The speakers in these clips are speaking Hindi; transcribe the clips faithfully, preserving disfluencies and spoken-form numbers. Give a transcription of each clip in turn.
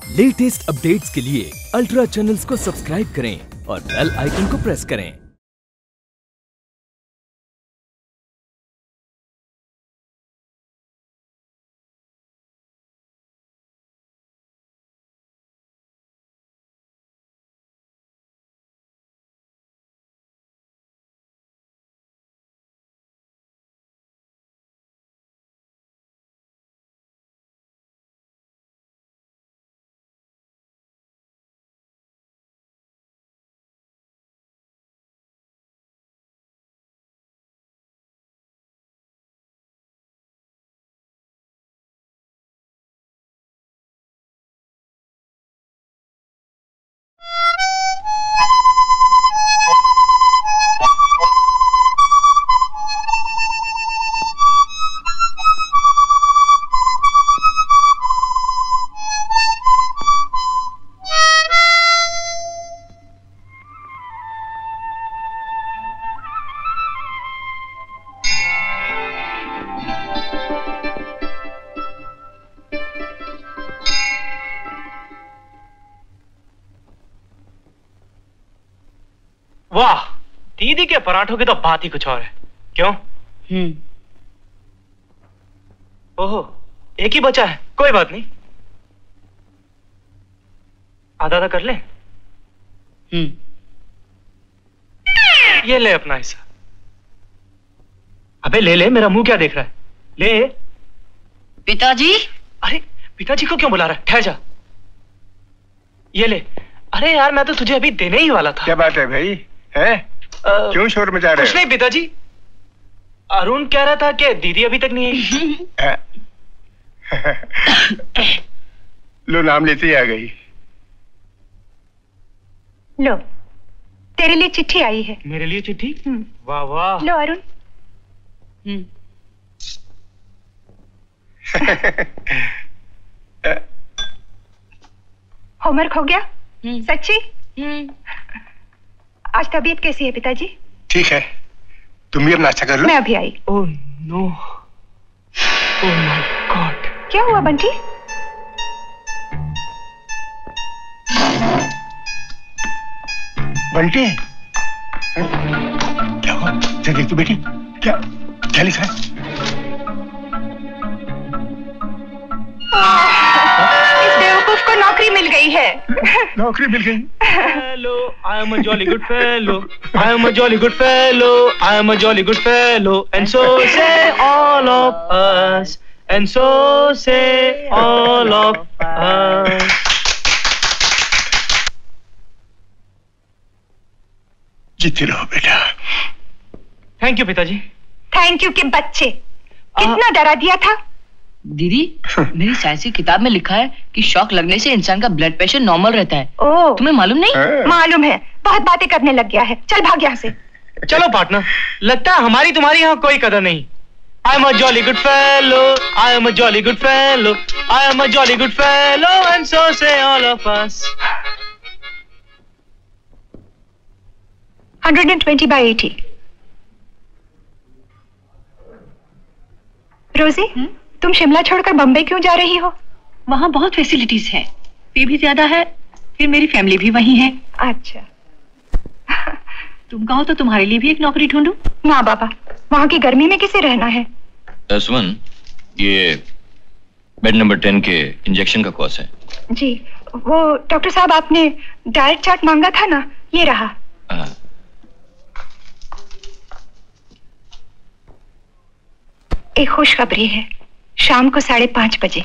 लेटेस्ट अपडेट्स के लिए अल्ट्रा चैनल्स को सब्सक्राइब करें और बेल आइकन को प्रेस करें। वाह, दीदी के पराठों की तो बात ही कुछ और है। क्यों? हम्म। ओहो, एक ही बचा है, कोई बात नहीं, आधा आधा कर ले। हम्म। ये ले अपना हिस्सा। अबे ले ले, मेरा मुंह क्या देख रहा है, ले। पिताजी? अरे पिताजी को क्यों बुला रहा है, ठहर जा। ये ले। अरे यार, मैं तो तुझे अभी देने ही वाला था। क्या बात है भाई, है? आ, क्यों शोर मचा रहे हो? कुछ नहीं पिताजी, अरुण कह रहा था कि दीदी अभी तक नहीं आई। लो, नाम लेते ही आ गई। लो, तेरे लिए चिट्ठी आई है। मेरे लिए चिट्ठी? वाह वाह। लो अरुण। होमवर्क हो गया? सच्ची? आज तबीयत कैसी है पिताजी? ठीक है, तुम भी अब नाश्ता कर लो। मैं अभी आई। Oh no, oh my god. क्या हुआ बंटी? बंटी? क्या हुआ? जरा देख तो बेटी, क्या क्या लिखा है? को नौकरी मिल गई है। नौकरी मिल गई। Fellow, I am a jolly good fellow. I am a jolly good fellow. I am a jolly good fellow. And so say all of us. And so say all of us. जीते रहो बेटा। थैंक यू पिताजी। थैंक यू के बच्चे, कितना डरा दिया था। दीदी, मेरी साइंस की किताब में लिखा है कि शॉक लगने से इंसान का ब्लड प्रेशर नॉर्मल रहता है। ओह, तुम्हें मालूम नहीं? मालूम है, बहुत बातें करने लग गया है। चल भाग यहाँ से। चलो पार्टनर, लगता है हमारी तुम्हारी यहाँ कोई कदर नहीं। I am a jolly good fellow, I am a jolly good fellow, I am a jolly good fellow, and so say all of us. one hundred twenty by eighty. रोजी, हुँ? तुम शिमला छोड़कर बम्बई क्यों जा रही हो? वहाँ बहुत फैसिलिटीज है, फी भी ज्यादा है, फिर मेरी फैमिली भी वहीं है। अच्छा। तुम कहो तो तुम्हारे लिए भी एक नौकरी ढूंढूं? ना बाबा, वहाँ की गर्मी में किसे रहना है। सुमन, ये बेड नंबर टेन के इंजेक्शन का कोर्स है। जी, वो डॉक्टर साहब आपने डाइट चार्ट मांगा था ना, ये रहा। आ, एक खुशखबरी है, शाम को साढ़े पांच बजे।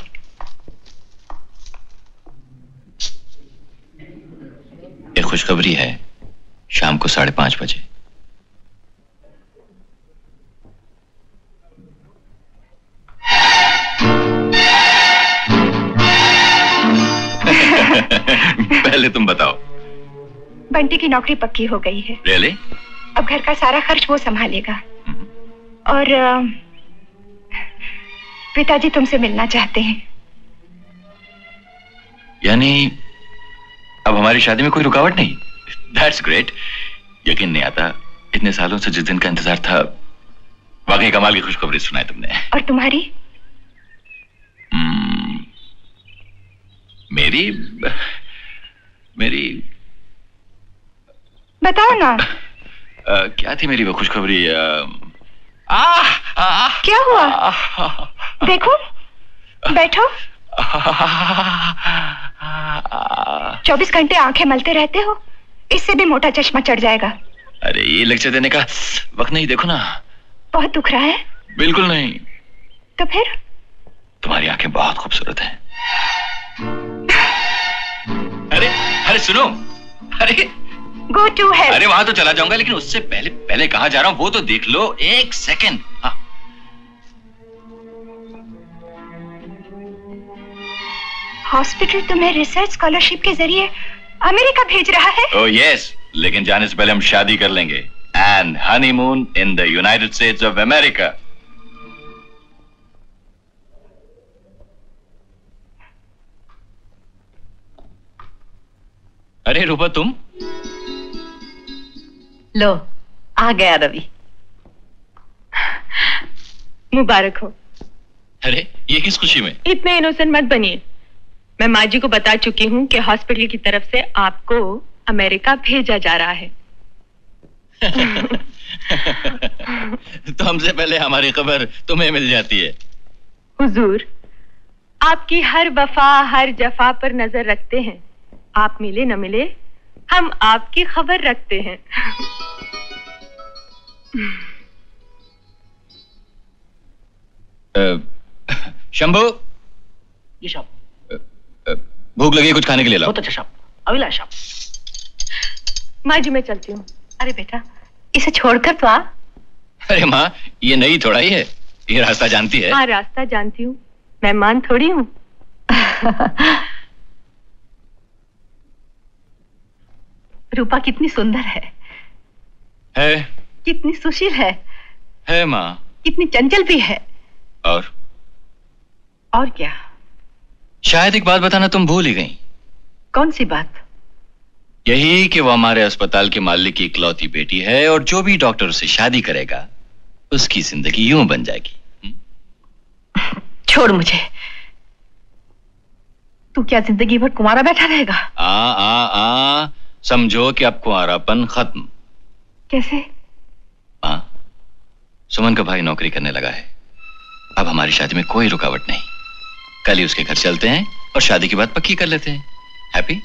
एक खुशखबरी है, शाम को साढ़े पांच बजे। पहले तुम बताओ। बंटी की नौकरी पक्की हो गई है। Really? अब घर का सारा खर्च वो संभालेगा। और पिताजी तुमसे मिलना चाहते हैं। यानी अब हमारी शादी में कोई रुकावट नहीं? That's great. यकीन नहीं आता, इतने सालों से जिस दिन का इंतजार था, वाकई कमाल की खुशखबरी सुनाई तुमने। और तुम्हारी? hmm, मेरी मेरी बताओ ना। आ, क्या थी मेरी वो खुशखबरी? आ, आ, आ, क्या हुआ? आ, आ, देखो, बैठो। चौबीस घंटे आंखें मलते रहते हो, इससे भी मोटा चश्मा चढ़ जाएगा। अरे ये लेक्चर देने का वक्त नहीं, देखो ना। बहुत दुख रहा है? बिल्कुल नहीं। तो फिर? तुम्हारी आंखें बहुत खूबसूरत हैं। अरे अरे सुनो, अरे गो टू हेल। अरे वहां तो चला जाऊंगा, लेकिन उससे पहले पहले कहाँ जा रहा हूँ वो तो देख लो। एक सेकंड। हाँ। हॉस्पिटल तुम्हें रिसर्च स्कॉलरशिप के जरिए अमेरिका भेज रहा है? ओह यस, लेकिन जाने से पहले हम शादी कर लेंगे। And honeymoon in the United States of America. अरे रूपा तुम? लो आ गया रवि। मुबारक हो। अरे ये किस खुशी में? इतने इनोसेंट मत बनिए। मैं माँ जी को बता चुकी हूँ कि हॉस्पिटल की तरफ से आपको अमेरिका भेजा जा रहा है। तो हमसे पहले हमारी खबर तुम्हें मिल जाती है। हुजूर, आपकी हर वफा हर जफा पर नजर रखते हैं। आप मिले न मिले, हम आपकी खबर रखते हैं। शंभू, जी साहब। भूख लगी, कुछ खाने के लिए लाओ। बहुत अच्छा साहब, अभिलाष साहब। माँ जी मैं चलती हूँ। अरे बेटा, इसे छोड़कर तो आ। अरे माँ, ये नई थोड़ा ही है, ये रास्ता जानती है। हाँ रास्ता जानती हूँ, मेहमान थोड़ी हूँ। रूपा कितनी सुंदर है, है कितनी सुशील है, है माँ, कितनी चंचल भी है। और और क्या? शायद एक बात बताना तुम भूल ही गई। कौन सी बात? यही कि वो हमारे अस्पताल के मालिक की इकलौती बेटी है, और जो भी डॉक्टर से शादी करेगा उसकी जिंदगी यूं बन जाएगी। छोड़ मुझे। तू क्या जिंदगी भर कुंवारा बैठा रहेगा? आ आ आ समझो कि अब कुंवारापन खत्म। कैसे? हाँ, सुमन का भाई नौकरी करने लगा है। अब हमारी शादी में कोई रुकावट नहीं। कल ही उसके घर चलते हैं और शादी की बात पक्की कर लेते हैं। हैप्पी?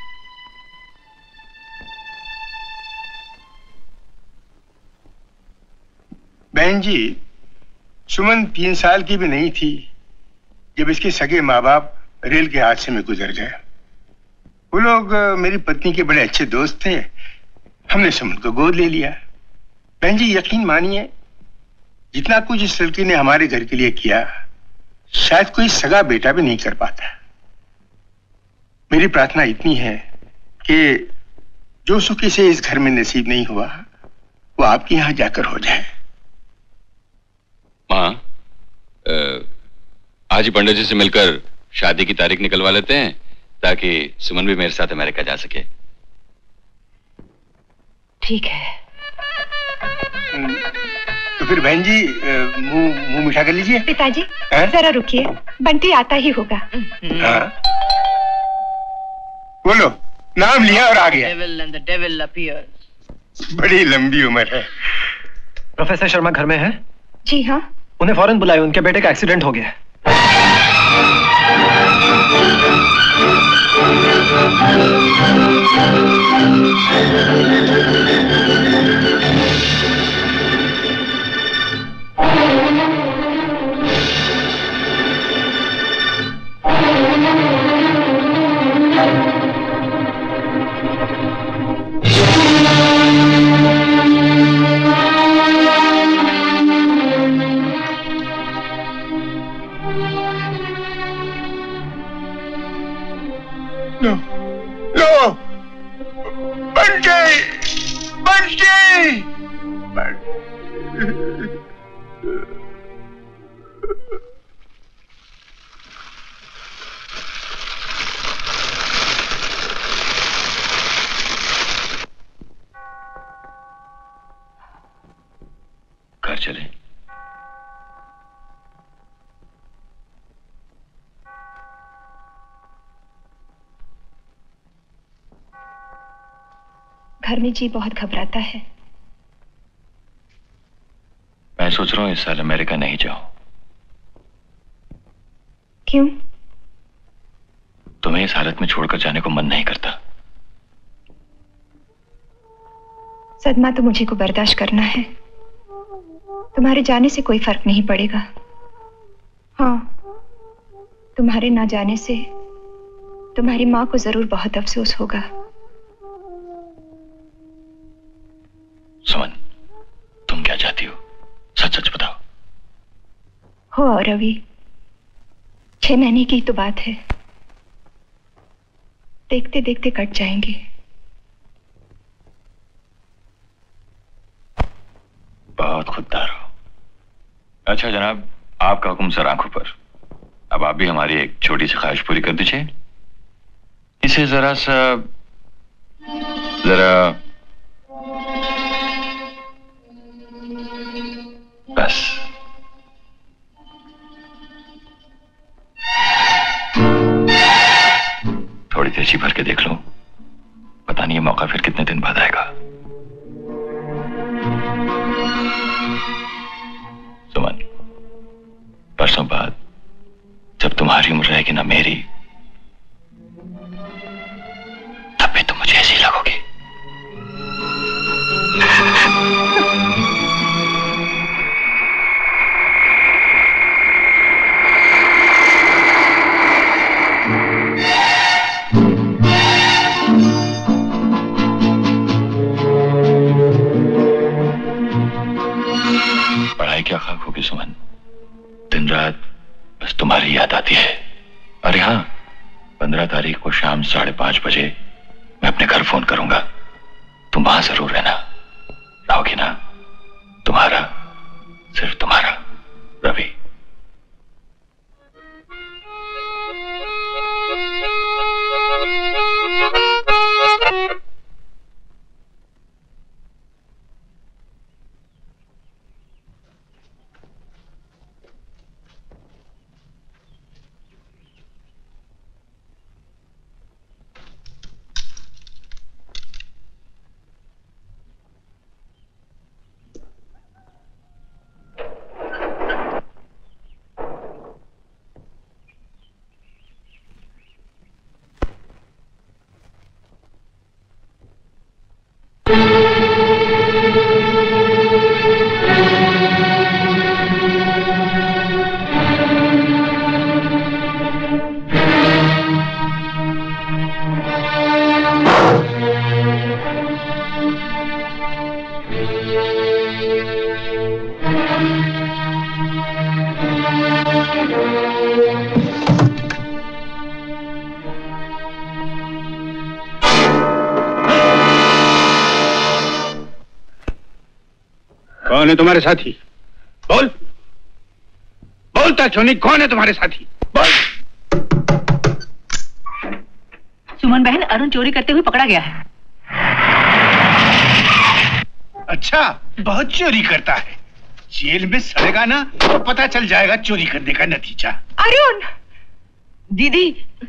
बहन जी, सुमन तीन साल की भी नहीं थी जब इसके सगे माँ बाप रेल के हादसे में गुजर गए। वो लोग मेरी पत्नी के बड़े अच्छे दोस्त थे। हमने सुमन को गोद ले लिया। बहन जी यकीन मानिए, जितना कुछ इस लड़की ने हमारे घर के लिए किया शायद कोई सगा बेटा भी नहीं कर पाता। मेरी प्रार्थना इतनी है कि जो सुख इसे इस घर में नसीब नहीं हुआ वो आपके यहां जाकर हो जाए। माँ, आज ही पंडित जी से मिलकर शादी की तारीख निकलवा लेते हैं ताकि सुमन भी मेरे साथ अमेरिका जा सके। ठीक है। तो फिर बहन जी मुंह मुंह मीठा कर लीजिए। पिताजी जरा रुकिए, बंटी आता ही होगा। हाँ? बोलो, नाम लिया और आ गया। Devil and the devil appears. बड़ी लंबी उम्र है। प्रोफेसर शर्मा घर में है? जी हाँ। उन्हें फौरन बुलाए, उनके बेटे का एक्सीडेंट हो गया है। नो, नो, बंटी, बंटी, घर चले। घर में जी बहुत घबराता है। मैं सोच रहा हूँ इस साल अमेरिका नहीं जाऊं। क्यों? तुम्हें इस हालत में छोड़कर जाने को मन नहीं करता। सदमा तो मुझे को बर्दाश्त करना है। तुम्हारे जाने से कोई फर्क नहीं पड़ेगा। हाँ, तुम्हारे ना जाने से तुम्हारी माँ को जरूर बहुत अफसोस होगा। सुमन, तुम क्या चाहती हो? सच सच बताओ। हो और रवि, छह महीने की तो बात है, देखते देखते कट जाएंगे। बहुत खुददार हो। अच्छा जनाब, आपका हुक्म सर आंखों पर। अब आप भी हमारी एक छोटी सी ख्वाहिश पूरी कर दीजिए। इसे जरा सा जरा बस। थोड़ी तेजी भर के देख लो, पता नहीं ये मौका फिर कितने दिन बाद आएगा। सुमन, परसों बाद जब तुम्हारी उम्र रहेगी ना मेरी, तब भी तुम मुझे ऐसी लगोगी। पढ़ाई क्या खाक होगी सुमन, दिन रात बस तुम्हारी याद आती है। अरे हाँ, पंद्रह तारीख को शाम साढ़े पांच बजे मैं अपने घर फोन करूंगा, तुम वहां जरूर रहना। रहोगी ना? तुम्हारा, सिर्फ तुम्हारा रवि। कौन है तुम्हारे साथी? बोल, बोलता क्यों नहीं? कौन है तुम्हारे साथी? बोल। सुमन बहन, अरुण चोरी करते हुए पकड़ा गया है। अच्छा, बहुत चोरी करता है। जेल में सड़ेगा ना तो पता चल जाएगा चोरी करने का नतीजा। अरुण! दीदी,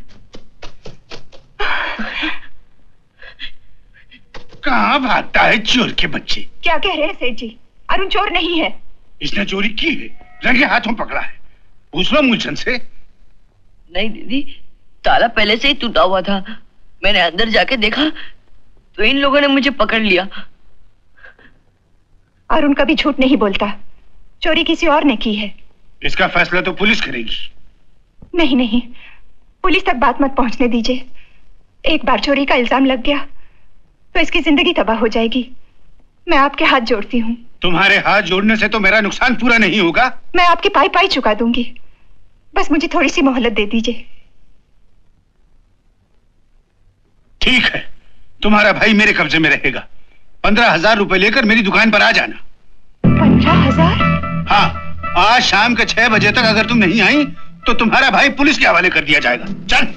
कहाँ भागता है चोर के बच्चे? क्या कह रहे हैं सेठ जी? अरुण चोर नहीं है। इसने चोरी की है, रंगे हाथों पकड़ा है। पूछ लो मुलचन से। नहीं दीदी, ताला पहले से ही टूटा हुआ था। मैंने अंदर जाके देखा तो इन लोगों ने मुझे पकड़ लिया। अरुण कभी झूठ नहीं बोलता, चोरी किसी और ने की है। इसका फैसला तो पुलिस करेगी। नहीं नहीं, पुलिस तक बात मत पहुंचने दीजिए। एक बार चोरी का इल्जाम लग गया तो इसकी जिंदगी तबाह हो जाएगी। मैं आपके हाथ जोड़ती हूँ। तुम्हारे हाथ जोड़ने से तो मेरा नुकसान पूरा नहीं होगा। मैं आपकी पाई पाई चुका दूंगी, बस मुझे थोड़ी सी मोहलत दे दीजिए। ठीक है, तुम्हारा भाई मेरे कब्जे में रहेगा। पंद्रह हजार रुपए लेकर मेरी दुकान पर आ जाना। पंद्रह हजार? हाँ, आज शाम के छह बजे तक अगर तुम नहीं आई तो तुम्हारा भाई पुलिस के हवाले कर दिया जाएगा। चल।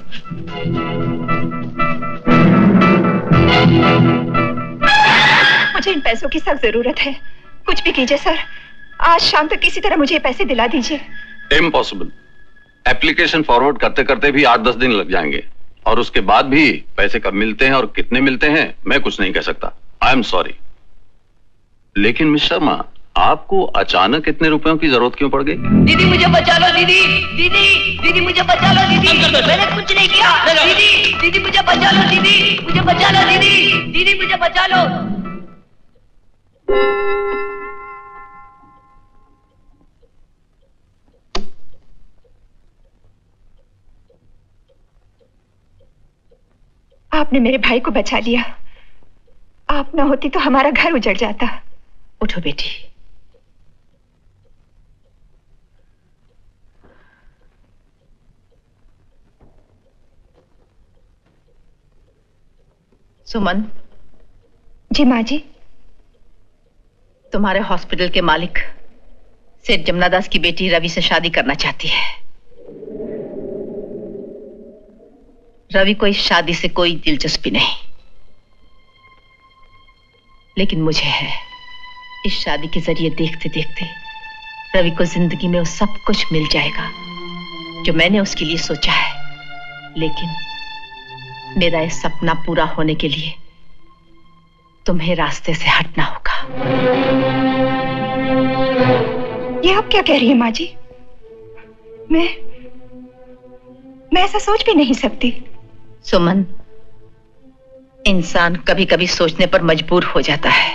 मुझे इन पैसों की सख्त जरूरत है। कुछ भी कीजिए सर, आज शाम तक किसी तरह मुझे ये पैसे दिला दीजिए। इम्पॉसिबल। एप्लीकेशन फॉरवर्ड करते करते भी आठ दस दिन लग जाएंगे, और उसके बाद भी पैसे कब मिलते हैं और कितने मिलते हैं मैं कुछ नहीं कह सकता। आई एम सॉरी, लेकिन मिस शर्मा आपको अचानक इतने रुपयों की जरूरत क्यों पड़ गई? दीदी मुझे बचा लो, दीदी दीदी दीदी मुझे बचा लो, दीदी मैंने कुछ नहीं किया, दीदी दीदी मुझे बचा लो, दीदी मुझे बचा लो, दीदी दीदी मुझे बचा लो। आपने मेरे भाई को बचा लिया। आप ना होती तो हमारा घर उजड़ जाता। उठो बेटी। सुमन। जी माँ जी। तुम्हारे हॉस्पिटल के मालिक सेठ जमुना दास की बेटी रवि से शादी करना चाहती है। रवि को इस शादी से कोई दिलचस्पी नहीं, लेकिन मुझे है। इस शादी के जरिए देखते देखते रवि को जिंदगी में वो सब कुछ मिल जाएगा जो मैंने उसके लिए सोचा है। लेकिन मेरा ये सपना पूरा होने के लिए तुम्हें रास्ते से हटना होगा। ये आप क्या कह रही हैं माँ जी? मैं मैं ऐसा सोच भी नहीं सकती। सुमन, इंसान कभी कभी सोचने पर मजबूर हो जाता है।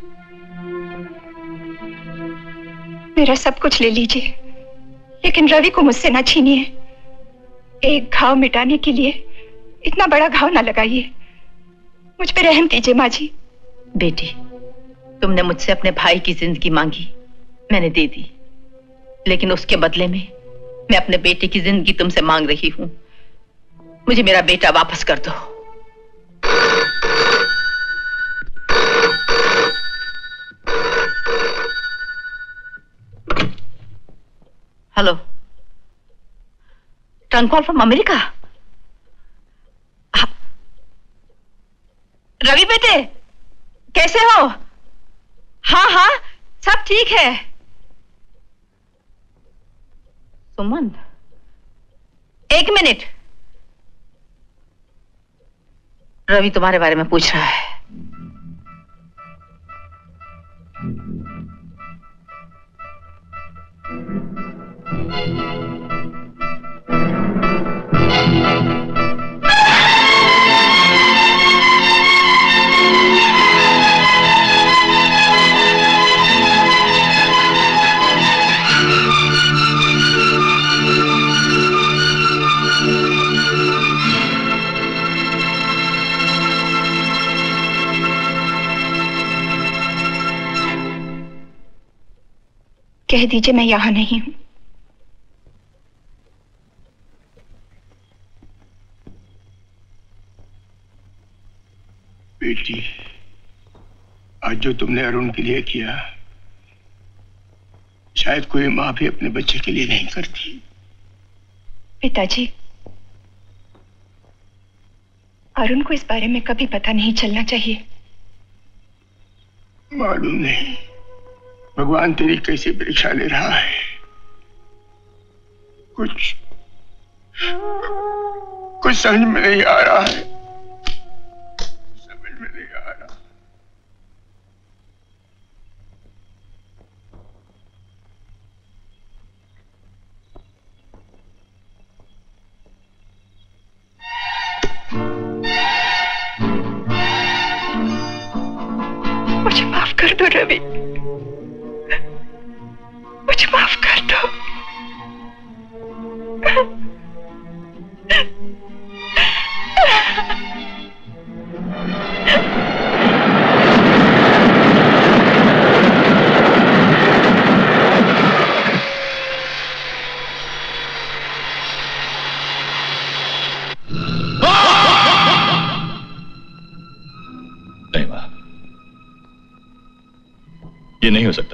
मेरा सब कुछ ले लीजिए, लेकिन रवि को मुझसे ना छीनिए। एक घाव मिटाने के लिए इतना बड़ा घाव ना लगाइए। मुझ पे रहम कीजिए माँ जी। बेटी, तुमने मुझसे अपने भाई की जिंदगी मांगी, मैंने दे दी, लेकिन उसके बदले में मैं अपने बेटे की जिंदगी तुमसे मांग रही हूं। मुझे मेरा बेटा वापस कर दो। Hello, trunk call from America. Ravi बेटे, कैसे हो? हाँ हाँ, सब ठीक है। सुमन, एक मिनट। रवि तुम्हारे बारे में पूछ रहा है। कह दीजिए मैं यहां नहीं हूं। बेटी, आज जो तुमने अरुण के लिए किया, शायद कोई माँ भी अपने बच्चे के लिए नहीं करती। पिताजी, अरुण को इस बारे में कभी पता नहीं चलना चाहिए। मालूम नहीं भगवान तेरी कैसी परीक्षा ले रहा है। कुछ कुछ समझ में नहीं आ रहा है, समझ में नहीं आ रहा। मुझे माफ कर दो रवि, मुझे माफ कर दो। नहीं मां, ये नहीं हो सकता।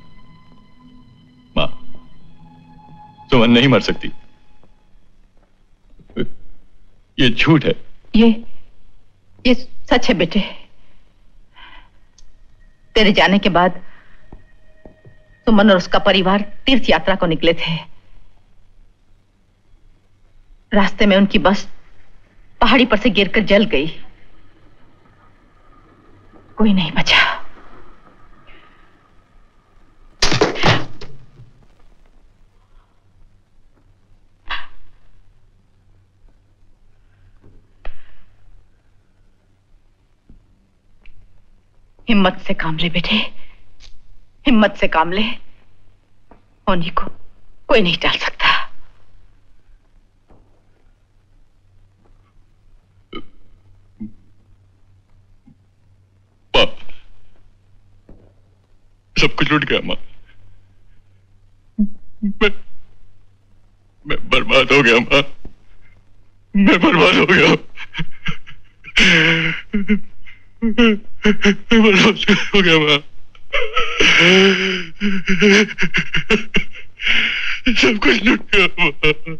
मां, सुमन नहीं मर सकती। ये झूठ है। ये ये सच है बेटे। तेरे जाने के बाद सुमन और उसका परिवार तीर्थ यात्रा को निकले थे। रास्ते में उनकी बस पहाड़ी पर से गिरकर जल गई। कोई नहीं बचा। हिम्मत से काम ले बेटे, हिम्मत से काम ले। होनी को कोई नहीं टाल सकता। माँ, सब कुछ लुट गया माँ। मैं मैं बर्बाद हो गया माँ, मैं बर्बाद हो गया। बर्बाद हो गया माँ। सब कुछ लुट गया माँ।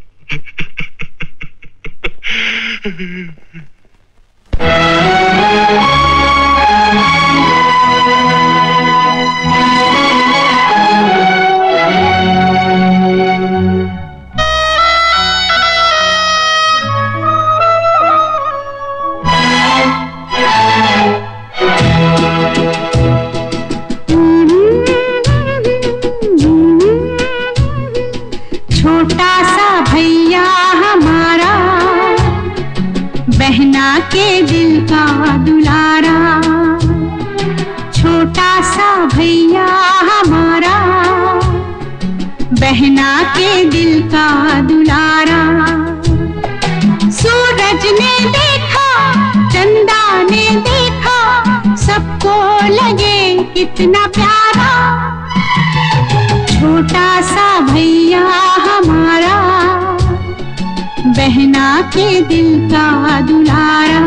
छोटा सा भैया हमारा, बहना के दिल का दुलारा। छोटा सा भैया हमारा, बहना के दिल का दुलारा। सूरज ने देखा, चंदा ने देखा, सबको लगे कितना प्यारा। छोटा सा भैया हमारा, बहना के दिल का दुलारा।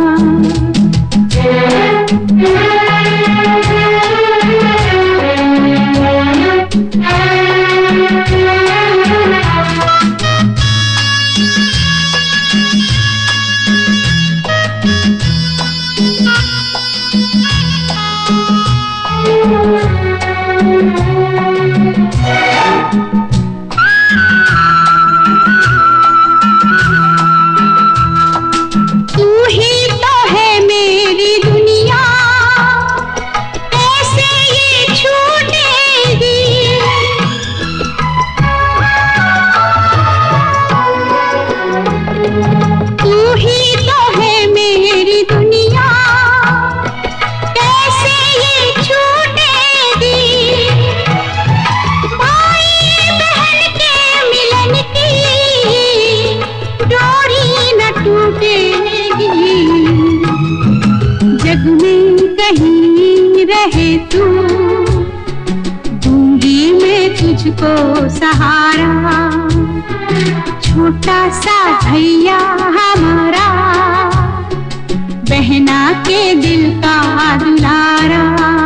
तू दूंगी मैं तुझको सहारा। छोटा सा भैया हमारा, बहना के दिल का दुलारा।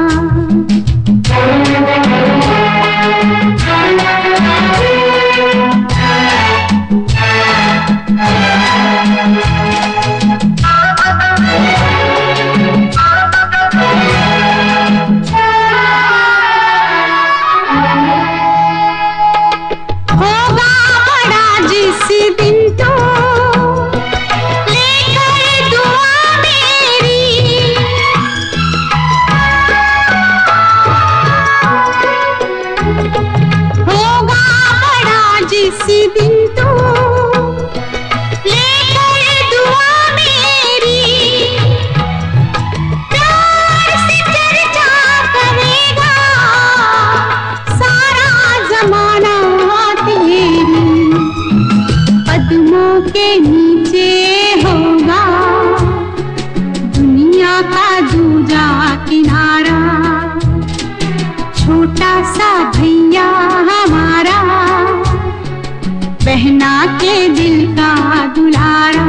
बहना के दिल का दुलारा।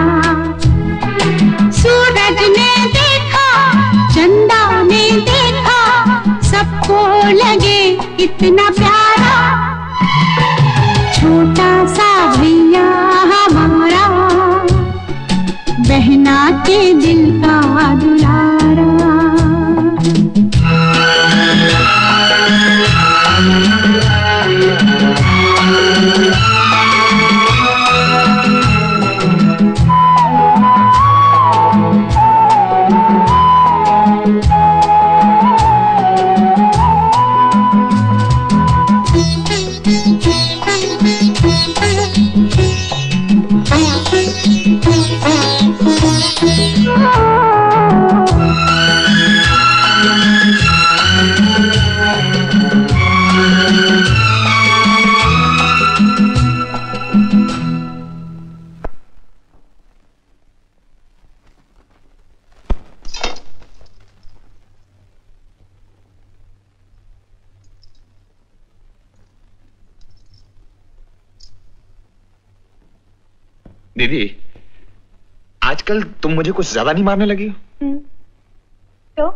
सूरज ने देखा, चंदा ने देखा, सबको लगे इतना प्यारा। छोटा सा भैया हमारा, बहना के दिल का दुलारा। दीदी, आजकल तुम मुझे कुछ ज्यादा नहीं मारने लगी हो? तो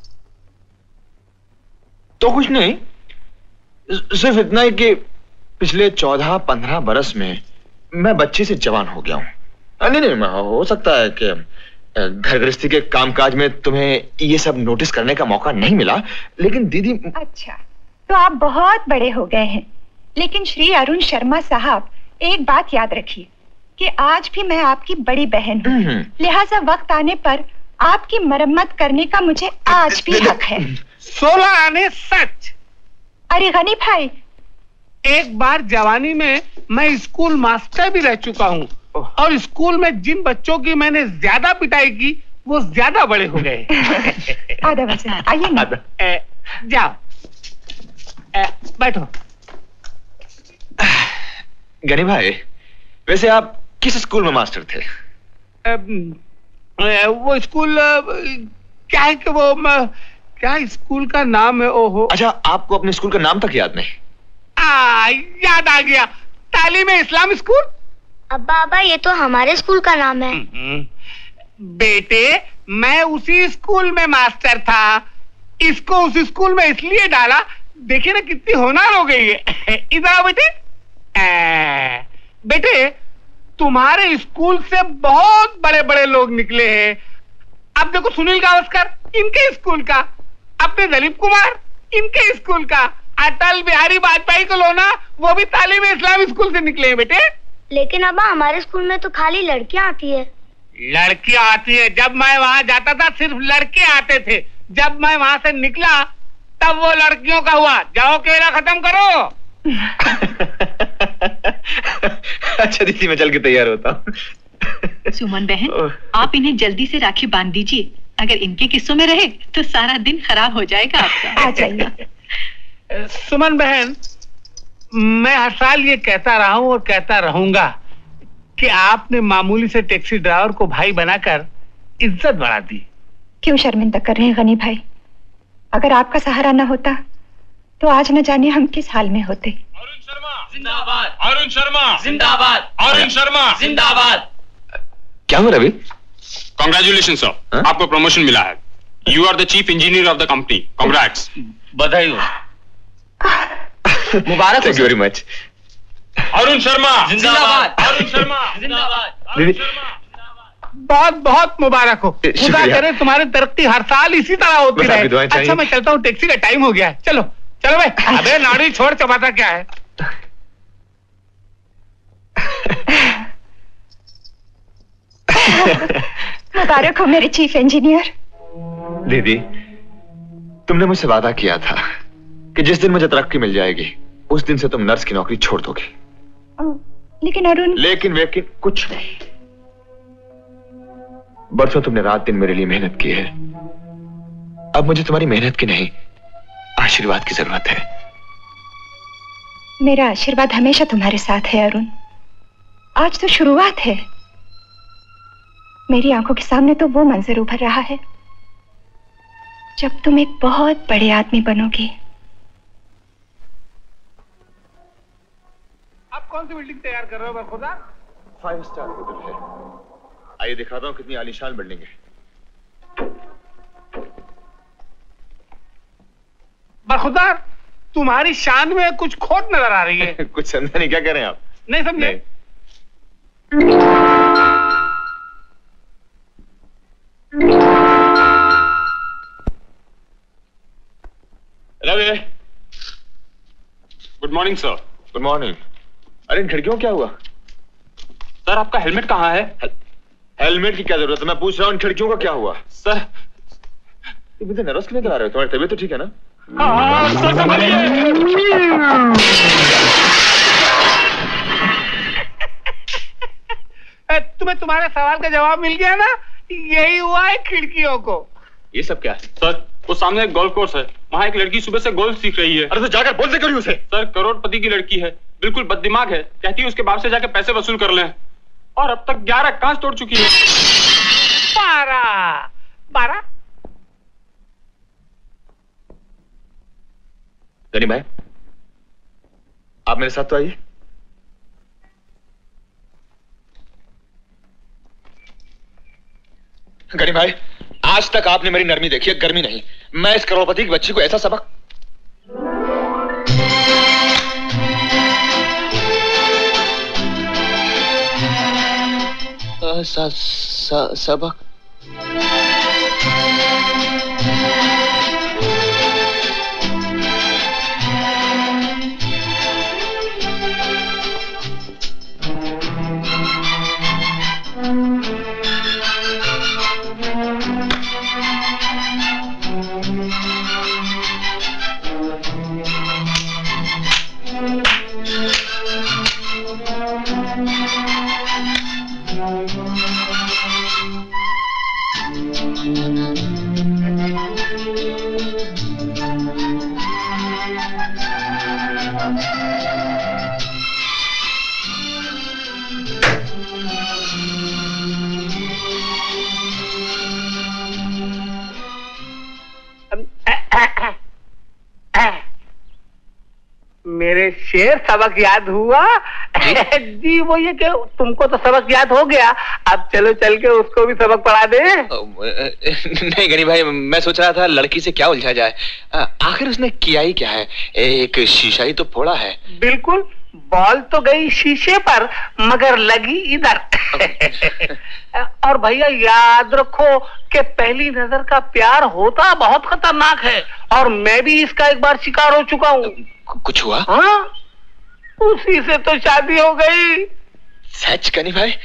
तो कुछ नहीं, सिर्फ इतना ही कि पिछले चौदह पंद्रह बरस में मैं बच्चे से जवान हो गया हूं। नहीं नहीं, हो सकता है कि घर गृहस्थी के कामकाज में तुम्हें ये सब नोटिस करने का मौका नहीं मिला, लेकिन दीदी। अच्छा, तो आप बहुत बड़े हो गए हैं। लेकिन श्री अरुण शर्मा साहब, एक बात याद रखिए कि आज भी मैं आपकी बड़ी बहन हूँ, लिहाजा वक्त आने पर आपकी मरम्मत करने का मुझे आज भी हक है। सोलह आने सच। अरे गनी भाई, एक बार जवानी में मैं स्कूल मास्टर भी रह चुका हूँ, और स्कूल में जिन बच्चों की मैंने ज्यादा पिटाई की वो ज्यादा बड़े हो गए। आइए ना। जाओ, ए, बैठो। गनी भाई, वैसे आप किस स्कूल में मास्टर थे? ए, ए, वो स्कूल क्या है कि वो म, क्या स्कूल का नाम है? ओहो। अच्छा, आपको अपने स्कूल का नाम तक याद नहीं? आ, याद आ गया, तालीम इस्लाम स्कूल। अब्बा अब्बा, ये तो हमारे स्कूल का नाम है। बेटे, मैं उसी स्कूल में मास्टर था। इसको उस स्कूल में इसलिए डाला, देखिए ना कितनी होनहार हो गई है। इधर आओ बेटे। आ, बेटे, तुम्हारे स्कूल से बहुत बड़े बड़े लोग निकले हैं। अब देखो, सुनील गावस्कर, इनके स्कूल का। अपने दिलीप कुमार, इनके स्कूल का। अटल बिहारी वाजपेयी को लो ना, वो भी तालीम इस्लाम स्कूल से निकले हैं बेटे। लेकिन अब्बा, हमारे स्कूल में तो खाली लड़कियां आती है। लड़कियां आती है? जब मैं वहाँ जाता था सिर्फ लड़के आते थे। जब मैं वहाँ से निकला तब वो लड़कियों का हुआ। जाओ, केला खत्म करो। अच्छा दीदी, मैं चल के तैयार होता हूँ। सुमन बहन, आप इन्हें जल्दी से राखी बांध दीजिए। अगर इनके किस्सों में रहे तो सारा दिन खराब हो जाएगा आपका। आ जाइए। सुमन बहन, मैं हर साल ये कहता रहा हूं और कहता रहूंगा कि आपने मामूली से टैक्सी ड्राइवर को भाई बनाकर इज्जत बढ़ा दी। क्यों शर्मिंदा कर रहे हैं गनी भाई? अगर आपका सहारा न होता तो आज न जाने हम किस हाल में होते। अरुण शर्मा जिंदाबाद, अरुण शर्मा जिंदाबाद, अरुण शर्मा जिंदाबाद। क्या हुआ रवि? कांग्रेचुलेशन सर, आपको प्रमोशन मिला है। You are the chief engineer of the company. Congrats. बधाई हो। मुबारक। Thank you very much. Arun Sharma जिंदाबाद, अरुण शर्मा जिंदाबाद। बहुत बहुत मुबारक हो। खुदा करे तुम्हारी तरक्की हर साल इसी तरह होती रहे। अच्छा, मैं चलता हूँ, टैक्सी का टाइम हो गया है। चलो चलो भाई। अबे नाड़ी छोड़, चबाता क्या है? मुबारक हो मेरे चीफ इंजीनियर। दीदी, तुमने मुझसे वादा किया था कि जिस दिन मुझे तरक्की मिल जाएगी उस दिन से तुम नर्स की नौकरी छोड़ दोगी। लेकिन अरुण। लेकिन वेकिन कुछ नहीं। बरसों तुमने रात दिन मेरे लिए मेहनत की है। अब मुझे तुम्हारी मेहनत की नहीं, आशीर्वाद की जरूरत है। मेरा आशीर्वाद हमेशा तुम्हारे साथ है अरुण। आज तो शुरुआत है। मेरी आंखों के सामने तो वो मंजर उभर रहा है जब तुम एक बहुत बड़े आदमी बनोगे। आप कौन सी बिल्डिंग तैयार कर रहे हो बरखुदा? फाइव स्टार होटल है। आइए दिखाता हूँ कितनी आलीशान बिल्डिंग है। बरखुदा, तुम्हारी शान में कुछ खोट नजर आ रही है। कुछ समझा नहीं, क्या कह रहे हैं आप? नहीं समझे? Ravi, good morning sir. Good morning. अरे इन खिड़कियों क्या हुआ? सर, आपका हेलमेट कहाँ है? हेलमेट की क्या जरूरत है? मैं पूछ रहा हूँ इन खिड़कियों का क्या हुआ? सर, ये मुझे नर्वस क्यों करा रहे हो? तुम्हारी तबीयत तो ठीक है ना? हाँ, सर तुम्हें तुम्हारे सवाल का जवाब मिल गया ना? यही हुआ है खिड़कियों को। ये सब क्या है? सर, वो सामने एक गोल्फ कोर्स है, वहाँ एक लड़की सुबह से गोल्फ सीख रही है। अरे तो जाकर बोल दे करिए उसे। सर, करोड़पति की लड़की है, बिल्कुल बददिमाग है। कहती है उसके बाप से जाके पैसे वसूल कर लें। और अब तक ग्यारह कांच तोड़ चुकी है। बारह बारह। गनी भाई, आप मेरे साथ तो आइए। गरीब भाई, आज तक आपने मेरी नरमी देखी है, गर्मी नहीं। मैं इस करोड़पति की बच्ची को ऐसा सबक स, स, सबक मेरे शेर, सबक याद हुआ? जी वो ये कि तुमको तो सबक याद हो गया, अब चलो चल के उसको भी सबक पढ़ा दे। नहीं गरीब भाई, मैं सोच रहा था लड़की से क्या उलझा जाए। आखिर उसने किया ही क्या है? एक शीशा ही तो फोड़ा है। बिल्कुल, बॉल तो गई शीशे पर मगर लगी इधर। और भैया याद रखो कि पहली नजर का प्यार होता बहुत खतरनाक है, और मैं भी इसका एक बार शिकार हो चुका हूँ। कुछ हुआ? हाँ, उसी से तो शादी हो गई। सच कनी भाई?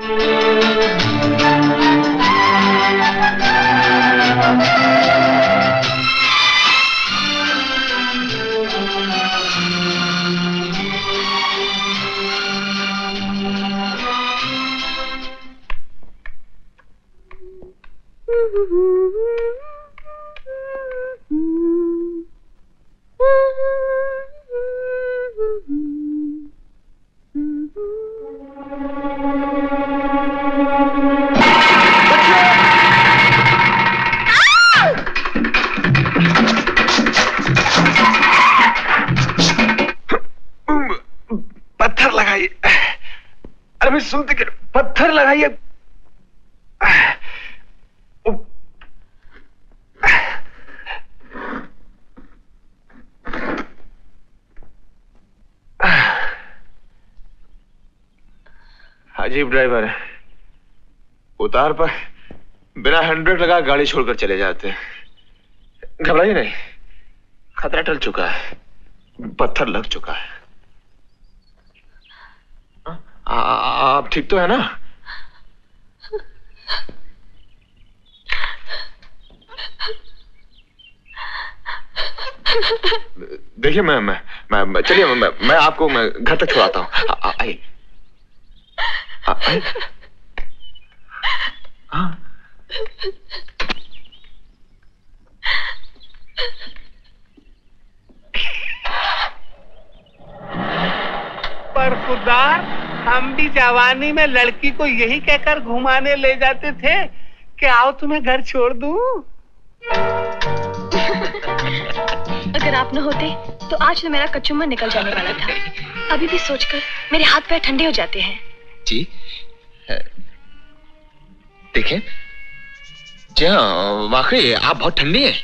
पत्थर लगाइए। अरे मैं सुनते कि पत्थर लगाइए। अजीब ड्राइवर है, उतार पर बिना हैंडब्रेक लगा गाड़ी छोड़कर चले जाते हैं। घबराइए नहीं, खतरा टल चुका है, पत्थर लग चुका है। आ, आप ठीक तो है ना? देखिए मैं मैं मैं चलिए मैं, मैं आपको मैं घर तक छुड़ाता हूँ। आइए। पर खुदा, हम भी जवानी में लड़की को यही कहकर घुमाने ले जाते थे कि आओ तुम्हें घर छोड़ दूं। अगर आप न होते तो आज तो मेरा कचुम्मा निकल जाने वाला था। अभी भी सोचकर मेरे हाथ पैर ठंडे हो जाते हैं। जी देखें, जी हाँ, वाकई आप बहुत ठंडी हैं।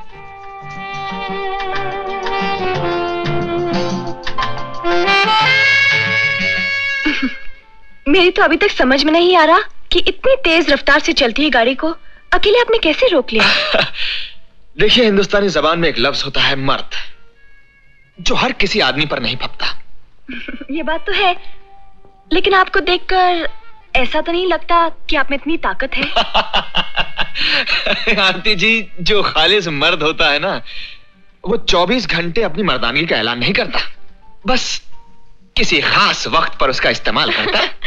मेरी तो अभी तक समझ में नहीं आ रहा कि इतनी तेज रफ्तार से चलती है गाड़ी को अकेले आपने कैसे रोक लिया? देखिए, हिंदुस्तानी जबान में एक लफ्ज होता है मर्द, जो हर किसी आदमी पर नहीं फपता। ये बात तो है, लेकिन आपको देखकर ऐसा तो नहीं लगता कि आप में इतनी ताकत है? आंटी जी, जो खालिस मर्द होता है ना, वो चौबीस घंटे अपनी मर्दानगी का ऐलान नहीं करता, बस किसी खास वक्त पर उसका इस्तेमाल करता है।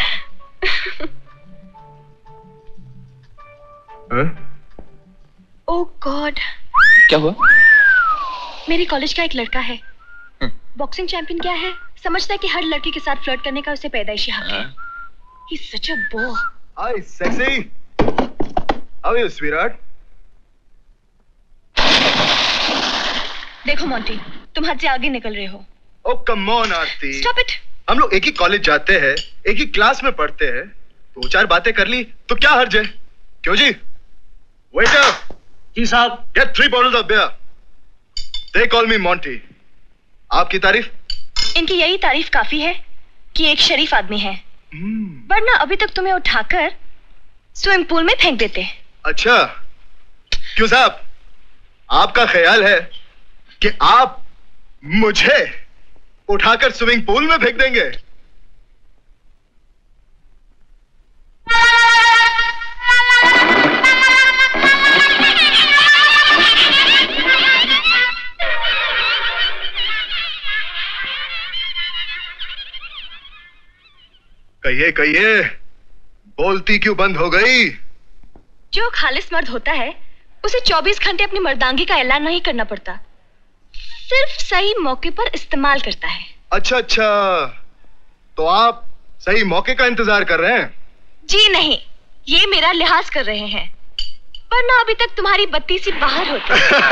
ओह गॉड, क्या हुआ? मेरे कॉलेज का एक लड़का है, बॉक्सिंग चैंपियन क्या है, समझता है कि हर लड़की के साथ फ्लर्ट करने का उसे पैदाइशी हक है। He's such a bore. Hi, sexy. How are you, sweetheart? देखो मोंटी, तुम हद से आगे निकल रहे हो। Oh, come on, Aarti. Stop it. हम लोग एक ही कॉलेज जाते हैं, एक ही क्लास में पढ़ते हैं, दो चार बातें कर ली तो क्या हर्ज है? क्यों जी? Waiter! जी साहब। Get three bottles of beer. They call me Monty. आपकी तारीफ? इनकी यही तारीफ काफी है कि एक शरीफ आदमी है, वरना अभी तक तुम्हें उठाकर स्विमिंग पूल में फेंक देते। अच्छा, क्यों साहब? आपका ख्याल है कि आप मुझे उठाकर स्विमिंग पूल में फेंक देंगे? कहिए कहिए, बोलती क्यों बंद हो गई? जो खालिस मर्द होता है उसे चौबीस घंटे अपनी मर्दांगी का ऐलान नहीं करना पड़ता, सिर्फ सही मौके पर इस्तेमाल करता है। अच्छा अच्छा, तो आप सही मौके का इंतजार कर रहे हैं? जी नहीं, ये मेरा लिहाज कर रहे हैं, वरना अभी तक तुम्हारी बत्ती सी बाहर होती।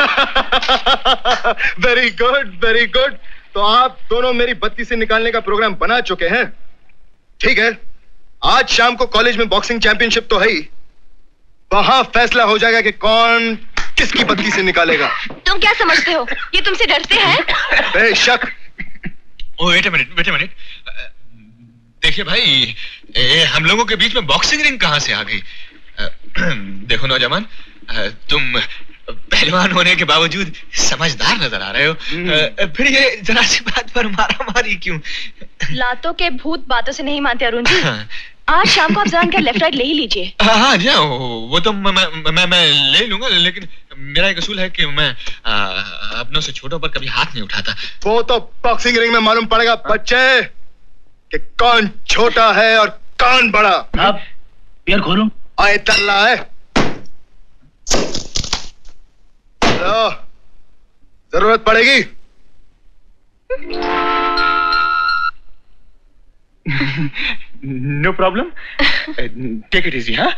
वेरी गुड वेरी गुड, तो आप दोनों मेरी बत्ती से निकालने का प्रोग्राम बना चुके हैं। ठीक है, आज शाम को कॉलेज में बॉक्सिंग चैंपियनशिप तो है ही, वहां फैसला हो जाएगा कि कौन किसकी बत्ती से निकालेगा। तुम क्या समझते हो ये तुमसे डरते हैं? बेशक। Oh wait a minute, wait a minute. देखिए भाई, ए, हम लोगों के बीच में बॉक्सिंग रिंग कहां से आ गई? देखो नौजवान, तुम पहलवान होने के बावजूद समझदार नजर आ रहे हो, फिर ये जरा सी बात पर मारा मारी क्यों? लातों के भूत बातों से नहीं मानते अरुण जी। आज शाम को आप जरा इनका लेफ्ट राइट ले ही लीजिए। हाँ हाँ जाओ, वो तो मैं मैं मैं, मैं ले लूंगा, लेकिन मेरा एक असूल है कि मैं आ, अपनों से छोटों पर कभी हाथ नहीं उठाता। वो तो बॉक्सिंग रिंग में मालूम पड़ेगा बच्चे कि कौन छोटा है और कौन बड़ा। आप बियर खोलूं? आए तल्ला है। लो, जरूरत पड़ेगी। No problem, take it easy. हाँ,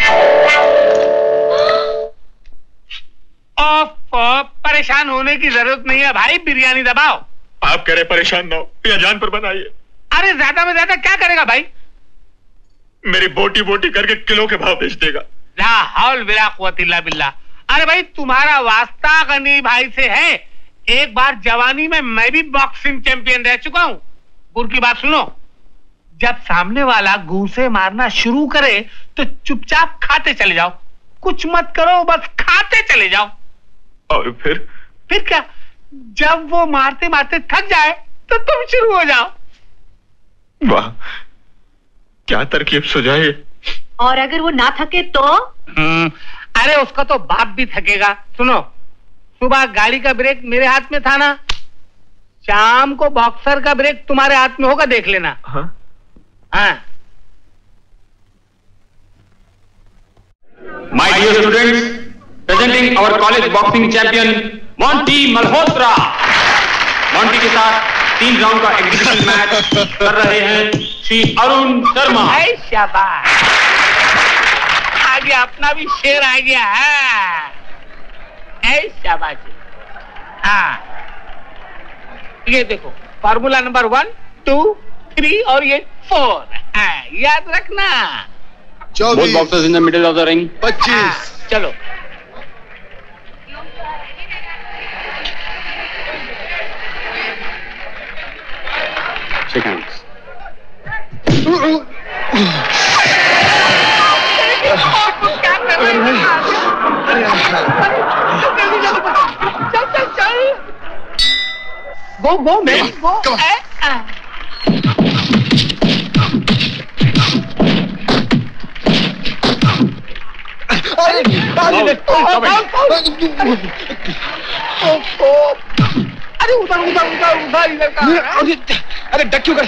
परेशान होने की जरूरत नहीं है भाई, बिरयानी दबाओ। आप कह रहे परेशान ना हो या जान पर बनाइए। अरे ज्यादा में ज्यादा क्या करेगा भाई? मेरी बोटी बोटी करके किलो के भाव बेच देगा। ला हौल बिला कुव्वत इल्ला बिल्लाह। अरे भाई, तुम्हारा वास्ता गनी भाई से है। एक बार जवानी में मैं भी बॉक्सिंग चैंपियन रह चुका हूं। गुर की बात सुनो, जब सामने वाला घूंसे मारना शुरू करे तो चुपचाप खाते चले जाओ, कुछ मत करो, बस खाते चले जाओ। और फिर फिर क्या, जब वो मारते मारते थक जाए तो तुम शुरू हो जाओ। वाह, क्या तरकीब सुझाई। और अगर वो ना थके तो? अरे उसका तो बाप भी थकेगा। सुनो, सुबह गाड़ी का ब्रेक मेरे हाथ में था ना, शाम को बॉक्सर का ब्रेक तुम्हारे हाथ में होगा, देख लेना। हाँ? हाँ। My dear students, presenting our college boxing champion Bunty Malhotra. Bunty के साथ तीन राउंड का एग्जीबिशन मैच कर रहे हैं श्री अरुण शर्मा। शाबाश, आ गया, अपना भी शेर आ गया। है शाबाश। हाँ, ये देखो, formula number one, two, three और ये फोर। हाँ, याद रखना। Both boxers in the middle of the ring. पच्चीस। चलो। Shake hands. चल चल चल, गो गो मैन गो। अरे उधर उधर उधर उधर इधर का। अरे अरे डक क्यों कर?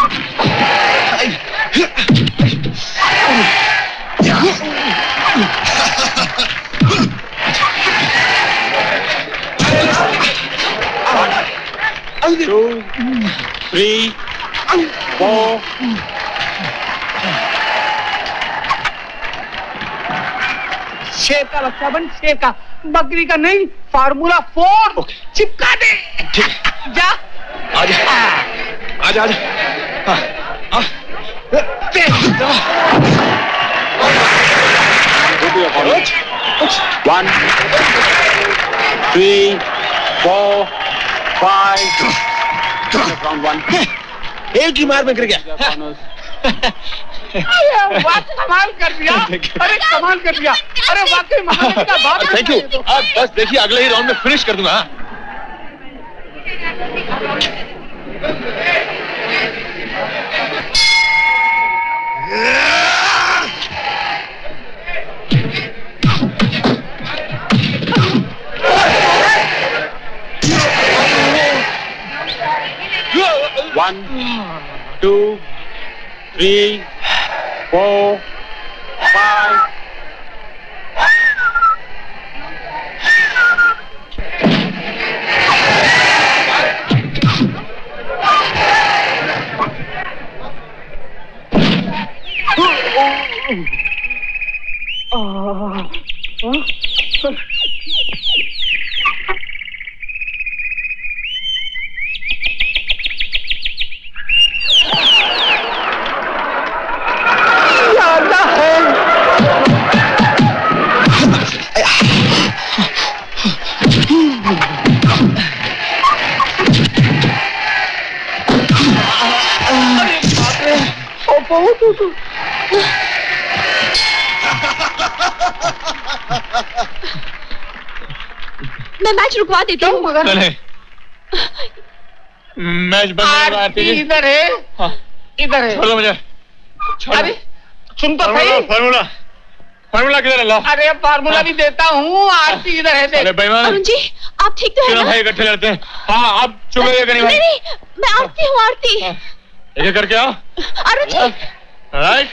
Two, three, four. शेर का बच्चा बन, शेर का, बकरी का नहीं। फार्मूला फोर चिपका दे। जा आजा आजा आजा। One, three, four, five. Round one. एक ही मार में गिर गया। अरे वाह, कमाल कर दिया। अरे कमाल कर दिया। अरे वाकई महाराज का बाप। Thank you. अब बस देखिए अगले ही राउंड में फिनिश कर दूंगा। One, two, three, four, five. मैं मैच रुकवा देती हूँ मगर मैच बंद आरती जी। इधर है, इधर है। छोड़ो मुझे। अरे सुन तो सही। फार्मूला फार्मूला किधर है? ला। अरे फार्मूला भी देता हूँ। आरती इधर है। अरे बेईमान। अरुण जी आप ठीक तो है ना? भाई इकट्ठे लड़ते हैं। हाँ अब चुप रहिए कहीं भाई। नहीं मैं आरती हूँ आरती। एक एक करके आओ। Arun ji. Right.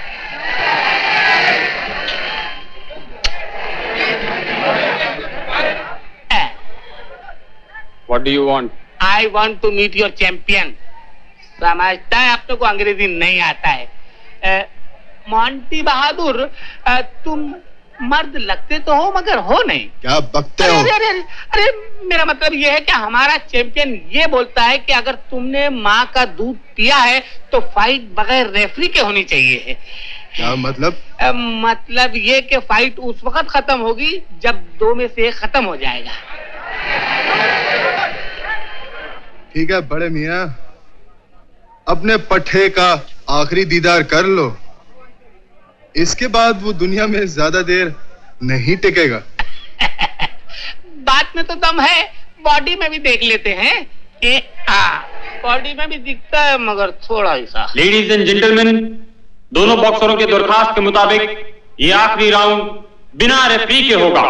What do you want? I want to meet your champion. समझता है आप लोग को अंग्रेजी नहीं आता है। मोंटी बहादुर, तुम मर्द लगते तो हो मगर हो नहीं। क्या बकते हो? अरे अरे अरे अरे मेरा मतलब ये है कि हमारा चैंपियन ये बोलता है कि अगर तुमने माँ का दूध पिया है तो फाइट बगैर रेफरी के होनी चाहिए। क्या मतलब? आ, मतलब ये कि फाइट उस वक्त खत्म होगी जब दो में से एक खत्म हो जाएगा। ठीक है बड़े मियाँ, अपने पट्टे का आखिरी दीदार कर लो, इसके बाद वो दुनिया में ज्यादा देर नहीं टिकेगा। बात में तो दम है, बॉडी में भी देख लेते हैं। ए, आ, बॉडी में भी दिखता है मगर थोड़ा ही सा। लेडीज एंड जेंटलमैन, दोनों बॉक्सरों के दरखास्त के मुताबिक ये आखिरी राउंड बिना रेफरी के होगा।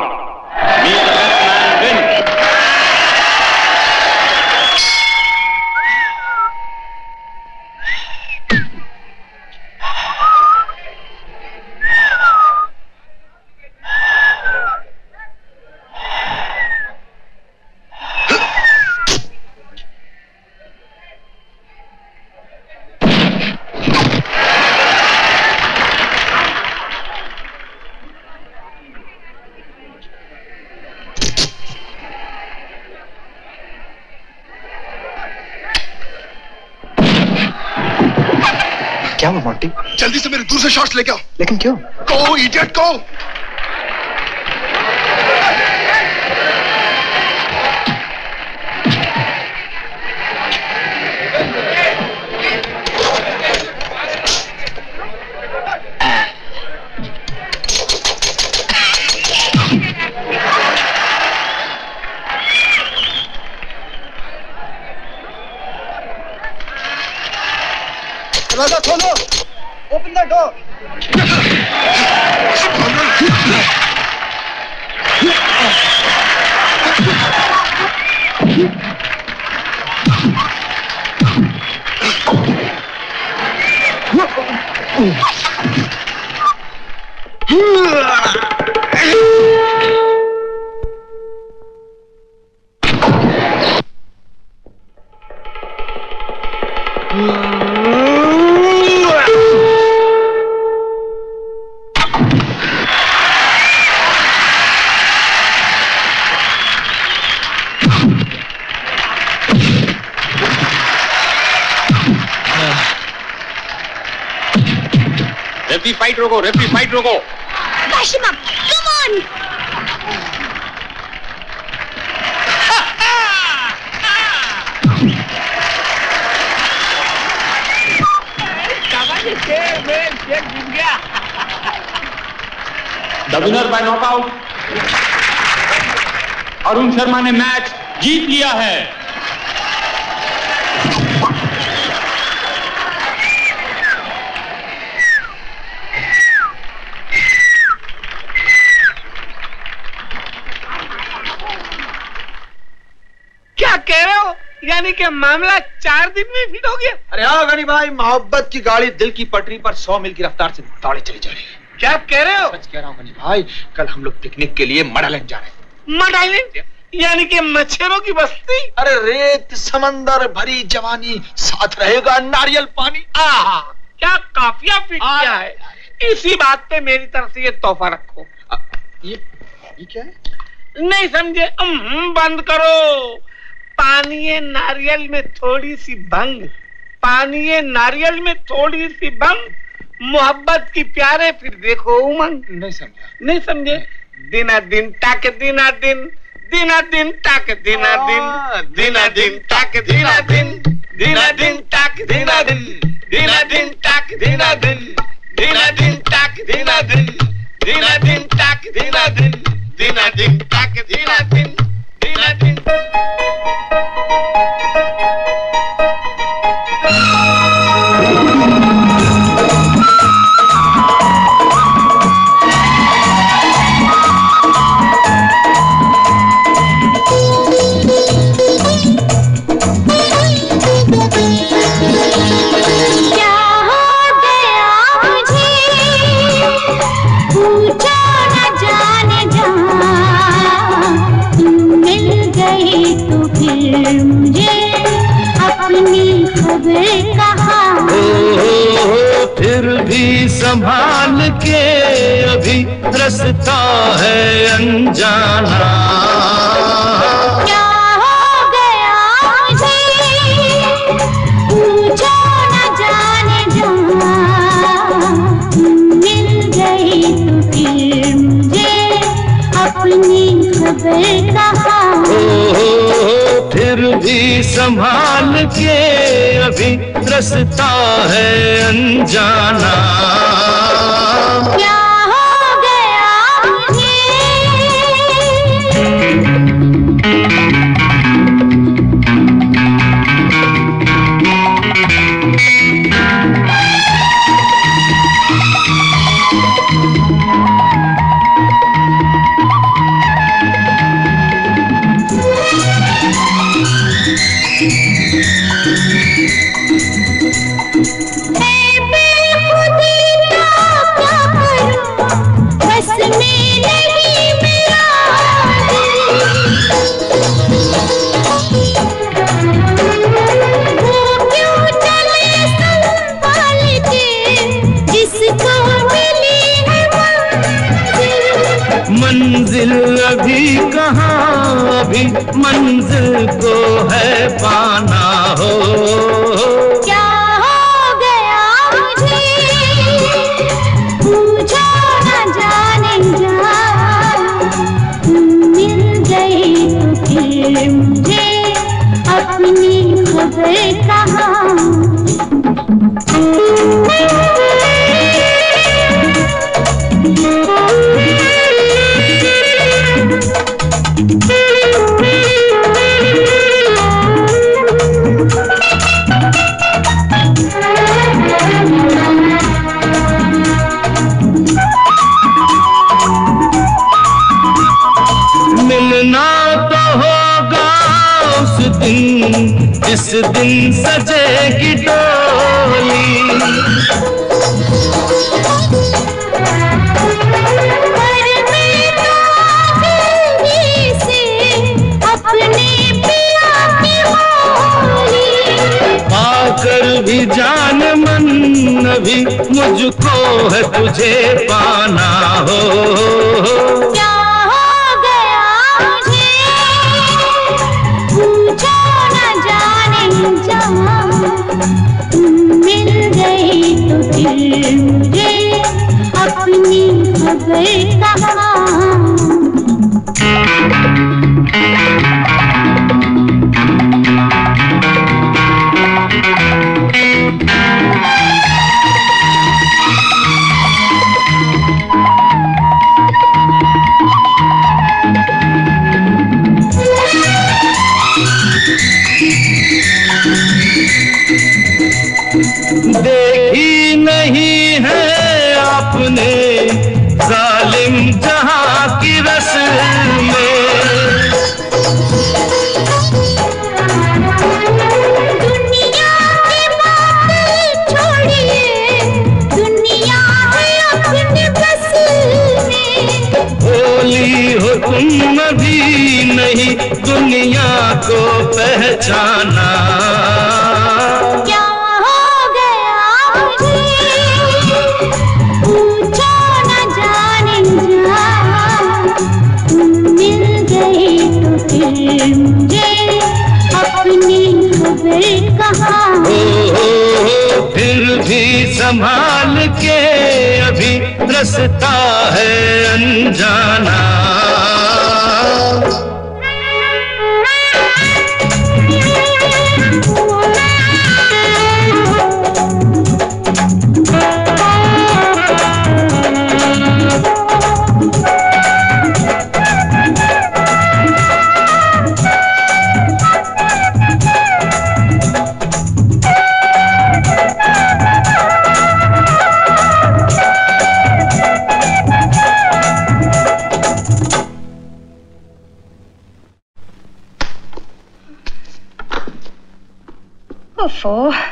क्या हुआ मोंटी? जल्दी से मेरे दूसरे शॉट्स लेके आओ। लेकिन क्यों? Go idiot go. दरवाजा खोलो, open the door. Referee fight रोको, रेफरी फाइट रोको। Bash him up. Come on. मैं चेक जीत गया। The winner by knockout, Arun Sharma ने मैच जीत लिया है। क्या कह रहे हो? यानी कि मामला चार दिन में फिट हो गया? अरे हाँ गनी भाई, मोहब्बत की गाड़ी दिल की पटरी पर सौ मील की रफ्तार से दौड़े चली जा रही है। क्या कह रहे हो? सच कह रहा हूँ गनी भाई, कल हम लोग पिकनिक के लिए मड आइलैंड जा रहे हैं। मड आइलैंड यानी कि मच्छरों की बस्ती? अरे रेत समंदर भरी जवानी, साथ रहेगा नारियल पानी। आहा, क्या काफिया फिट किया है। इसी बात पे मेरी तरफ से ये तोहफा रखो। आ, ये ये क्या है? नहीं समझे? बंद करो। पानी नारियल में थोड़ी सी भंग, पानी नारियल में थोड़ी सी भंग, मोहब्बत की प्यारे फिर देखो उमंग। नहीं समझा। नहीं समझे? दिना दिन ताके दिना दिन, दिना दिन ताके दिना दिन, दिना दिन ताके दिना दिन, दिना दिन ताके दिना दिन, दिना दिन ताके दिना दिन, दिना दिन ताके दिना दिन, दिना दिन ताके दिना दिन, दिना दिन ताके दिना दिन, दिना दिन। संभाल के अभी रसता है अनजाना। क्या हो गया मुझे पूछो न जाने जाना, मिल गई तो फिर मुझे अपनी खबर कहाँ। ओ फिर भी संभाल के अभी रसता है अनजाना। क्या हो गया मुझे? मंजिल अभी कहाँ, अभी मंजिल को है पाना हो। क्या हो गया मुझे पूछो न जाने जाना, मिल गई तो फिर मुझे अपनी खबर कहाँ। मिलना तो होगा उस दिन जिस दिन सजेगी डोली। पाकर भी जान मन अभी मुझको है तुझे पाना हो। क्या हो गया मुझे पूछो न जाने जाना, मिल गई तो फिर मुझे अपनी खबर कहाँ। अपने जालिम जहां की रस में। दुनिया की बात छोड़िए, दुनिया है अपने बस में। भोली हो तुम अभी नहीं दुनिया को पहचाना। क्या हो गया मुझे पूछो न जाने जा, तुम मिल गए तो फिर मुझे अपनी खबर कहाँ। हो, हो, हो फिर भी संभाल के अभी रसता है अनजाना। ओफो,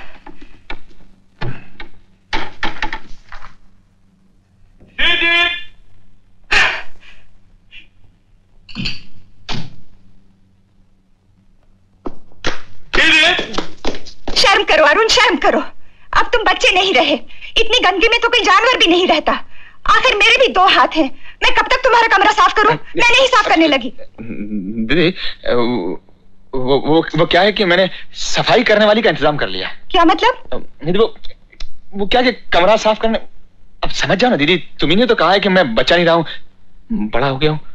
शर्म करो अरुण, शर्म करो। अब तुम बच्चे नहीं रहे। इतनी गंदगी में तो कोई जानवर भी नहीं रहता। आखिर मेरे भी दो हाथ हैं। मैं कब तक तुम्हारा कमरा साफ करूं? मैं नहीं साफ करने लगी। दीदी वो वो वो क्या है कि मैंने सफाई करने वाली का इंतजाम कर लिया। क्या मतलब? दीदी वो वो क्या कि कमरा साफ करने, अब समझ जाओ ना दीदी, तुम्ही ने तो कहा है कि मैं बच्चा नहीं रहा हूँ, बड़ा हो गया हूँ।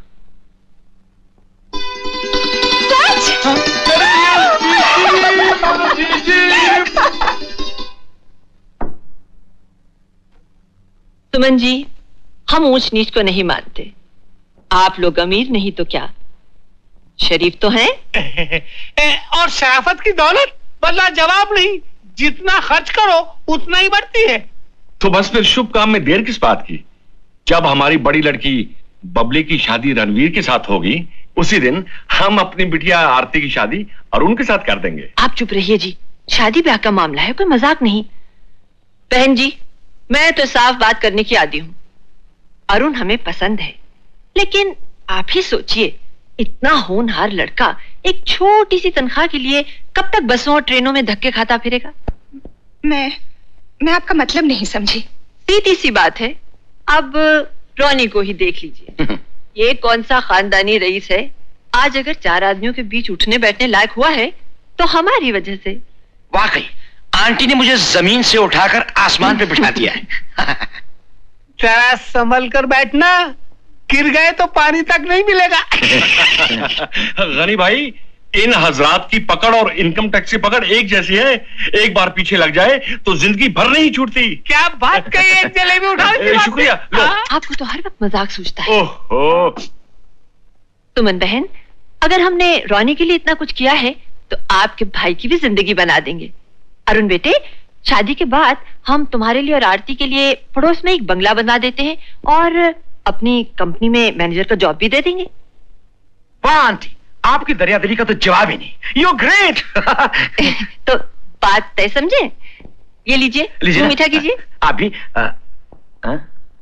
सुमन जी, हम ऊंच नीच को नहीं मानते। आप लोग अमीर नहीं तो क्या, शरीफ तो हैं। और शराफत की दौलत बदला जवाब नहीं, जितना खर्च करो उतना ही बढ़ती है। तो बस फिर शुभ काम में देर किस बात की? जब हमारी बड़ी लड़की बबली की शादी रणवीर के साथ होगी, उसी दिन हम अपनी बिटिया आरती की शादी अरुण के साथ कर देंगे। आप चुप रहिए जी, शादी ब्याह का मामला है, कोई मजाक नहीं। बहन जी, मैं तो साफ बात करने की आदी हूं। अरुण हमें पसंद है, लेकिन आप ही सोचिए, इतना होनहार लड़का एक छोटी सी तनख्वाह के लिए कब तक बसों और ट्रेनों में धक्के खाता फिरेगा? मैं मैं आपका मतलब नहीं समझी। सीधी सी बात है, अब रोनी को ही देख लीजिए। ये कौन सा खानदानी रईस है, आज अगर चार आदमियों के बीच उठने बैठने लायक हुआ है तो हमारी वजह से। वाकई आंटी ने मुझे जमीन से उठाकर आसमान पे बिठा दिया है। जरा संभल कर बैठना, गिर गए तो पानी तक नहीं मिलेगा। गनी भाई, इन हजरात की पकड़ और इनकम टैक्स की पकड़ एक जैसी है। एक बार पीछे लग जाए तो जिंदगी भर नहीं छूटती। क्या बात कही, एक जलेबी उठा दी। शुक्रिया। लो। आपको तो हर वक्त मजाक सूझता है। ओहो। सुमन बहन, अगर हमने रोनी के लिए इतना कुछ किया है तो आपके भाई की भी जिंदगी बना देंगे। अरुण बेटे, शादी के बाद हम तुम्हारे लिए और आरती के लिए पड़ोस में एक बंगला बना देते हैं और अपनी कंपनी में मैनेजर का जॉब भी दे देंगे। वाह आंटी, आपकी दरियादिली का तो जवाब ही नहीं। You great. तो बात तय समझे? ये लीजिए, लीजिए मीठा कीजिए। आप भी। आ, आ?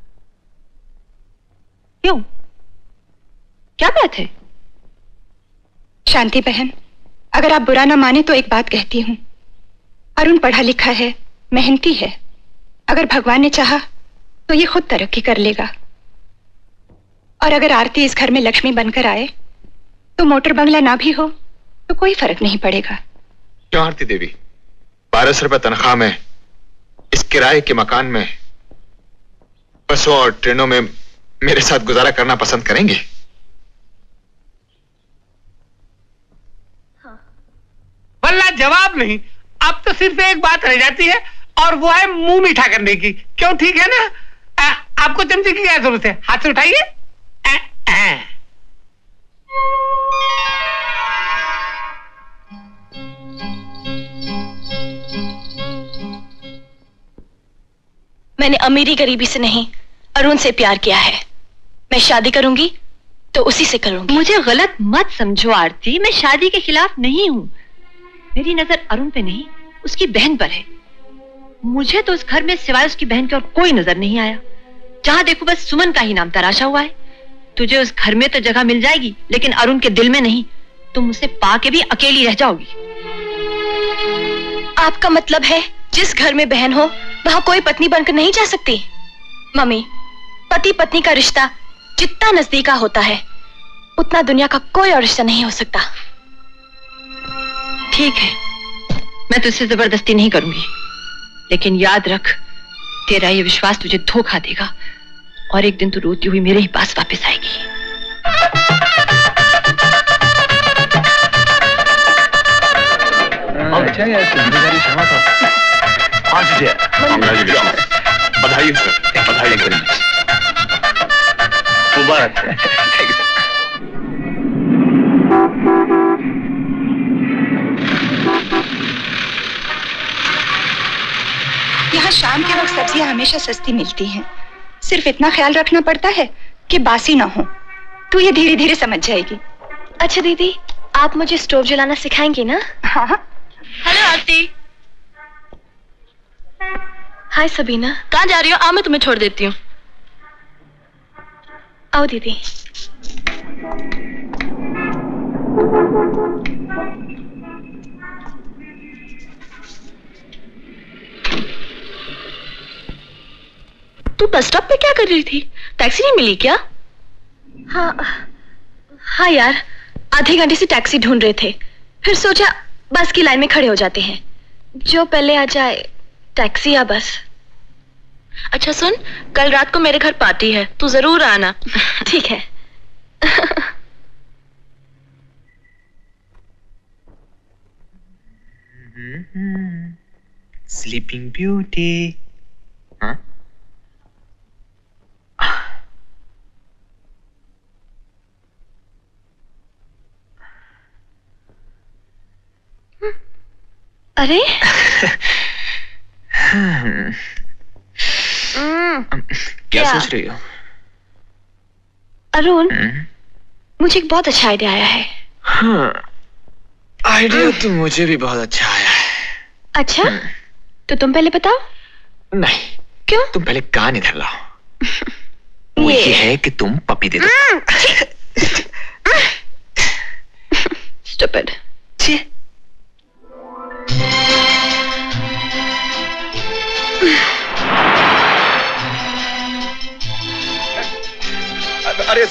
क्यों, क्या बात है? शांति बहन, अगर आप बुरा ना माने तो एक बात कहती हूँ। अरुण पढ़ा लिखा है, मेहनती है। अगर भगवान ने चाहा तो ये खुद तरक्की कर लेगा। और अगर आरती इस घर में लक्ष्मी बनकर आए तो मोटर बंगला ना भी हो तो कोई फर्क नहीं पड़ेगा। क्यों आरती देवी, बारह सौ रुपए तनख्वाह में इस किराए के मकान में बसों और ट्रेनों में मेरे साथ गुजारा करना पसंद करेंगे? वल्ला जवाब नहीं। अब तो सिर्फ एक बात रह जाती है और वो है मुंह मीठा करने की। क्यों, ठीक है ना? आ, आपको चमचे की क्या जरूरत है? हाथ से उठाइए। मैंने अमीरी गरीबी से नहीं, अरुण से प्यार किया है। मैं शादी करूंगी तो उसी से करूंगी। मुझे गलत मत समझो आरती, मैं शादी के खिलाफ नहीं हूँ। मेरी नजर अरुण पे नहीं, उसकी बहन पर है। मुझे तो उस घर में सिवाय उसकी बहन के और कोई नजर नहीं आया। जहां देखो बस सुमन का ही नाम तराशा हुआ है। तुझे उस घर में तो जगह मिल जाएगी, लेकिन अरुण के दिल में नहीं। तुम उसे पाके भी अकेली रह जाओगी। आपका मतलब है जिस घर में बहन हो वहां कोई पत्नी बनकर नहीं जा सकती? मम्मी, पति पत्नी का रिश्ता जितना नजदीका होता है उतना दुनिया का कोई और रिश्ता नहीं हो सकता। ठीक है, मैं तुझसे जबरदस्ती नहीं करूंगी, लेकिन याद रख, तेरा ये विश्वास तुझे धोखा देगा और एक दिन तू रोती हुई मेरे ही पास वापस आएगी। अच्छा यार, तुम्हारी क्षमा था। आज दिया। बधाई सर, बधाई करें। मुबारक। यहाँ शाम के वक्त सब्जियां हमेशा सस्ती मिलती हैं। सिर्फ इतना ख्याल रखना पड़ता है कि बासी ना हो। तू ये धीरे धीरे समझ जाएगी। अच्छा दीदी, आप मुझे स्टोव जलाना सिखाएंगी ना? हाँ हाँ। हेलो आरती। हाय सबीना। कहाँ जा रही हो? आओ मैं तुम्हें छोड़ देती हूँ। आओ दीदी। तू बस स्टॉप पे क्या कर रही थी? टैक्सी नहीं मिली क्या? हाँ हाँ यार, आधे घंटे से टैक्सी ढूंढ रहे थे, फिर सोचा बस की लाइन में खड़े हो जाते हैं, जो पहले आ जाए, टैक्सी या बस। अच्छा सुन, कल रात को मेरे घर पार्टी है, तू जरूर आना। ठीक है। Sleeping beauty. हाँ? अरे क्या सोच रही हो? अरुण, मुझे एक बहुत अच्छा आइडिया आया है। हाँ, आइडिया तो मुझे भी बहुत अच्छा आया है। अच्छा, तो तुम पहले बताओ। नहीं। क्यों? तुम पहले कान इधर लाओ। वो ये है कि तुम पपी दे दो। Stupid. अरे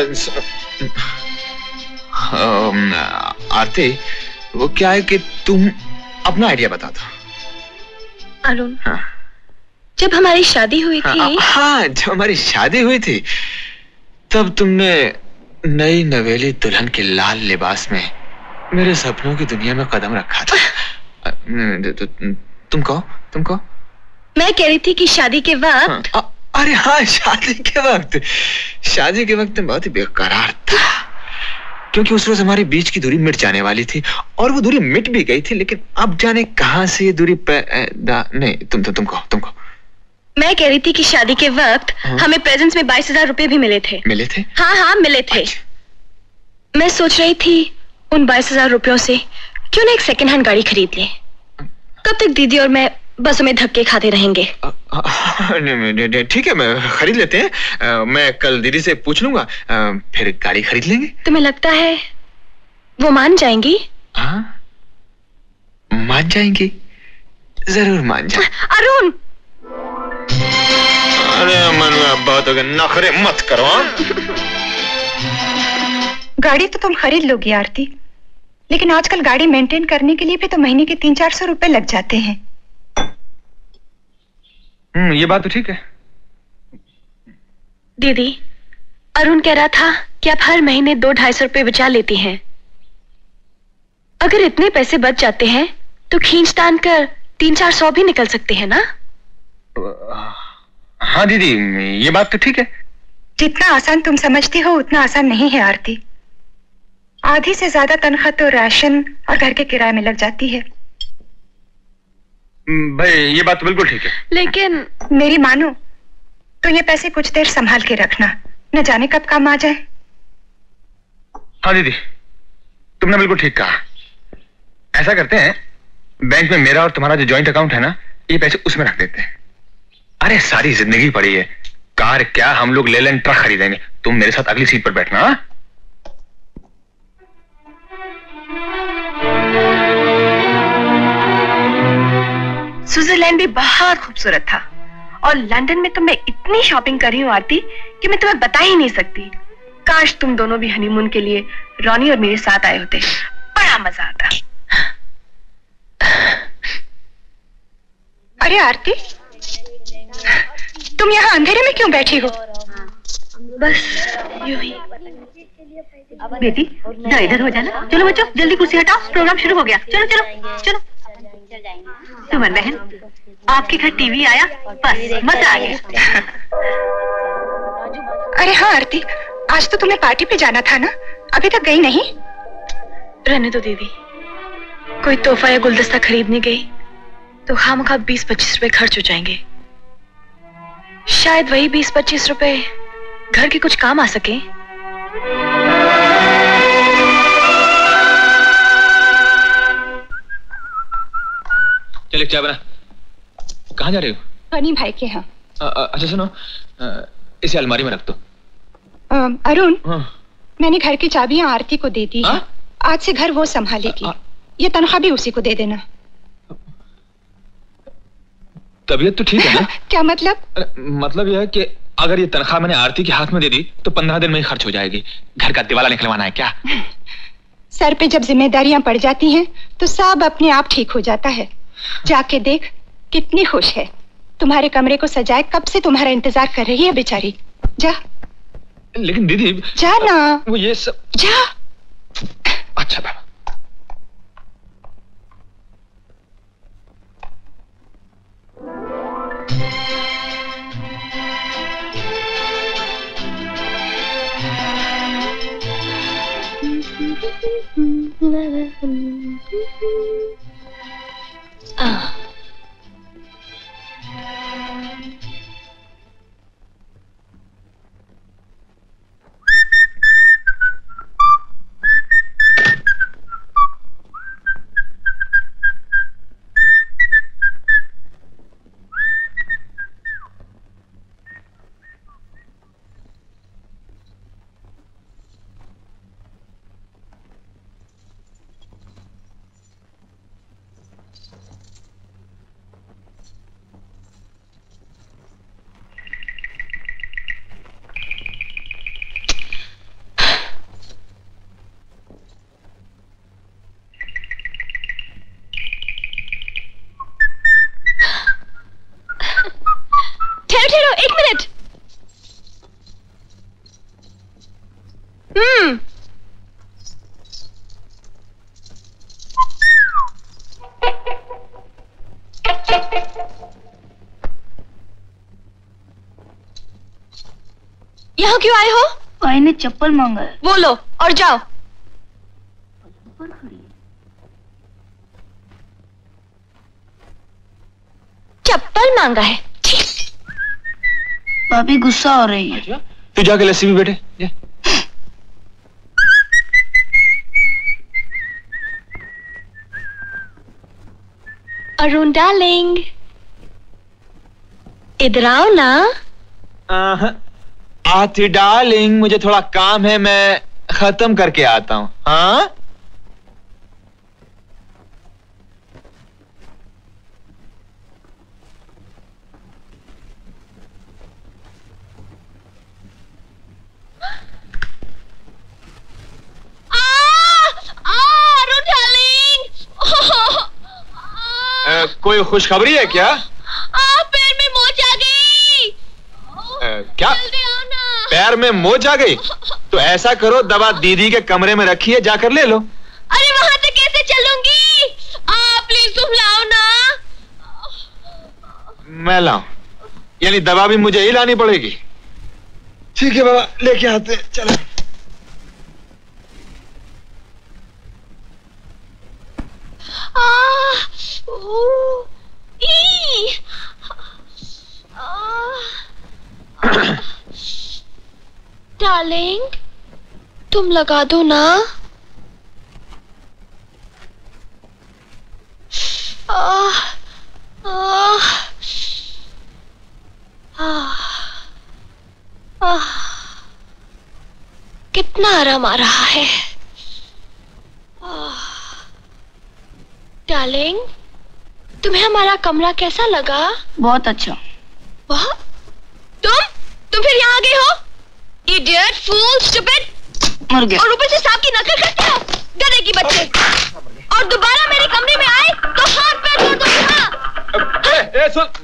आरती, वो क्या है कि तुम अपना आइडिया बता दो। अरुण, हाँ? जब हमारी शादी हुई थी। हाँ, हाँ, जब हमारी शादी हुई थी तब तुमने नई नवेली दुल्हन के लाल लिबास में मेरे सपनों की दुनिया में कदम रखा था। तुम कहो, तुम कहो। मैं कह रही थी कि शादी के वक्त। हाँ, अरे हाँ, शादी के वक्त शादी के वक्त बहुत ही बेकरार था, क्योंकि उस रोज हमारे बीच की दूरी मिट जाने वाली थी, और वो दूरी मिट भी गई थी, लेकिन अब जाने कहां से ये दूरी पैदा। नहीं, तुम तुम तुम कहो, तुम कहो। मैं कह रही थी कि शादी के वक्त हाँ? हमें प्रेजेंट्स में बाईस हजार रुपए भी मिले थे। मिले थे? हाँ हाँ मिले थे। अच्छा। मैं सोच रही थी उन बाईस हजार रुपयों से क्यों ना एक सेकेंड हैंड गाड़ी खरीद ले। कब तक दीदी और मैं बसों में धक्के खाते रहेंगे? ठीक है, मैं खरीद लेते हैं। आ, मैं कल दीदी से पूछ लूंगा, आ, फिर गाड़ी खरीद लेंगे। तुम्हें लगता है वो मान जाएंगी? हाँ, मान जाएंगी, जरूर मान जाए। अरुण! अरे मनुआ, बात हो गई, नखरे मत करो। गाड़ी तो तुम खरीद लोगी आरती, लेकिन आजकल गाड़ी मेंटेन करने के लिए भी तो महीने के तीन चार सौ रुपए लग जाते हैं। हम्म, ये बात तो ठीक है। दीदी, अरुण कह रहा था कि आप हर महीने दो ढाई सौ रुपए बचा लेती हैं। अगर इतने पैसे बच जाते हैं तो खींच तान कर तीन चार सौ भी निकल सकते हैं ना? हाँ दीदी, ये बात तो ठीक है। जितना आसान तुम समझती हो उतना आसान नहीं है आरती। आधी से ज्यादा तनख्वाह तो राशन और घर के किराए में लग जाती है। भाई, ये बात तो बिल्कुल ठीक है। लेकिन मेरी मानो तो ये पैसे कुछ देर संभाल के रखना, न जाने कब काम आ जाए। हाँ दीदी, तुमने बिल्कुल ठीक कहा। ऐसा करते हैं, बैंक में मेरा और तुम्हारा जो जॉइंट अकाउंट है ना, ये पैसे उसमें रख देते हैं। अरे सारी जिंदगी पड़ी है, कार क्या हम लोग ले लें, ट्रक खरीदेंगे। तुम मेरे साथ अगली सीट पर बैठना। हा? स्विट्जरलैंड भी बहुत खूबसूरत था और लंदन में तो मैं इतनी शॉपिंग कर रही हूँ आरती कि मैं तुम्हें बता ही नहीं सकती। काश तुम दोनों भी हनीमून के लिए रॉनी और मेरे साथ आए होते, बड़ा मजा आता। अरे आरती, तुम यहाँ अंधेरे में क्यों बैठी हो? बस यूं ही। बेटी जरा इधर हो जाना। चलो बच्चों जल्दी कुर्सी हटाओ, प्रोग्राम शुरू हो गया। चलो चलो चलो। सुमन बहन, आपके घर टीवी आया, बस मजा आ गया। अरे हाँ आरती, आज तो तुम्हें पार्टी पे जाना था ना, अभी तक गई नहीं? रहने दो दीदी, कोई तोहफा या गुलदस्ता खरीदने गई तो खामखा बीस पच्चीस रुपए खर्च हो जाएंगे। शायद वही बीस पच्चीस रुपए घर के कुछ काम आ सके। चल एक चाय बना। कहाँ जा रहे हो? रनी भाई के यहाँ। अच्छा सुनो, आ, इसे अलमारी में रख दो। आ, अरुण, हाँ। मैंने घर की चाबियां आरती को दे दी है। आज से घर वो संभालेगी। ये तनख्वाह भी उसी को दे देना। तबीयत तो ठीक है ना? क्या मतलब? मतलब यह है कि अगर ये तनख्वाह मैंने आरती के हाथ में दे दी तो पंद्रह दिन में ही खर्च हो जाएगी। घर का दिवाला निकलवाना है क्या? सर पे जब जिम्मेदारियां पड़ जाती हैं तो सब अपने आप ठीक हो जाता है। जाके देख कितनी खुश है। तुम्हारे कमरे को सजाए कब से तुम्हारा इंतजार कर रही है बेचारी। जा। लेकिन दीदी। जा ना। वो ये सब। जा। अच्छा बाबा। आ ठहरो एक मिनट। हम्म यहाँ क्यों आए हो? भाई ने चप्पल मांगा है। वो लो और जाओ। चप्पल मांगा है। भाभी गुस्सा हो रही है। तू जाके लस्सी में बैठे। जा। अरुण डार्लिंग, इधर आओ ना। आती डार्लिंग, मुझे थोड़ा काम है, मैं खत्म करके आता हूँ। हाँ कोई खुशखबरी है क्या? आ, पैर में मोच आ गई। आ, क्या? पैर में मोच आ गई? तो ऐसा करो, दवा दीदी के कमरे में रखी है, जाकर ले लो। अरे वहां से कैसे चलूंगी? आ, प्लीज तुम लाओ ना। मैं लाऊं? यानी दवा भी मुझे ही लानी पड़ेगी? ठीक है बाबा, लेके आते, चलो। आ, ओ, ई, आ, डार्लिंग, तुम लगा दो ना। आह, आह, आह, आह, कितना आराम आ रहा है। आह, डार्लिंग, तुम्हें हमारा कमरा कैसा लगा? बहुत अच्छा। वाह, तुम तुम फिर यहाँ आ गए हो? Idiot, fool, stupid. मर गया। और ऊपर से सांप की नकल करते हो, गधे की बच्चे। और दोबारा मेरे कमरे में आए तो हाथ पैर तोड़ दूंगी। हाँ। ए, ए, सुन।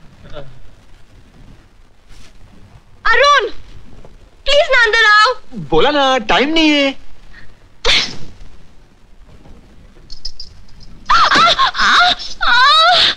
अरुण, प्लीज ना अंदर आओ। बोला ना, टाइम नहीं है। आ, आ, आ, आ,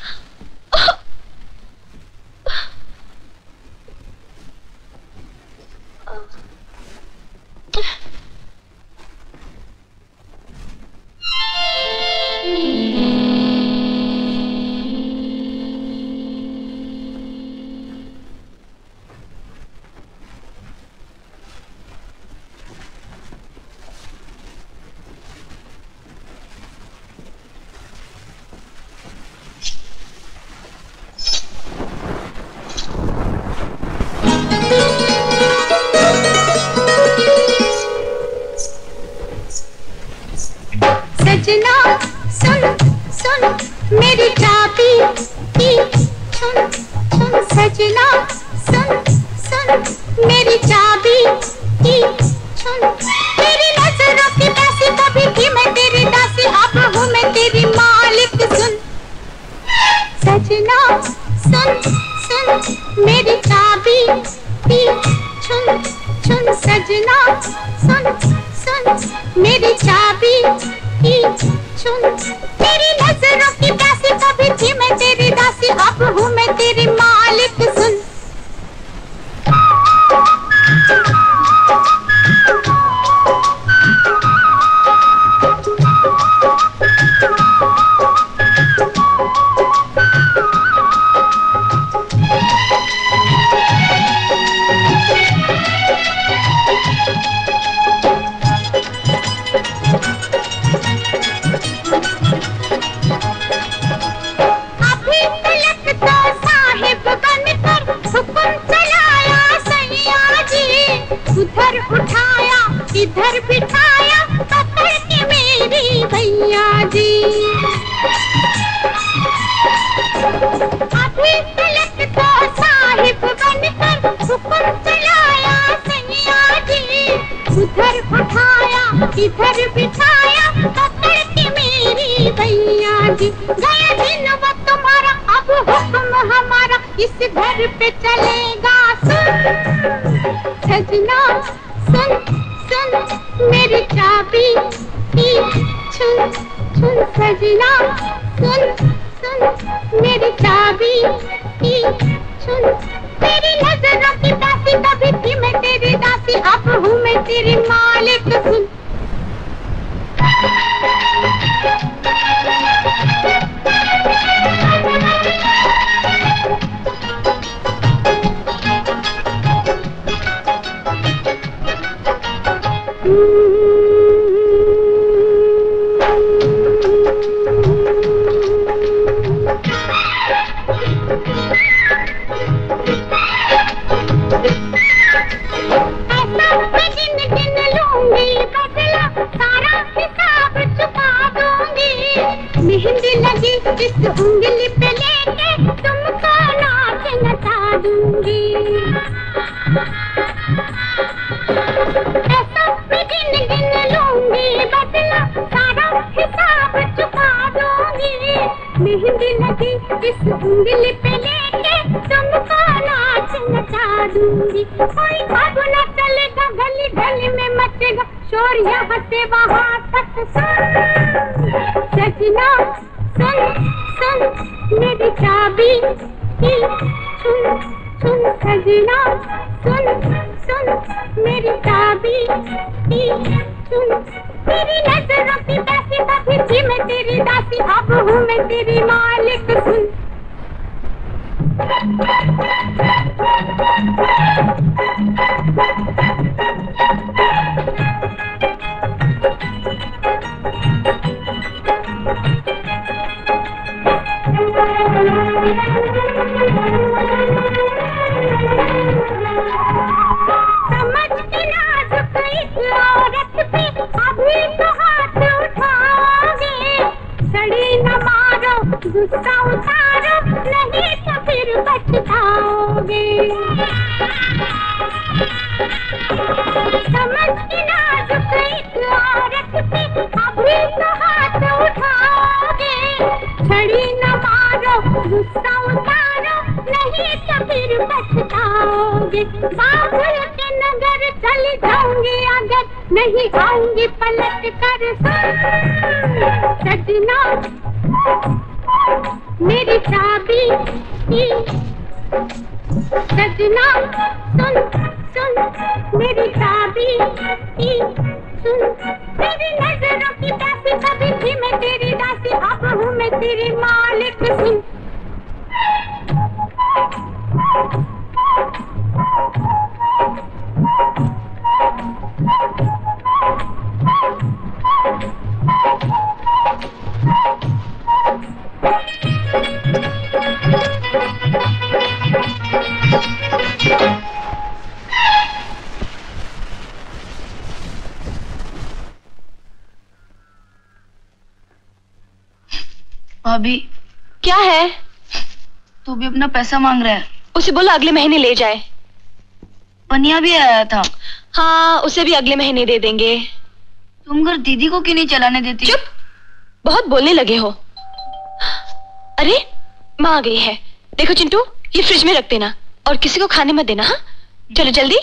सजना सुन सुन मेरी चाबी की सुन सुन सजना सुन सुन मेरी चाबी की सुन। तेरी नजरों की प्यासी कभी थी मैं तेरी दासी, अब हूँ मैं तेरी मालिक। सुन सजना सुन सुन मेरी चाबी की सुन सुन सजना सुन सुन मेरी चाबी की सुन। तेरी नजरों की प्यासी कभी थी मैं तेरी दासी, अब हूँ मैं तेरी मालिक। सुन उधर उठाया इधर बिठाया पकड़ के मेरी भैया जी। अभी तलक तो साहिब बनकर हुक्म चलाया सैया जी। उधर उठाया इधर बिठाया पकड़ के मेरी भैया जी। गया दिन वो तुम्हारा, अब हुक्म हमारा, इस घर पे चलेगा। सुन सजना सुन सुन मेरी चाबी की छुन छुन सजना सुन सुन मेरी चाबी की छुन। तेरी नजरों की दासी कभी थी मैं तेरी दासी, अब हूँ मैं तेरी मालिक। सुन मेहंदी लगी इस उंगली पे लेके तुमको नाच नचा दूंगी। ऐसा मैं गिन गिन लूंगी बदला, सारा हिसाब चुका दूंगी। मेहंदी लगी इस उंगली पे लेके तुमको नाच नचा दूंगी। कोई अब न चलेगा, गली गली में मचेगा शोर, यहाँ से वहाँ तक। सजना सुन सुन मेरी चाबी की सुन सुन सजना सुन सुन मेरी चाबी की सुन। तेरी नजरों की दासी कभी थी मैं तेरी दासी, अब हूँ मैं तेरी मालिक। सुन आऊंगी, बाबुल के नगर चली जाऊंगी अगर नहीं आऊंगी पलट कर। सजना मेरी चाबी की, सजना सुन सुन मेरी चाबी की सुन, तेरी नजरों की प्यासी कभी थी मैं तेरी दासी, अब हूँ मैं तेरी मालिक सुन। भाभी क्या है? तो भी अपना पैसा मांग रहा है। उसे बोला अगले महीने ले जाए। पनिया भी आया था। हाँ, उसे भी अगले महीने दे देंगे। तुम घर दीदी को क्यों नहीं चलाने देती? चुप, बहुत बोलने लगे हो। अरे माँ आ गई है। देखो चिंटू, ये फ्रिज में रख देना और किसी को खाने मत देना। हाँ, चलो जल्दी।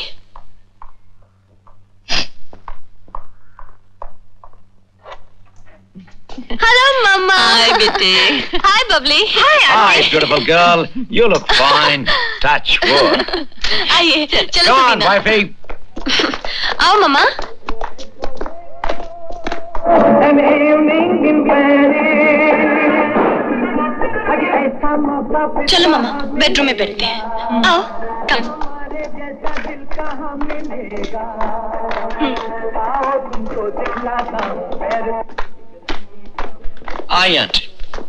हेलो मम्मा। हाय बेटे। हाय बबली। हाय Hi, beautiful girl. You look fine. Touch wood. आइए चलो। Come on, wifey. आओ मम्मा। चलो मम्मा, बेडरूम में बैठते हैं। आओ कम। आई आंटी।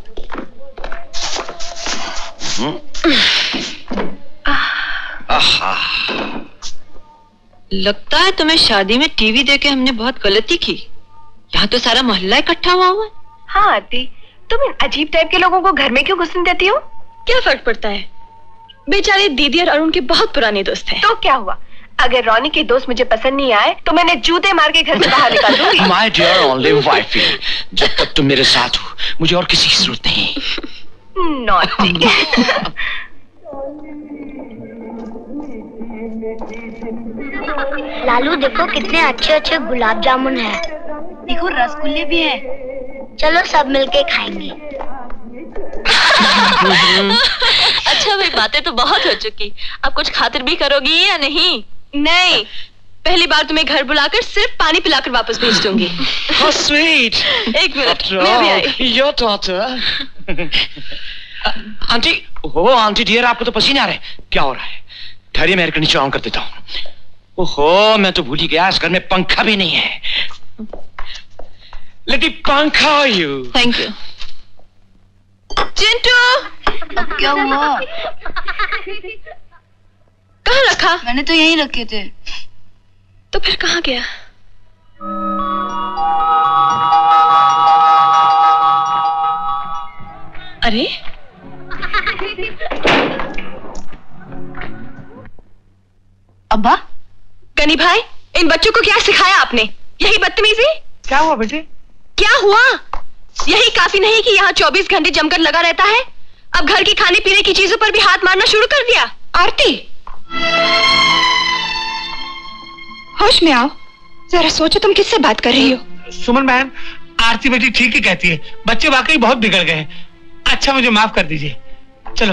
लगता है तुम्हें शादी में टीवी देके हमने बहुत गलती की। यहाँ तो सारा मोहल्ला इकट्ठा हुआ हुआ है। हाँ आंटी, तुम इन अजीब टाइप के लोगों को घर में क्यों घुसने देती हो? क्या फर्क पड़ता है, बेचारे दीदी और अरुण के बहुत पुराने दोस्त हैं। तो क्या हुआ, अगर रॉनी के दोस्त मुझे पसंद नहीं आए तो मैंने जूते मार के घर से बाहर निकाल दूंगी। My dear only wifey, जब तक तुम मेरे साथ हो मुझे और किसी की जरूरत नहीं। Naughty। लालू देखो कितने अच्छे अच्छे गुलाब जामुन है। देखो रसगुल्ले भी है। चलो सब मिलके खाएंगे। अच्छा भाई, बातें तो बहुत हो चुकी, अब कुछ खातिर भी करोगी या नहीं? नहीं, पहली बार तुम्हें घर बुलाकर सिर्फ पानी पिलाकर वापस भेज दूंगी। How sweet। एक मिनट, मैं भी आई। Your daughter। आंटी, हो आंटी डियर, आपको तो पसीने आ रहे हैं। क्या हो रहा है? ठहरिए, मैं एयर कंडीशनर ऑन कर देता हूँ। ओहो, मैं तो भूल ही गया, इस घर में पंखा भी नहीं है। Let me पंखा you। Thank you. चिंटू, अब क्या हुआ? कहाँ रखा? मैंने तो यहीं रखे थे। तो फिर कहाँ गया? अरे अब्बा, गनी भाई, इन बच्चों को क्या सिखाया आपने? यही बदतमीजी? क्या हुआ बेटे? क्या हुआ? यही काफी नहीं कि यहाँ चौबीस घंटे जमकर लगा रहता है, अब घर की खाने पीने की चीजों पर भी हाथ मारना शुरू कर दिया। आरती, होश में आओ, जरा सोचो तुम किससे बात कर रही हो। सुमन बहन, आरती बेटी ठीक ही कहती है, बच्चे वाकई बहुत बिगड़ गए। अच्छा मुझे माफ कर दीजिए, चलो।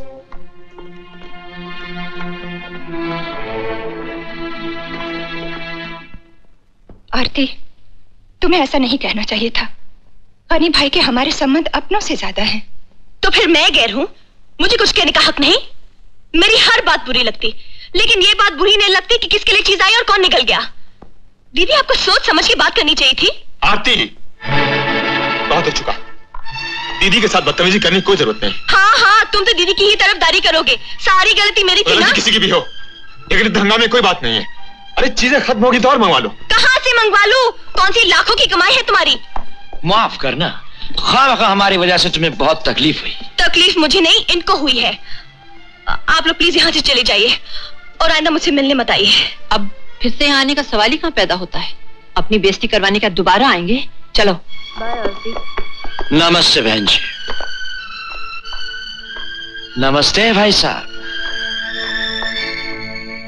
आरती, तुम्हें ऐसा नहीं कहना चाहिए था। गनी भाई के हमारे संबंध अपनों से ज्यादा हैं। तो फिर मैं गैर हूँ? मुझे कुछ कहने का हक नहीं? मेरी हर बात बुरी लगती, लेकिन ये बात बुरी नहीं लगती कि किसके लिए चीज आई और कौन निकल गया। दीदी, आपको सोच समझ के बात करनी चाहिए थी। आरती, बहुत हो चुका। दीदी के साथ बदतमीजी करने की कोई जरूरत नहीं। हाँ हाँ, तुम तो दीदी की ही तरफदारी करोगे। सारी गलती मेरी थी ना? किसी की भी हो, लेकिन दंगा में कोई बात नहीं है। अरे चीजें खत्म होगी तो और मंगवा लो। कहाँ से मंगवा लूं? कौन सी लाखों की कमाई है तुम्हारी? माफ करना, खामखा हमारी वजह से तुम्हें बहुत तकलीफ हुई। तकलीफ मुझे नहीं, इनको हुई है। आप लोग प्लीज यहाँ से चले जाइए और आइंदा मुझसे मिलने मत आइए। अब फिर से यहाँ आने का सवाल ही कहाँ पैदा होता है। अपनी बेइज्जती करवाने का दोबारा आएंगे। चलो। नमस्ते बहन जी। नमस्ते भाई साहब।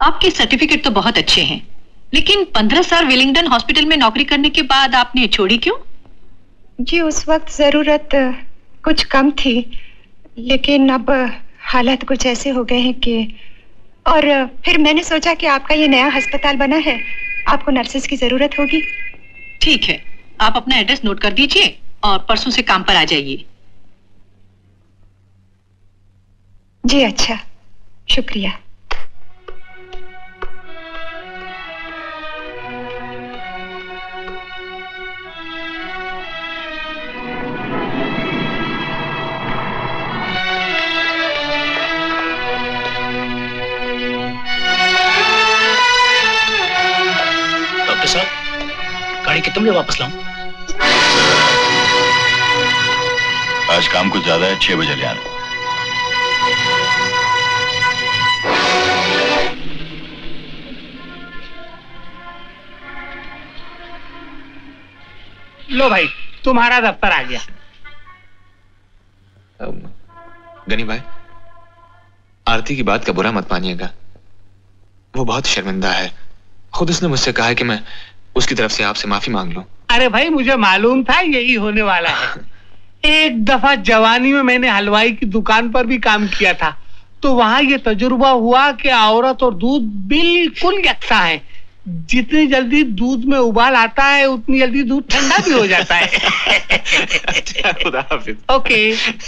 आपके सर्टिफिकेट तो बहुत अच्छे हैं, लेकिन पंद्रह साल वेलिंगटन हॉस्पिटल में नौकरी करने के बाद आपने छोड़ी क्यों? जी उस वक्त जरूरत कुछ कम थी, लेकिन अब हालात कुछ ऐसे हो गए हैं कि, और फिर मैंने सोचा कि आपका ये नया अस्पताल बना है, आपको नर्सेस की जरूरत होगी। ठीक है, आप अपना एड्रेस नोट कर दीजिए और परसों से काम पर आ जाइए। जी अच्छा, शुक्रिया। डॉक्टर साहब, गाड़ी कितने बजे वापस लाऊं? आज काम कुछ ज्यादा है, छह बजे ले आना। लो भाई, तुम्हारा दफ्तर आ गया। गनी भाई, आरती की बात का बुरा मत मानिएगा, वो बहुत शर्मिंदा है। खुद उसने मुझसे कहा है कि मैं उसकी तरफ से आपसे माफी मांग लूं। अरे भाई, मुझे मालूम था यही होने वाला है। एक दफा जवानी में मैंने हलवाई की दुकान पर भी काम किया था, तो वहां ये तजुर्बा हुआ कि औरत और दूध बिल्कुल यकसा है। जितनी जल्दी दूध में उबाल आता है, उतनी जल्दी दूध ठंडा भी हो जाता है। खुदा हाफिज। ओके।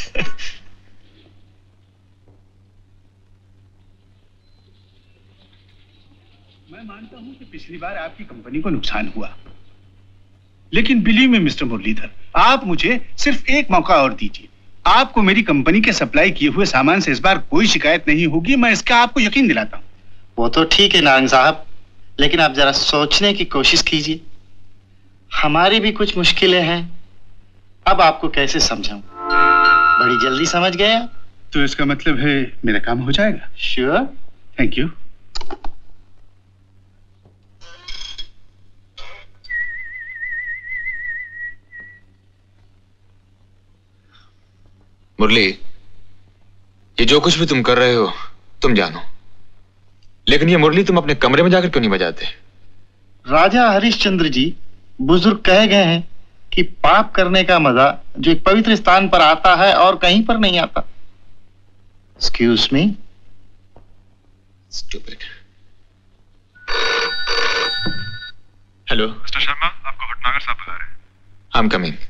मैं मानता हूं कि पिछली बार आपकी कंपनी को नुकसान हुआ, लेकिन बिलीव में मिस्टर मुरलीधर, आप मुझे सिर्फ एक मौका और दीजिए। आपको मेरी कंपनी के सप्लाई किए हुए सामान से इस बार कोई शिकायत नहीं होगी, मैं इसका आपको यकीन दिलाता हूँ। वो तो ठीक है नारंग साहब, लेकिन आप जरा सोचने की कोशिश कीजिए। हमारी भी कुछ मुश्किलें हैं, अब आपको कैसे समझाऊं? बड़ी जल्दी समझ गए आप? तो इसका मतलब है मेरा काम हो जाएगा? श्योर। Thank you. मुरली, ये जो कुछ भी तुम कर रहे हो तुम जानो, लेकिन ये मुरली तुम अपने कमरे में जाकर क्यों नहीं बजाते? राजा हरिश्चंद्र जी बुजुर्ग कह गए हैं कि पाप करने का मजा जो एक पवित्र स्थान पर आता है और कहीं पर नहीं आता। Excuse me. Stupid. Hello mister Sharma, आपको भटनागर साहब बुला रहे हैं। I am coming.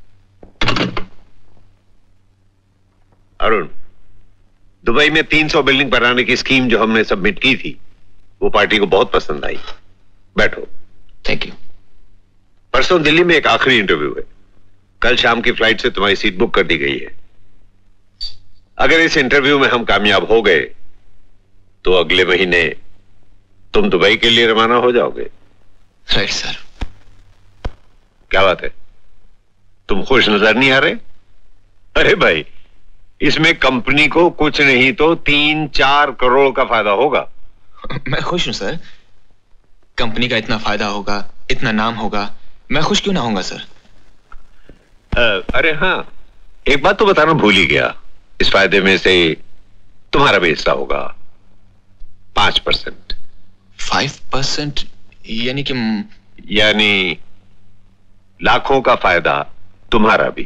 Arun, Dubai में तीन सौ बिल्डिंग बनाने की स्कीम जो हमने सबमिट की थी, वो पार्टी को बहुत पसंद आई। बैठो। Thank you. परसों दिल्ली में एक आखिरी इंटरव्यू है। कल शाम की फ्लाइट से तुम्हारी सीट बुक कर दी गई है। अगर इस इंटरव्यू में हम कामयाब हो गए तो अगले महीने तुम दुबई के लिए रवाना हो जाओगे। Right sir. क्या बात है, तुम खुश नजर नहीं आ रहे? अरे भाई, इसमें कंपनी को कुछ नहीं तो तीन चार करोड़ का फायदा होगा। मैं खुश हूं सर, कंपनी का इतना फायदा होगा, इतना नाम होगा, मैं खुश क्यों ना होऊंगा सर? आ, अरे हाँ, एक बात तो बताना भूल ही गया। इस फायदे में से तुम्हारा भी हिस्सा होगा, पांच परसेंट। फाइव परसेंट यानी कि? यानी लाखों का फायदा तुम्हारा भी।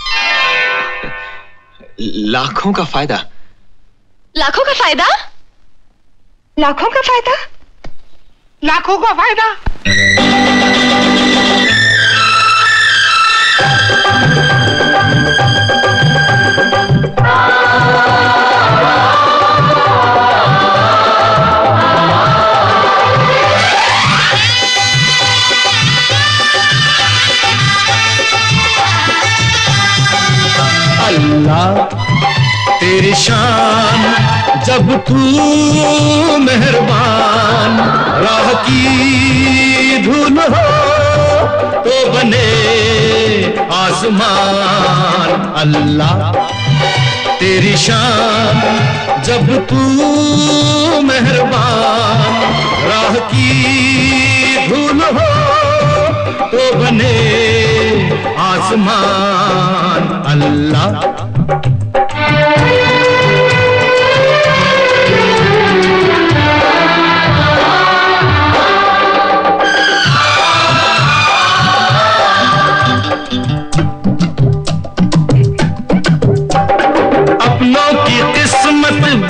लाखों का फायदा? लाखों का फायदा? लाखों का फायदा? लाखों का फायदा? अल्लाह तेरी शान, जब तू मेहरबान, राह की धूल हो तो बने आसमान। अल्लाह तेरी शान, जब तू मेहरबान, राह की धूल हो तो बने आसमान। अल्लाह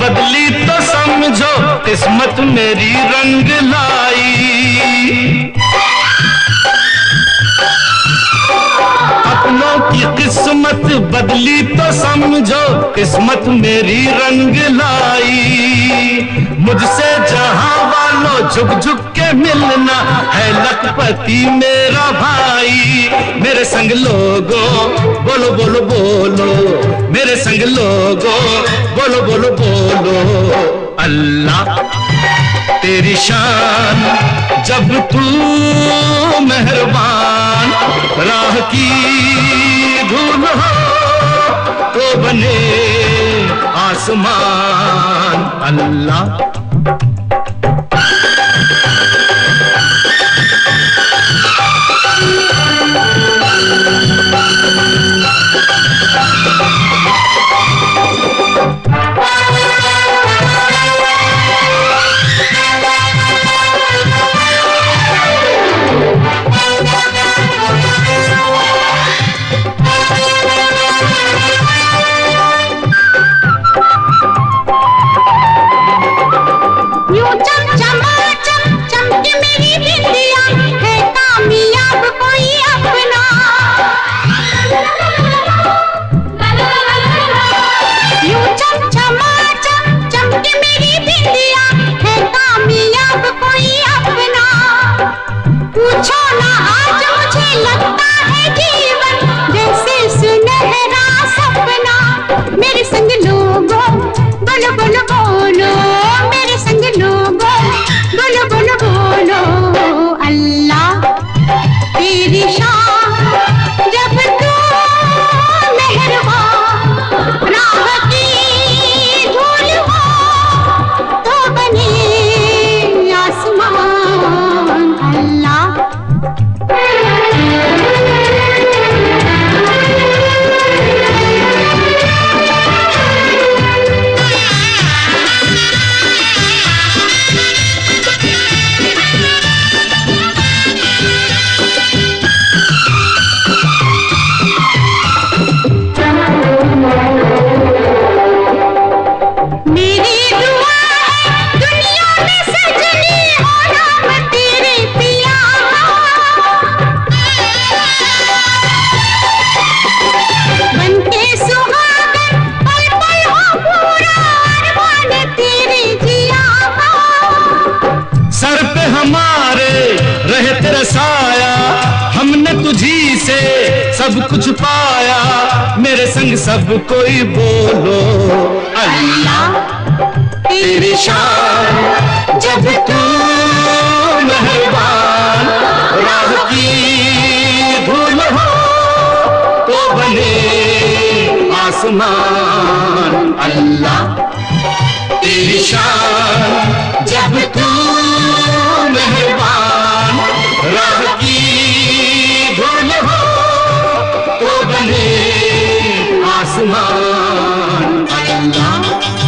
बदली तो समझो किस्मत मेरी रंग लाई। अपनों की किस्मत बदली तो समझो किस्मत मेरी रंग लाई। मुझसे जहां वालों झुक झुक के मिलना है लखपति मेरा भाई। मेरे संग लोगो बोलो बोलो बोलो, मेरे संग लोगो बोलो बोलो बोलो। अल्लाह तेरी शान जब तू मेहरबान, राह की धूल हो तो बने आसमान। अल्लाह पूछो ना आज मुझे लगता है जीवन जैसे सुनहरा सपना। मेरे संग लोगो बोलो बोलो बोलो, मेरे संग लोगो बोलो बोलो बोलो। अल्लाह तेरी शान जब तू मेहरबान, राह की धूल हो तो बने आसमान। अल्लाह साया, हमने तुझी से सब कुछ पाया। मेरे संग सब कोई बोलो अल्लाह तेरी शान जब तू मेहरबान, राह की धूल हो तो बने आसमान। अल्लाह तेरी शान जब तू मेहरबान, राह की धूल हो तो बने आसमान। अल्लाह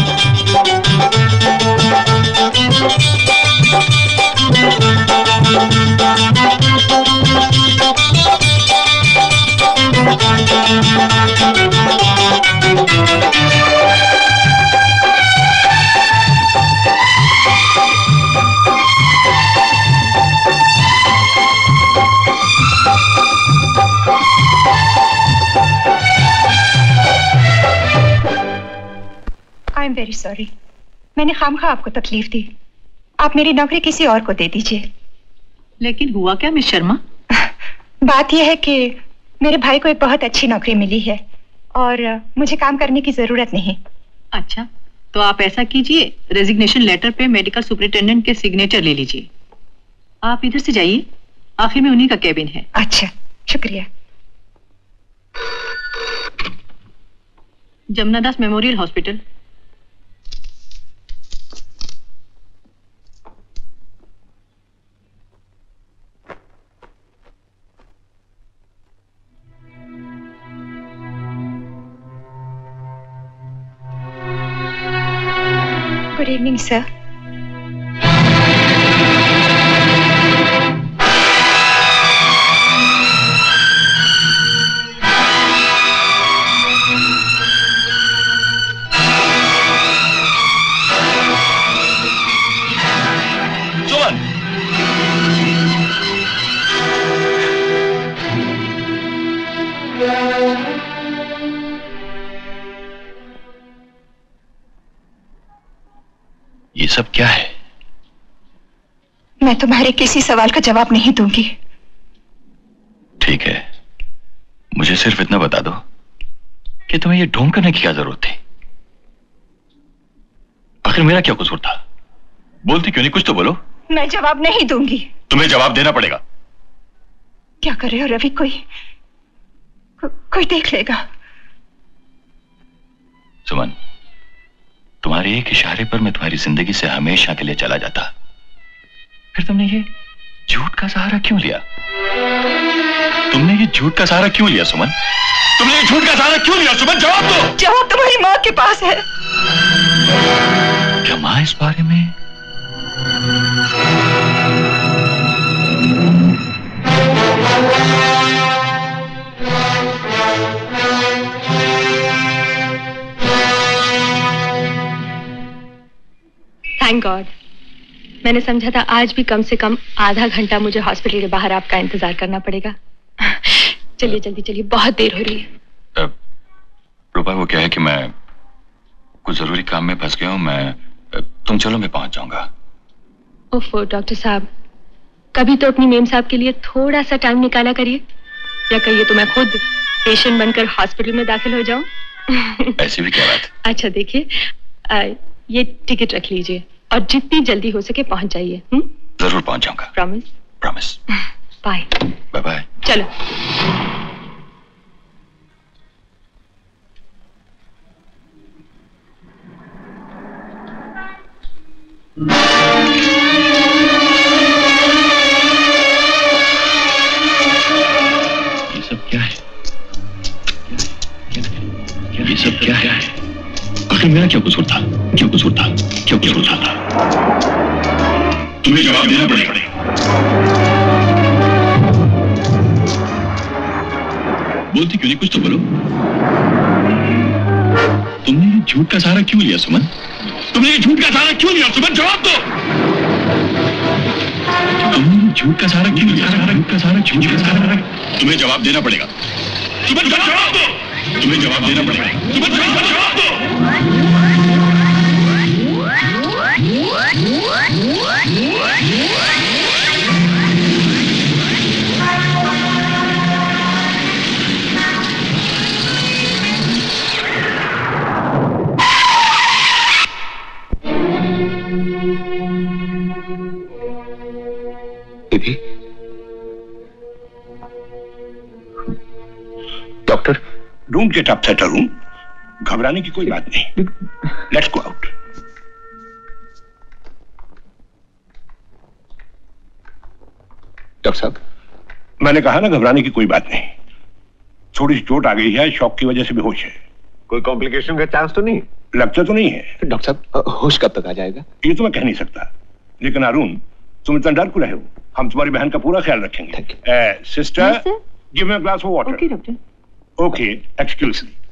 आई एम वेरी सॉरी, मैंने खामखा आपको तकलीफ दी। आप मेरी नौकरी किसी और को दे दीजिए। लेकिन हुआ क्या मिस शर्मा? बात यह है कि मेरे भाई को एक बहुत अच्छी नौकरी मिली है और मुझे काम करने की जरूरत नहीं। अच्छा, तो आप ऐसा कीजिए, रेजिग्नेशन लेटर पे मेडिकल सुपरिटेंडेंट के सिग्नेचर ले लीजिए। आप इधर से जाइए, आखिर में उन्हीं का कैबिन है। अच्छा, शुक्रिया। Jamuna Das memorial hospital. Good evening sir. ये सब क्या है? मैं तुम्हारे किसी सवाल का जवाब नहीं दूंगी। ठीक है, मुझे सिर्फ इतना बता दो कि तुम्हें ये ढोंग करने की क्या जरूरत थी? आखिर मेरा क्या कसूर था? बोलती क्यों नहीं? कुछ तो बोलो। मैं जवाब नहीं दूंगी। तुम्हें जवाब देना पड़ेगा। क्या कर रहे हो रवि? कोई को, कोई देख लेगा। सुमन, तुम्हारे एक इशारे पर मैं तुम्हारी जिंदगी से हमेशा के लिए चला जाता, फिर तुमने ये झूठ का सहारा क्यों लिया? तुमने ये झूठ का सहारा क्यों लिया सुमन? तुमने ये झूठ का सहारा क्यों लिया सुमन? जवाब दो। जवाब तुम्हारी माँ के पास है। क्या माँ इस बारे में? Thank god. मैंने समझा था आज भी कम से कम आधा घंटा मुझे हॉस्पिटल के बाहर आपका इंतजार करना पड़ेगा। चलिए जल्दी चलिए, बहुत देर हो रही है। रूपा, वो क्या है कि मैं कुछ जरूरी काम में फंस गया हूं। मैं तुम चलो, मैं पहुंच जाऊंगा। ओफो डॉक्टर साहब, कभी तो अपनी मेम साहब के लिए थोड़ा सा टाइम निकाला करिए। या कहिए तो मैं खुद पेशेंट बनकर हॉस्पिटल में दाखिल हो जाऊं। ऐसी भी क्या बात? अच्छा देखिए, ये टिकट रख लीजिए और जितनी जल्दी हो सके पहुंच जाइए। जरूर पहुंच जाऊंगा। Promise? Promise. Bye. Bye bye. चलो। ये सब क्या है? ये सब क्या है? आखिर मेरा क्या कसूर था? क्या कसूर था? क्या कसूर था? तुम्हें जवाब देना पड़ेगा। बोलती क्यों नहीं? कुछ तो बोलो। तुमने ये झूठ का सहारा क्यों लिया सुमन? तुमने ये झूठ का सहारा क्यों लिया सुमन? जवाब दो। तुमने ये झूठ का सहारा क्यों लिया? झूठ का सहारा, झूठ का सहारा। तुम्हें जवाब देना पड़ेगा सुमन। जवाब दो। तुम्हें जवाब देना पड़ेगा सुमन। जवाब दो। दीदी, doctor, don't get upset Arun. घबराने की कोई बात नहीं। Let's go out. डॉक्टर साहब, मैंने कहा ना, घबराने की कोई बात नहीं। थोड़ी सी चोट आ गई है, शॉक की वजह से बेहोश है। कोई कॉम्प्लिकेशन का चांस तो नहीं? लगता तो नहीं है। डॉक्टर साहब, होश कब तक आ जाएगा? ये तो मैं कह नहीं सकता, लेकिन अरुण तुम इतना डर क्यों रहे हो? हम तुम्हारी बहन का पूरा ख्याल रखेंगे। Sister, give me a glass of water. Okay doctor. Okay, excuse me.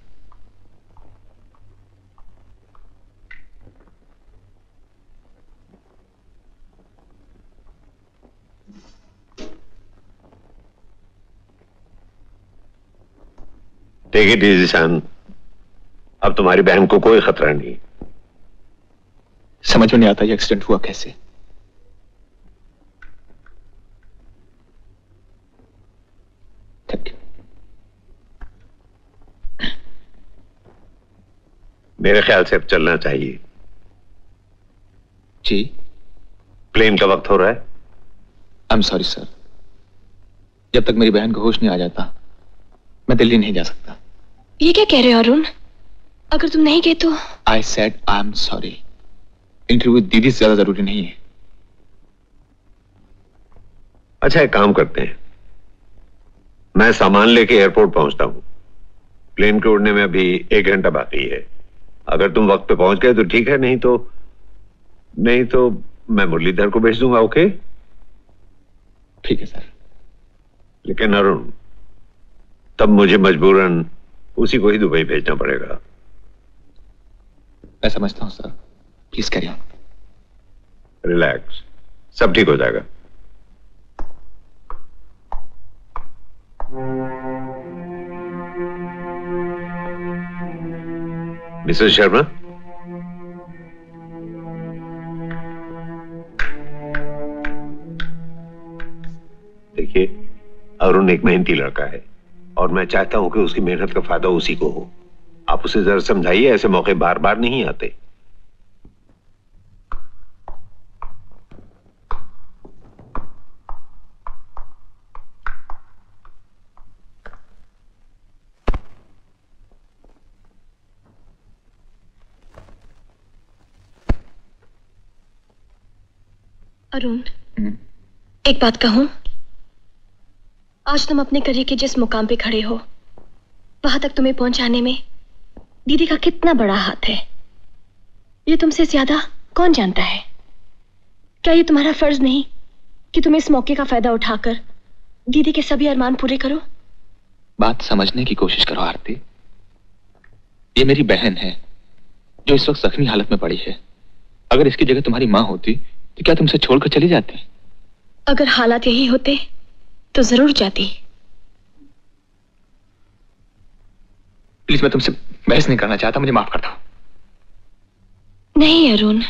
Take it easy son. अब तुम्हारी बहन को कोई खतरा नहीं। समझ में नहीं आता ये एक्सीडेंट हुआ कैसे। Thank you. मेरे ख्याल से अब चलना चाहिए। जी? प्लेन का वक्त हो रहा है। आई एम सॉरी सर, जब तक मेरी बहन को होश नहीं आ जाता मैं दिल्ली नहीं जा सकता। ये क्या कह रहे हो अरुण? अगर तुम नहीं गए तो? I said I am sorry. Interview दीदी से ज्यादा जरूरी नहीं है। अच्छा, एक काम करते हैं, मैं सामान लेके एयरपोर्ट पहुंचता हूं। प्लेन के उड़ने में अभी एक घंटा बाकी है। अगर तुम वक्त पे पहुंच गए तो ठीक है, नहीं तो नहीं तो मैं मुरलीधर को भेज दूंगा। ओके? ठीक है सर। लेकिन अरुण, तब मुझे मजबूरन उसी को ही दुबई भेजना पड़ेगा। मैं समझता हूं sir, please carry on. Relax, सब ठीक हो जाएगा। मिसेस शर्मा, देखिए, अरुण एक मेहनती लड़का है और मैं चाहता हूं कि उसकी मेहनत का फायदा उसी को हो। आप उसे जरा समझाइए, ऐसे मौके बार बार नहीं आते। अरुण, एक बात कहूं? आज तुम अपने करियर के जिस मुकाम पे खड़े हो, वहां तक तुम्हें पहुंचाने में दीदी का कितना बड़ा हाथ है, ये तुमसे ज्यादा कौन जानता है? क्या ये तुम्हारा फर्ज नहीं कि तुम इस मौके का फायदा उठाकर दीदी के सभी अरमान पूरे करो? बात समझने की कोशिश करो आरती। ये मेरी बहन है जो इस वक्त जख्मी हालत में पड़ी है। अगर इसकी जगह तुम्हारी माँ होती तो क्या तुमसे छोड़कर चली जाती? अगर हालात यही होते तो जरूर जाती। प्लीज, मैं तुमसे बहस नहीं करना चाहता, मुझे माफ कर दो। नहीं अरुण,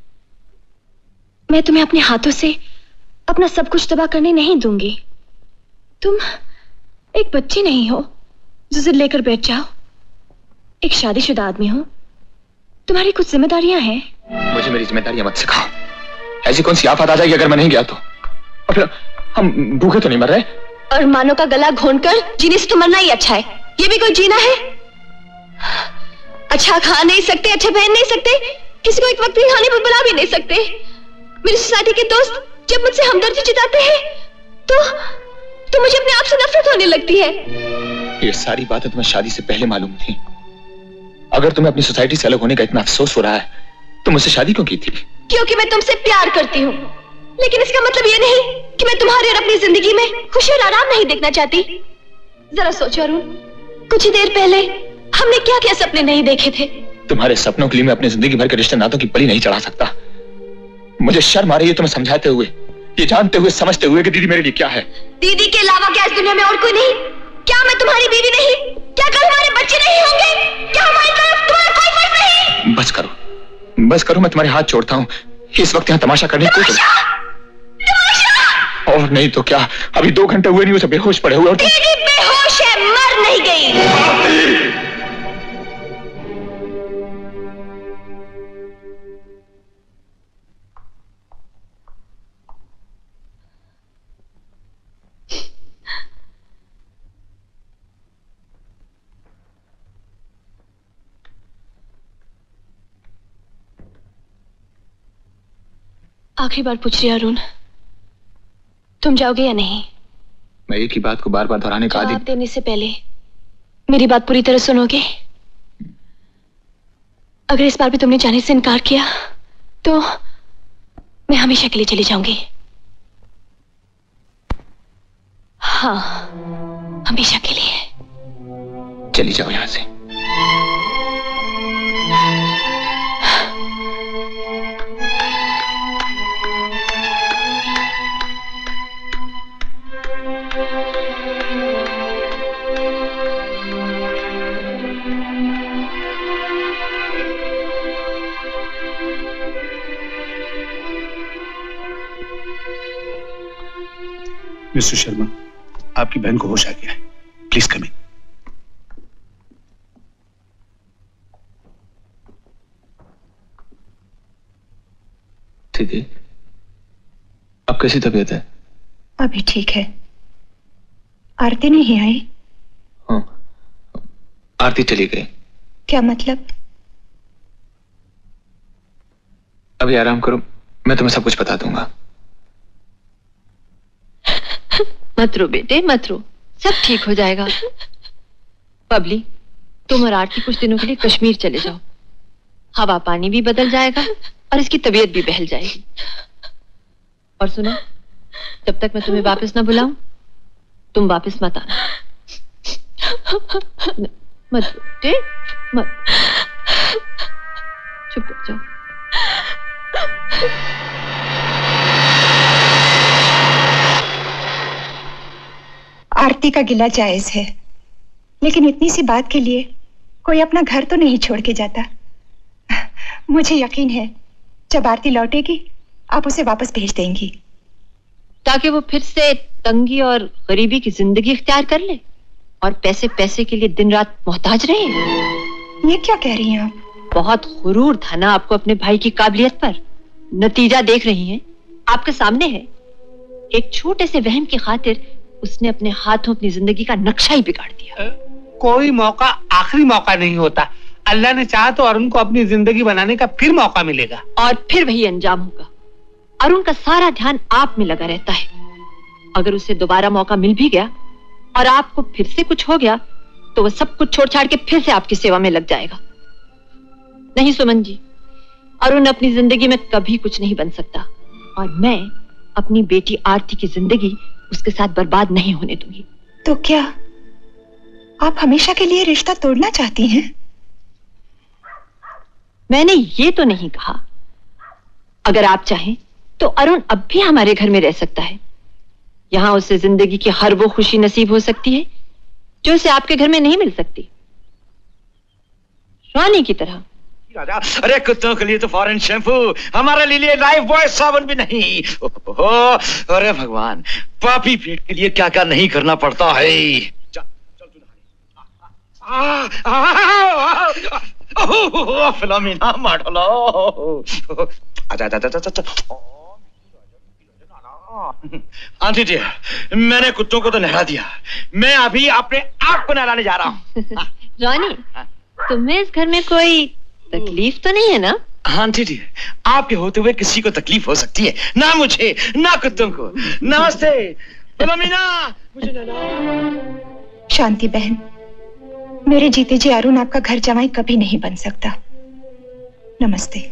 मैं तुम्हें अपने हाथों से अपना सब कुछ तबाह करने नहीं दूंगी। तुम एक बच्ची नहीं हो जो जिद लेकर बैठ जाओ। एक शादीशुदा आदमी हो, तुम्हारी कुछ जिम्मेदारियां हैं। मुझे मेरी जिम्मेदारियां मत सिखाओ। ऐसी कौन सी आफत आ जाएगी अगर मैं नहीं गया तो? और फिर हम भूखे तो नहीं मर रहे? और मानो का गला घोंटकर जीने से तो मरना ही अच्छा है। ये भी कोई जीना है? अच्छा खा नहीं सकते, अच्छा पहन नहीं सकते, किसी को एक वक्त खाने पर बुला भी नहीं सकते। मेरी सोसाइटी के दोस्त जब मुझसे हमदर्दी जताते हैं तो तो मुझे अपने आप से नफरत होने लगती है। ये सारी बातें तुम्हें शादी से पहले मालूम थी। अगर तुम्हें अपनी सोसाइटी से अलग होने का इतना अफसोस हो रहा है तो मुझसे शादी क्यों की थी? क्योंकि मैं तुमसे प्यार करती हूँ, लेकिन इसका मतलब ये नहीं कि मैं तुम्हारे और अपनी जिंदगी में खुशी और आराम नहीं देखना चाहती। जरा सोचो अरुण, कुछ ही देर पहले हमने क्या क्या सपने नहीं देखे थे। तुम्हारे सपनों के लिए मैं अपनी जिंदगी भर के रिश्ते नातों की बलि नहीं चढ़ा सकता। मुझे शर्म आ रही है तुम्हें समझाते हुए, ये जानते हुए समझते हुए कि दीदी मेरे लिए क्या है। दीदी के अलावा क्या इस दुनिया में और कोई नहीं? क्या मैं तुम्हारी बीवी नहीं? क्या कल हमारे बच्चे नहीं होंगे? क्या हमारी तरफ तुम्हारा कोई फर्ज नहीं? बस करो, बस करो, मैं तुम्हारे हाथ छोड़ता हूँ। इस वक्त यहाँ तमाशा करने की कोशिश। और नहीं तो क्या, अभी दो घंटे हुए नहीं उसे बेहोश पड़े हुए। और दीदी बेहोश है, मर नहीं गई। आखिरी बार पूछ रही अरुण, तुम जाओगे या नहीं? मैं एक ही बात को बार बार दोहराने का आदी। जवाब देने से पहले मेरी बात पूरी तरह सुनोगे? अगर इस बार भी तुमने जाने से इनकार किया तो मैं हमेशा के लिए चली जाऊंगी। हाँ, हमेशा के लिए। चली जाओ यहां से। मिस्टर शर्मा, आपकी बहन को होश आ गया है, प्लीज कम इन। दीदी, अब कैसी तबीयत है? अभी ठीक है। आरती नहीं आई? हाँ, आरती चली गई। क्या मतलब? अभी आराम करो, मैं तुम्हें सब कुछ बता दूंगा। मत रो बेटे, मत रो, सब ठीक हो जाएगा। बबली, तुम और आरती कुछ दिनों के लिए कश्मीर चले जाओ। हवा पानी भी बदल जाएगा और इसकी तबीयत भी बहल जाएगी। और सुनो, जब तक मैं तुम्हें वापस ना बुलाऊं, तुम वापस मत आना। मत बेटे, मत, चुप कर जाओ। आरती का गिला जायज है, लेकिन इतनी सी बात के लिए कोई अपना घर तो नहीं छोड़ के जाता। मुझे यकीन है जब आरती लौटेगी आप उसे वापस भेज देंगी, ताकि वो फिर से तंगी और गरीबी की जिंदगी इख्तियार कर ले और पैसे पैसे के लिए दिन रात मोहताज रहे? ये क्या कह रही हैं आप? बहुत गुरूर था ना आपको अपने भाई की काबिलियत पर। नतीजा देख रही हैं, आपके सामने है। एक छोटे से वहम की खातिर उसने अपने हाथों अपनी जिंदगी का नक्शा ही बिगाड़ दिया। कोई मौका आखिरी मौका नहीं होता। अल्लाह ने चाहा तो अरुण को अपनी जिंदगी बनाने का फिर मौका मिलेगा। और फिर वही अंजाम होगा। अरुण का सारा ध्यान आप में लगा रहता है। अगर उसे दोबारा मौका मिल भी गया और आपको फिर से कुछ हो गया तो वह सब कुछ छोड़ छाड़ के फिर से आपकी सेवा में लग जाएगा। नहीं सुमन जी, अरुण अपनी जिंदगी में कभी कुछ नहीं बन सकता और मैं अपनी बेटी आरती की जिंदगी उसके साथ बर्बाद नहीं होने दूंगी। तो क्या आप हमेशा के लिए रिश्ता तोड़ना चाहती हैं? मैंने ये तो नहीं कहा। अगर आप चाहें तो अरुण अब भी हमारे घर में रह सकता है। यहां उसे जिंदगी की हर वो खुशी नसीब हो सकती है जो उसे आपके घर में नहीं मिल सकती। रानी की तरह। राजा, अरे कुत्तों के लिए तो फॉरेन शैम्पू, हमारे लिए लाइफ बॉय साबुन भी नहीं। ओहो, अरे भगवान, पापी पेट के लिए क्या क्या नहीं करना पड़ता है। फिलोमिना माडलो। आजा आजा आजा आजा। आंटी जी, मैंने कुत्तों को तो नहला दिया, मैं अभी अपने आप को नहलाने जा रहा हूँ। रानी, तुम्हें इस घर में कोई तकलीफ तो नहीं है ना? आंटी जी, आपके होते हुए किसी को तकलीफ हो सकती है, ना मुझे ना कुत्तों को। नमस्ते फिलोमिना, मुझे नहलाओ। शांति बहन, मेरे जीते जी अरुण आपका घर जमाई कभी नहीं बन सकता। नमस्ते।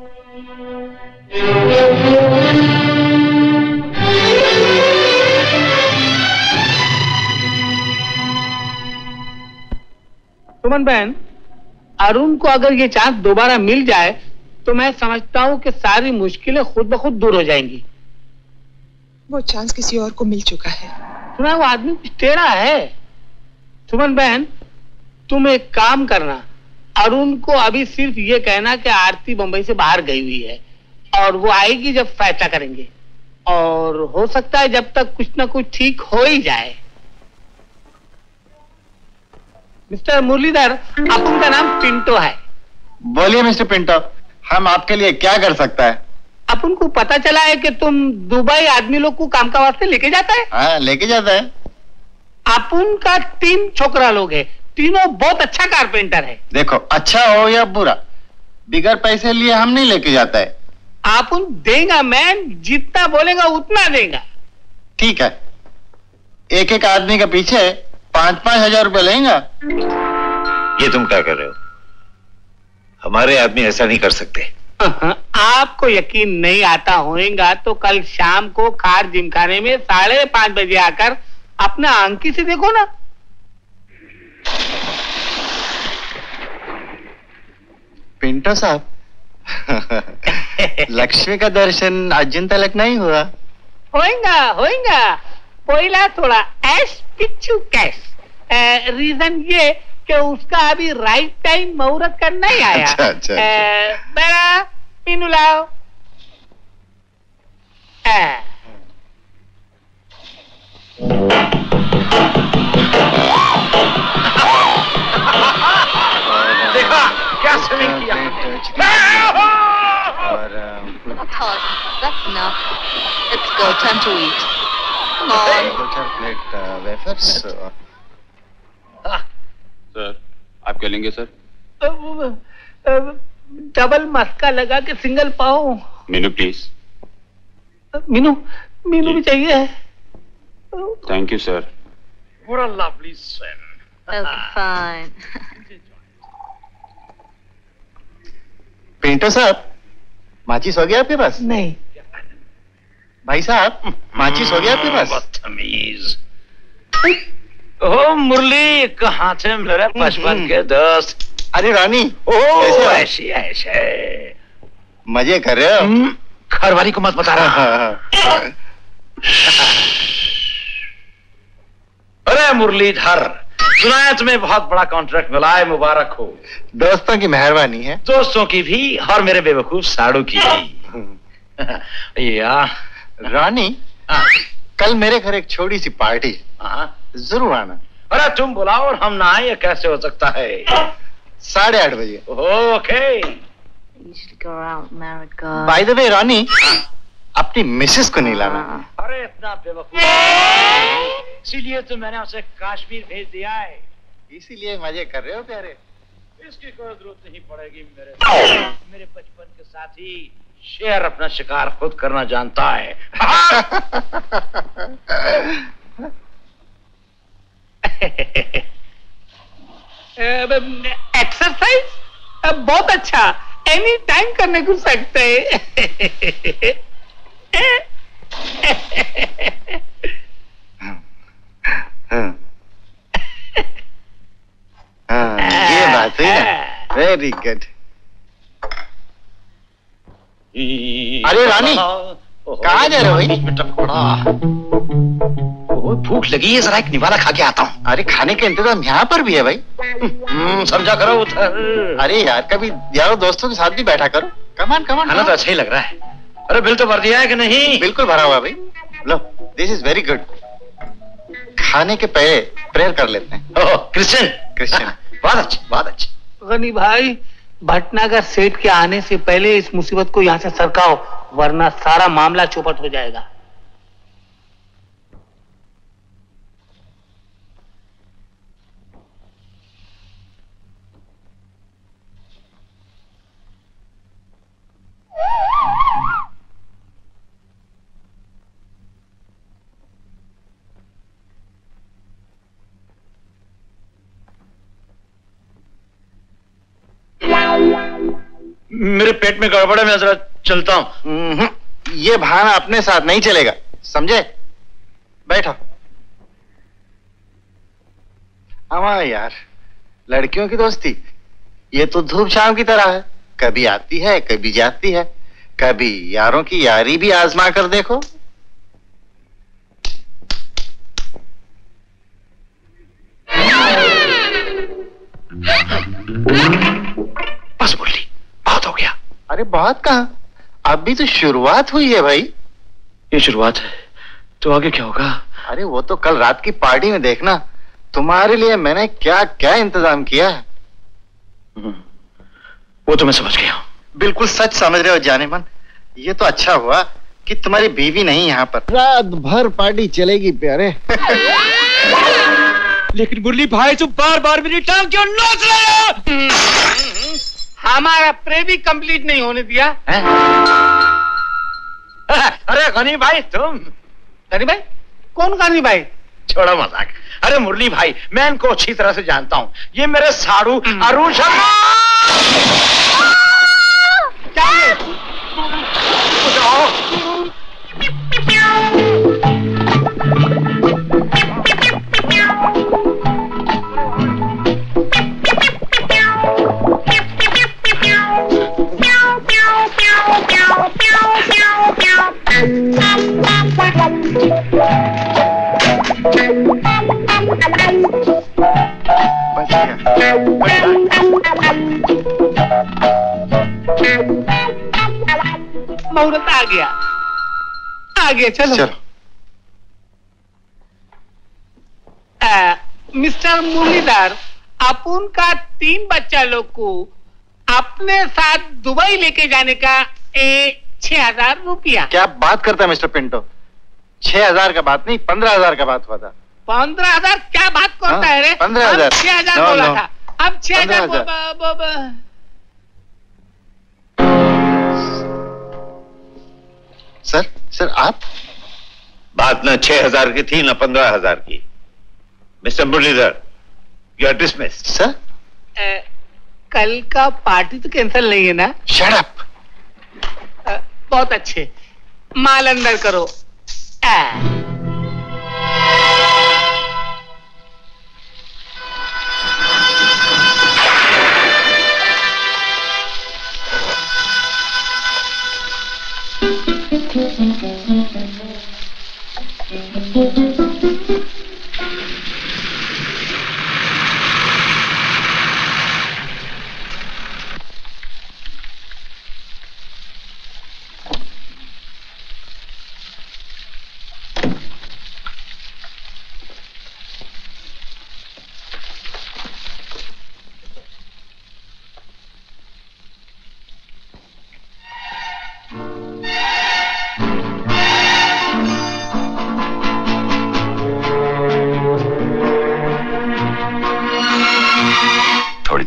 सुमन बहन, अरुण को अगर ये चांस दोबारा मिल जाए तो मैं समझता हूँ कि सारी मुश्किलें खुद ब खुद दूर हो जाएंगी। वो चांस किसी और को मिल चुका है। सुना, वो आदमी कुछ टेढ़ा है। सुमन बहन, तुम एक काम करना, अरुण को अभी सिर्फ ये कहना कि आरती बंबई से बाहर गई हुई है और वो आएगी जब फैसला करेंगे। और हो सकता है जब तक कुछ ना कुछ ठीक हो ही जाए। मिस्टर मुरलीधर, अपन का नाम पिंटो है। बोलिए मिस्टर पिंटो, हम आपके लिए क्या कर सकता है? अपन को पता चला है कि तुम दुबई आदमी लोग को काम का वास्ते लेके जाता है। हाँ, लेके जाता है। अपन का तीन छोकरा लोग है, तीनों बहुत अच्छा कारपेंटर है। देखो, अच्छा हो या बुरा, बिगर पैसे लिए हम नहीं लेके जाता है। अपन देगा मैन, जितना बोलेगा उतना देगा। ठीक है, एक एक आदमी के पीछे पांच पांच हजार रुपए लेंगे। ये तुम क्या कर रहे हो? हमारे आदमी ऐसा नहीं कर सकते। आपको यकीन नहीं आता होगा तो कल शाम को खार जिमखाने में साढ़े पांच बजे आकर अपना आंखी से देखो ना। पिंटो साहब, लक्ष्मी का दर्शन अजून तक नहीं हुआ। होएगा होएगा, पहिला थोड़ा ऐश पिच्चू कैश। रीजन ये कि उसका अभी राइट टाइम मुहूर्त कर नहीं आया। अच्छा, अच्छा, अच्छा। बेरा मीनू लाओ। देखा क्या स्विमिंग किया। That's enough. Let's go. Time to eat. Come on. दो चार प्लेट वेफर्स। सर, आप क्या लेंगे सर? डबल मस्का लगा के सिंगल पाओ। मेनू प्लीज। मीनू, मीनू भी चाहिए। Thank you sir. What a lovely swim. Okay, fine. Pinto साहब, माचिस हो गया आपके पास? नहीं। भाई साहब, माचिस हो गया आपके पास? बदतमीज। ओ मुरली, कहाँ थे मेरे बचपन के दोस्त? अरे रानी, ओ ऐसी ऐसे मजे कर रहे हो? घर वाली को मत बता रहा। अरे मुरलीधर, सुना है तुम्हें बहुत बड़ा कॉन्ट्रैक्ट मिला है, मुबारक हो। दोस्तों की मेहरबानी है। दोस्तों की भी और मेरे बेवकूफ साड़ू की भी। या रानी, कल मेरे घर एक छोटी सी पार्टी। हाँ जरूर आना। अरे तुम बुलाओ और हम ना आए, ये कैसे हो सकता है? साढ़े आठ बजे। Okay. By the way Rani, अपनी मिसेस को नहीं लाना। अरे इतना बेवकूफ, इसीलिए तो मैंने उसे कश्मीर भेज दिया है। इसीलिए मजे कर रहे हो प्यारे? इसकी कोई जरूरत नहीं पड़ेगी। मेरे मेरे बचपन के साथी शेर अपना शिकार खुद करना जानता है। एक्सरसाइज बहुत अच्छा, एनी टाइम करने को सकते हैं। हाँ, ये बात है ना। Very good. अरे रानी, कहाँ जा रहे हो भाई? भूख लगी है, जरा एक निवाला खा के आता हूँ। अरे खाने का इंतजाम यहाँ पर भी है भाई। समझा करो उधर। अरे यार, कभी यारों दोस्तों के साथ भी बैठा करो। कमान कमान। खाना तो अच्छा ही लग रहा है। अरे बिल तो भर दिया है कि नहीं? बिल्कुल भरा हुआ भाई। लो, दिस इज वेरी गुड। खाने के पहले प्रेयर कर लेते हैं। Oh, Christian Christian. बहुत अच्छा, बहुत अच्छा। गनी भाई, भटनागर सेठ के आने से पहले इस मुसीबत को यहाँ से सरकाओ, वरना सारा मामला चौपट हो जाएगा। मेरे पेट में गड़बड़ है, मैं जरा चलता हूँ। ये बहाना अपने साथ नहीं चलेगा, समझे? बैठो। हमारा यार, लड़कियों की दोस्ती ये तो धूप छांव की तरह है, कभी आती है कभी जाती है। कभी यारों की यारी भी आजमा कर देखो। बस बोली, बहुत हो गया। अरे बहुत कहा, अभी तो शुरुआत हुई है भाई। ये शुरुआत है तो आगे क्या होगा? अरे वो तो कल रात की पार्टी में देखना, तुम्हारे लिए मैंने क्या क्या इंतजाम किया है। वो तो मैं समझ गया हूँ। बिल्कुल सच समझ रहे हो जाने मन। ये तो अच्छा हुआ कि तुम्हारी बीवी नहीं यहाँ पर। रात भर पार्टी चलेगी प्यारे। लेकिन मुरली भाई, तुम बार बार मेरी टांग क्यों नोच रहे हो? हमारा प्रे भी कंप्लीट नहीं होने दिया। अरे गनी भाई, तुम गनी भाई? कौन गनी भाई? छोड़ो मजाक। अरे मुरली भाई, मैं इनको अच्छी तरह से जानता हूँ। ये मेरे साड़ू अरुण शर्मा। क्या है? मुहूर्त आ गया, आ गया। चलो, चलो। आ, मिस्टर मुरलीधर, अपुन का तीन बच्चा लोग को अपने साथ दुबई लेके जाने का छह हजार रुपया। क्या बात करता है मिस्टर पिंटो? छह हजार का बात नहीं, पंद्रह हजार का बात हुआ था। पंद्रह हजार क्या बात करता है रे? पंद्रह हजार छह हजार no, बोला no. था, अब छह हजार। सर सर आप? बात न छह हजार की थी न पंद्रह हजार की। Mister Murlidhar, you are dismissed. Sir, कल का पार्टी तो कैंसिल नहीं है ना? Shut up. बहुत अच्छे, माल अंदर करो। आ,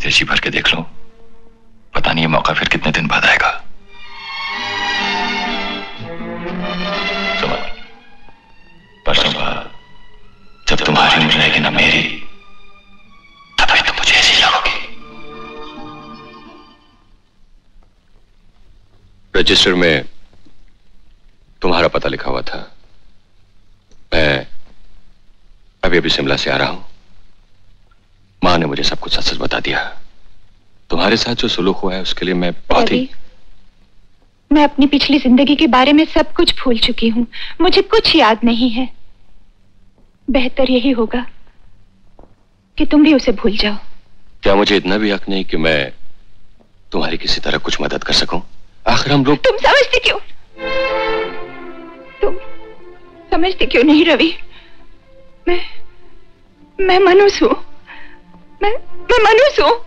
देशी भर के देख लो, पता नहीं ये मौका फिर कितने दिन बाद आएगा। सुमन, परसों जब तुम्हारी उम्र रहेगी ना मेरी, तभी तुम मुझे ऐसी लगोगी। रजिस्टर में तुम्हारा पता लिखा हुआ था। मैं अभी अभी शिमला से आ रहा हूं। मां ने मुझे सब कुछ सच सच बता दिया। तुम्हारे साथ जो सुलूक हुआ है उसके लिए मैं बहुत ही मैं अपनी पिछली जिंदगी के बारे में सब कुछ भूल चुकी हूँ। मुझे कुछ याद नहीं है। बेहतर यही होगा कि तुम भी उसे भूल जाओ। क्या मुझे इतना भी हक नहीं कि मैं तुम्हारी किसी तरह कुछ मदद कर सकूं? आखिर हम लोग। तुम समझते क्यों तुम समझते क्यों नहीं रवि? मैं मैं मनुष्य हूँ। मैं मैं मनुष्य हूँ।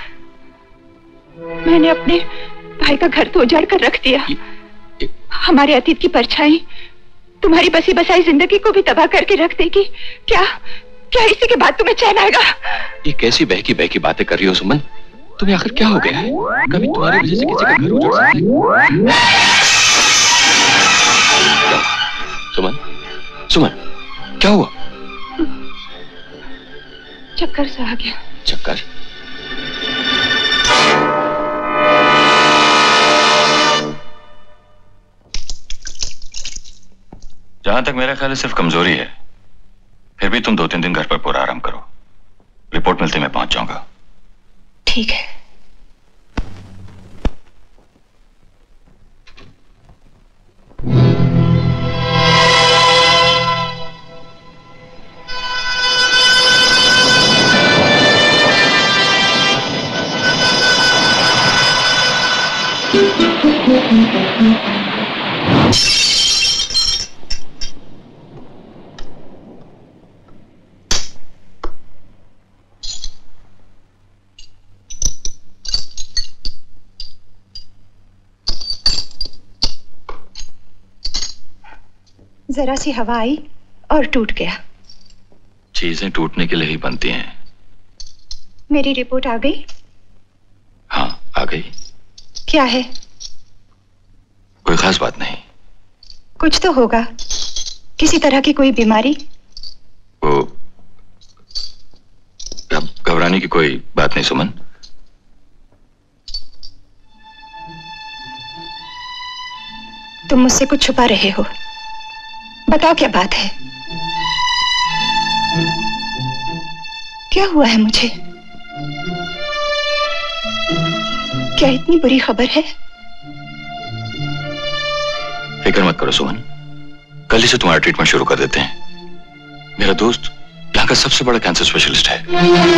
मैंने अपने भाई का घर तो उजाड़ कर रख दिया। हमारे अतीत की परछाई तुम्हारी बसी बसाई जिंदगी को भी तबाह करके रख देगी। क्या क्या इसी के बाद तुम्हें चैन आएगा? ये कैसी बहकी बहकी बातें कर रही हो सुमन? तुम्हें आखिर क्या हो गया है? कभी तुम्हारी वजह से किसी का घर उजड़ सकता है? सुमन, सुमन, क्या हुआ? चक्कर सा आ गया। चक्कर? जहां तक मेरा ख्याल है सिर्फ कमजोरी है। फिर भी तुम दो तीन दिन घर पर पूरा आराम करो। रिपोर्ट मिलते मैं पहुंच जाऊंगा। ठीक है। जरा सी हवा आई और टूट गया। चीजें टूटने के लिए ही बनती हैं। मेरी रिपोर्ट आ गई? हाँ, आ गई। क्या है? कोई खास बात नहीं। कुछ तो होगा। किसी तरह की कोई बीमारी? वो घबराने की कोई बात नहीं सुमन। तुम मुझसे कुछ छुपा रहे हो। बताओ क्या बात है? क्या हुआ है मुझे? क्या इतनी बुरी खबर है? फिक्र मत करो सुमन, कल ही से तुम्हारा ट्रीटमेंट शुरू कर देते हैं। मेरा दोस्त यहाँ का सबसे बड़ा कैंसर स्पेशलिस्ट है।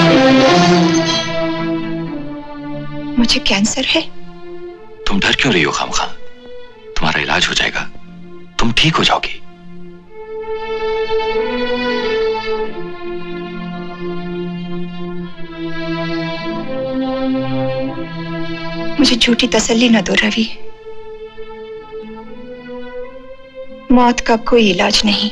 मुझे कैंसर है? तुम डर क्यों रही हो खामखा? तुम्हारा इलाज हो जाएगा, तुम ठीक हो जाओगी। मुझे झूठी तसल्ली न दो रवि। मौत का कोई इलाज नहीं।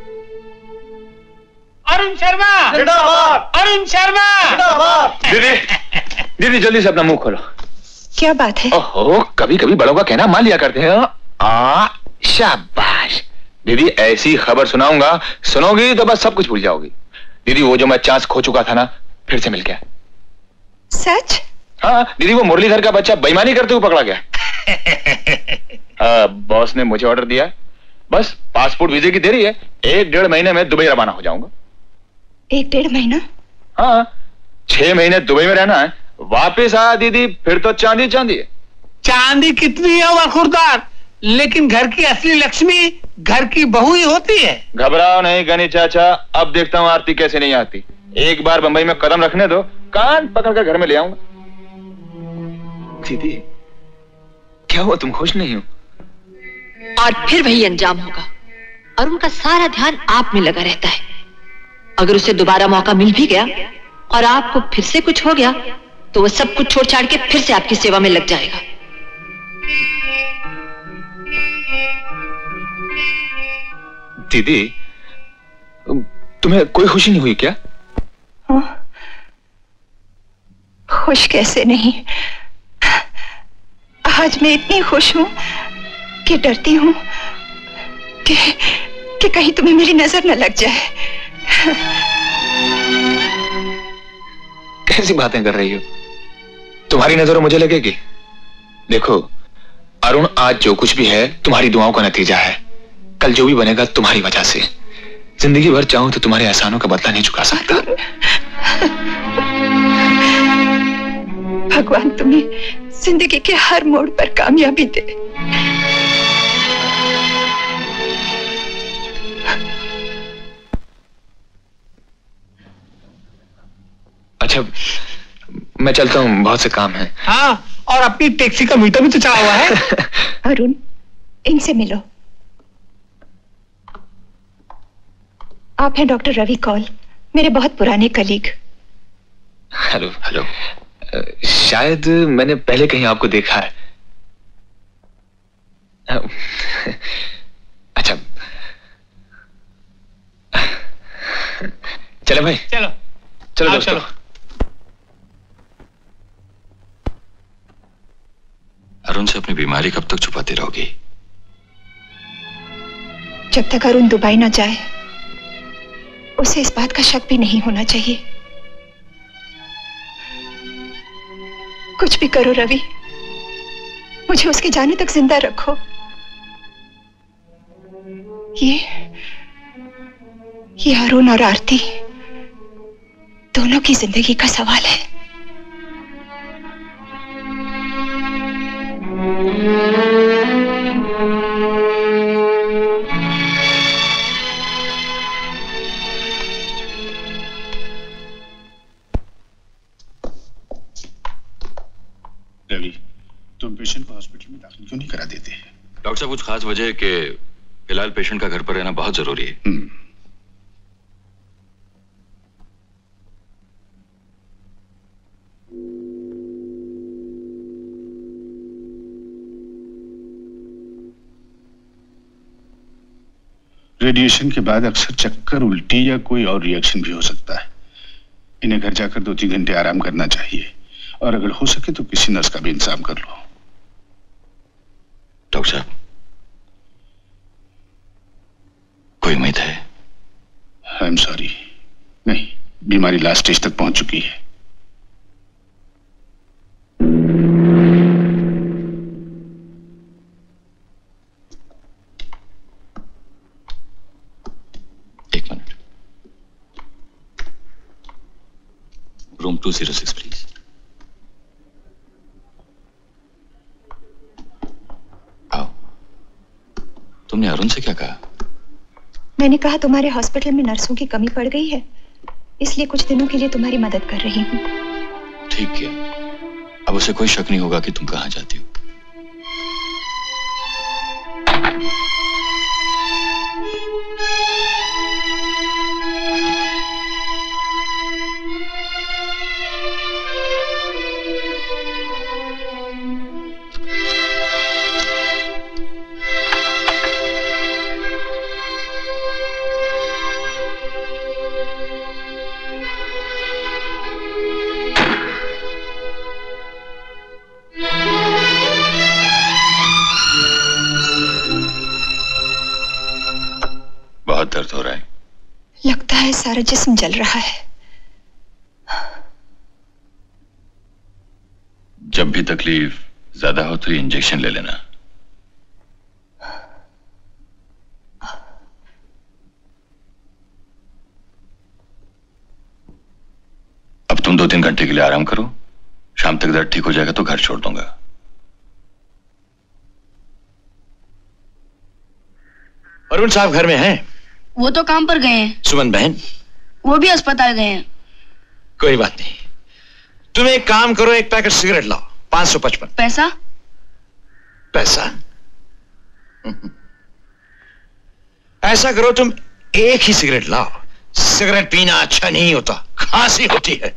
अरुण शर्मा जिंदाबाद! अरुण शर्मा जिंदाबाद! दीदी, दीदी जल्दी से अपना मुंह खोलो। क्या बात है? ओहो, कभी कभी बड़ों का कहना मान लिया करते हैं। आ, शाबाश। दीदी ऐसी खबर सुनाऊंगा, सुनोगी तो बस सब कुछ भूल जाओगी। दीदी वो जो मैं चांस खो चुका था ना, फिर से मिल गया। सच? हाँ दीदी, वो मुरलीधर का बच्चा बेईमानी करते हुए पकड़ा गया। आ, बॉस ने मुझे ऑर्डर दिया, बस पासपोर्ट वीजे की देरी है। एक डेढ़ महीने में दुबई रवाना हो जाऊंगा। एक डेढ़ महीना? हाँ, छह महीने दुबई में रहना है, वापस आ दीदी फिर तो चांदी चांदी है। चांदी कितनी है वखुरदार, लेकिन घर की असली लक्ष्मी घर की बहू ही होती है। घबराओ नहीं गनी चाचा, अब देखता हूँ आरती कैसे नहीं आती। एक बार बंबई में कदम रखने दो, कान पकड़ कर घर में ले आऊंगा। दीदी क्या हुआ, तुम खुश नहीं हो? और फिर वही अंजाम होगा। और उनका सारा ध्यान आप में लगा रहता है। अगर उसे दोबारा मौका मिल भी गया और आपको फिर से कुछ हो गया तो वो सब कुछ छोड़ छाड़ के फिर से आपकी सेवा में लग जाएगा। दीदी तुम्हें कोई खुशी नहीं हुई क्या? हाँ, खुश कैसे नहीं। आज मैं इतनी खुश हूं कि डरती हूं कि, कि कहीं तुम्हें मेरी नजर न लग जाए। कैसी बातें कर रही हो? तुम्हारी नजर मुझे लगेगी? देखो अरुण, आज जो कुछ भी है तुम्हारी दुआओं का नतीजा है। कल जो भी बनेगा तुम्हारी वजह से। जिंदगी भर चाहूं तो तुम्हारे एहसानों का बदला नहीं चुका सकता। भगवान तुम्हें जिंदगी के हर मोड़ पर कामयाबी दे। अच्छा मैं चलता हूँ, बहुत से काम है। हाँ, और अपनी टैक्सी का मीटर भी तो चढ़ा हुआ है। अरुण, इनसे मिलो। आप हैं डॉक्टर रवि कौल, मेरे बहुत पुराने कलीग। Hello hello. शायद मैंने पहले कहीं आपको देखा है। अच्छा चलो भाई, चलो चलो दोस्तों। अरुण से अपनी बीमारी कब तक छुपाती रहोगी? जब तक अरुण दुबई ना जाए उसे इस बात का शक भी नहीं होना चाहिए। कुछ भी करो रवि, मुझे उसके जाने तक जिंदा रखो। ये ये अरुण और आरती दोनों की जिंदगी का सवाल है। रवि, तुम पेशेंट को हॉस्पिटल में दाखिल क्यों नहीं करा देते? डॉक्टर साहब, कुछ खास वजह है कि फिलहाल पेशेंट का घर पर रहना बहुत जरूरी है। रेडिएशन के बाद अक्सर चक्कर, उल्टी या कोई और रिएक्शन भी हो सकता है। इन्हें घर जाकर दो तीन घंटे आराम करना चाहिए और अगर हो सके तो किसी नर्स का भी इंतजाम कर लो। डॉक्टर साहब, कोई उम्मीद है? आई एम सॉरी, नहीं, बीमारी लास्ट स्टेज तक पहुंच चुकी है। एक minute. Room two zero six please. आओ। तुमने अरुण से क्या कहा? मैंने कहा तुम्हारे हॉस्पिटल में नर्सों की कमी पड़ गई है, इसलिए कुछ दिनों के लिए तुम्हारी मदद कर रही हूँ। ठीक किया। अब उसे कोई शक नहीं होगा कि तुम कहां जाती हो। दर्द हो रहा है? लगता है सारा जिस्म जल रहा है। जब भी तकलीफ ज्यादा हो तो ये इंजेक्शन ले लेना। अब तुम दो तीन घंटे के लिए आराम करो, शाम तक दर्द ठीक हो जाएगा तो घर छोड़ दूंगा। अरुण साहब घर में हैं? वो तो काम पर गए हैं। सुमन बहन? वो भी अस्पताल गए हैं। कोई बात नहीं, तुम एक काम करो, एक पैकेट सिगरेट लाओ, पांच सौ पचपन। पैसा? पैसा? ऐसा करो, तुम एक ही सिगरेट लाओ। सिगरेट पीना अच्छा नहीं होता, खांसी होती है।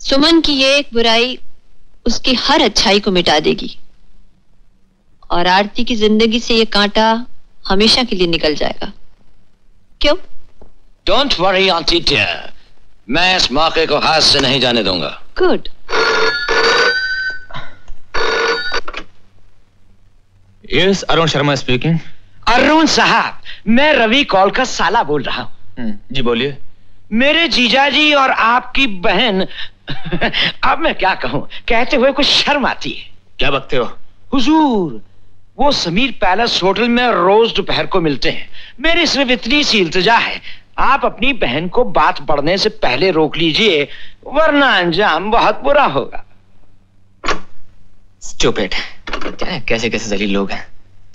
सुमन की ये एक बुराई उसकी हर अच्छाई को मिटा देगी और आरती की जिंदगी से ये कांटा हमेशा के लिए निकल जाएगा। क्यों? डोंट वरी आंटी डियर, मैं इस मौके को हाथ से नहीं जाने दूंगा। Good. Yes, Arun Sharma speaking. Arun साहब, मैं रवि कौल का साला बोल रहा हूँ। जी बोलिए। मेरे जीजाजी और आपकी बहन अब मैं क्या कहूँ, कहते हुए कुछ शर्म आती है। क्या बकते हो? हुजूर, वो समीर पैलेस होटल में रोज दोपहर को मिलते हैं। मेरी सिर्फ इतनी सी इल्तिजा है, आप अपनी बहन को बात बढ़ने से पहले रोक लीजिए, वरना अंजाम बहुत बुरा होगा। स्टूपिड, कैसे कैसे जलील लोग हैं।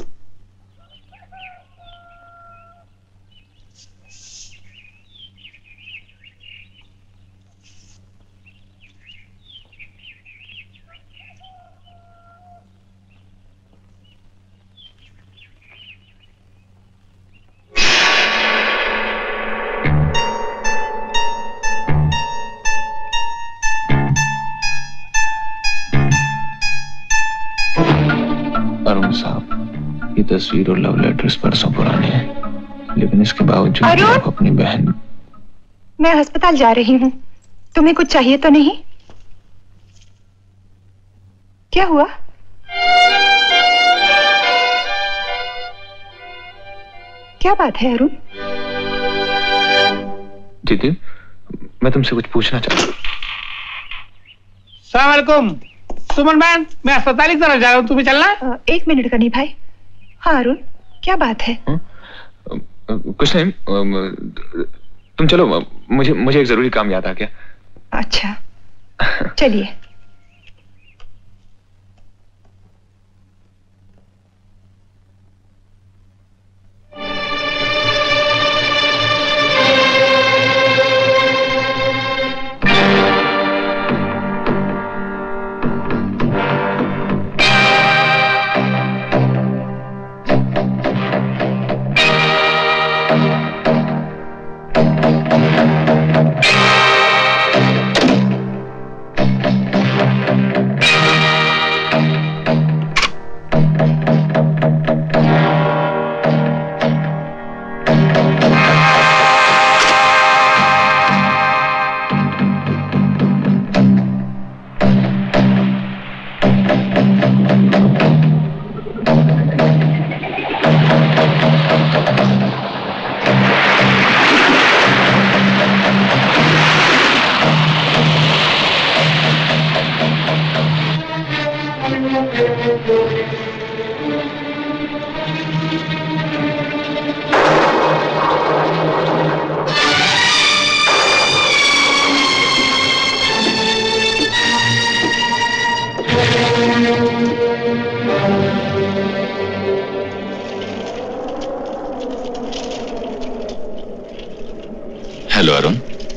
अरुण साहब, ये तस्वीर और लव लेटर्स परसों पुराने हैं, लेकिन इसके बावजूद आप अपनी बहन। मैं अस्पताल जा रही हूँ, तुम्हें कुछ चाहिए तो नहीं? क्या हुआ? क्या बात है अरुण? दीदी, मैं तुमसे कुछ पूछना चाहता हूँ। अस्सलाम वालेकुम। सुमन मैम, मैं अस्पताल की तरफ जा रहा हूँ, तुम्हें चलना है? एक मिनट का नहीं भाई। हाँ अरुण, क्या बात है? हुँ? कुछ नहीं, तुम चलो, मुझे मुझे एक जरूरी काम याद आ गया। अच्छा, चलिए। हेलो अरुण।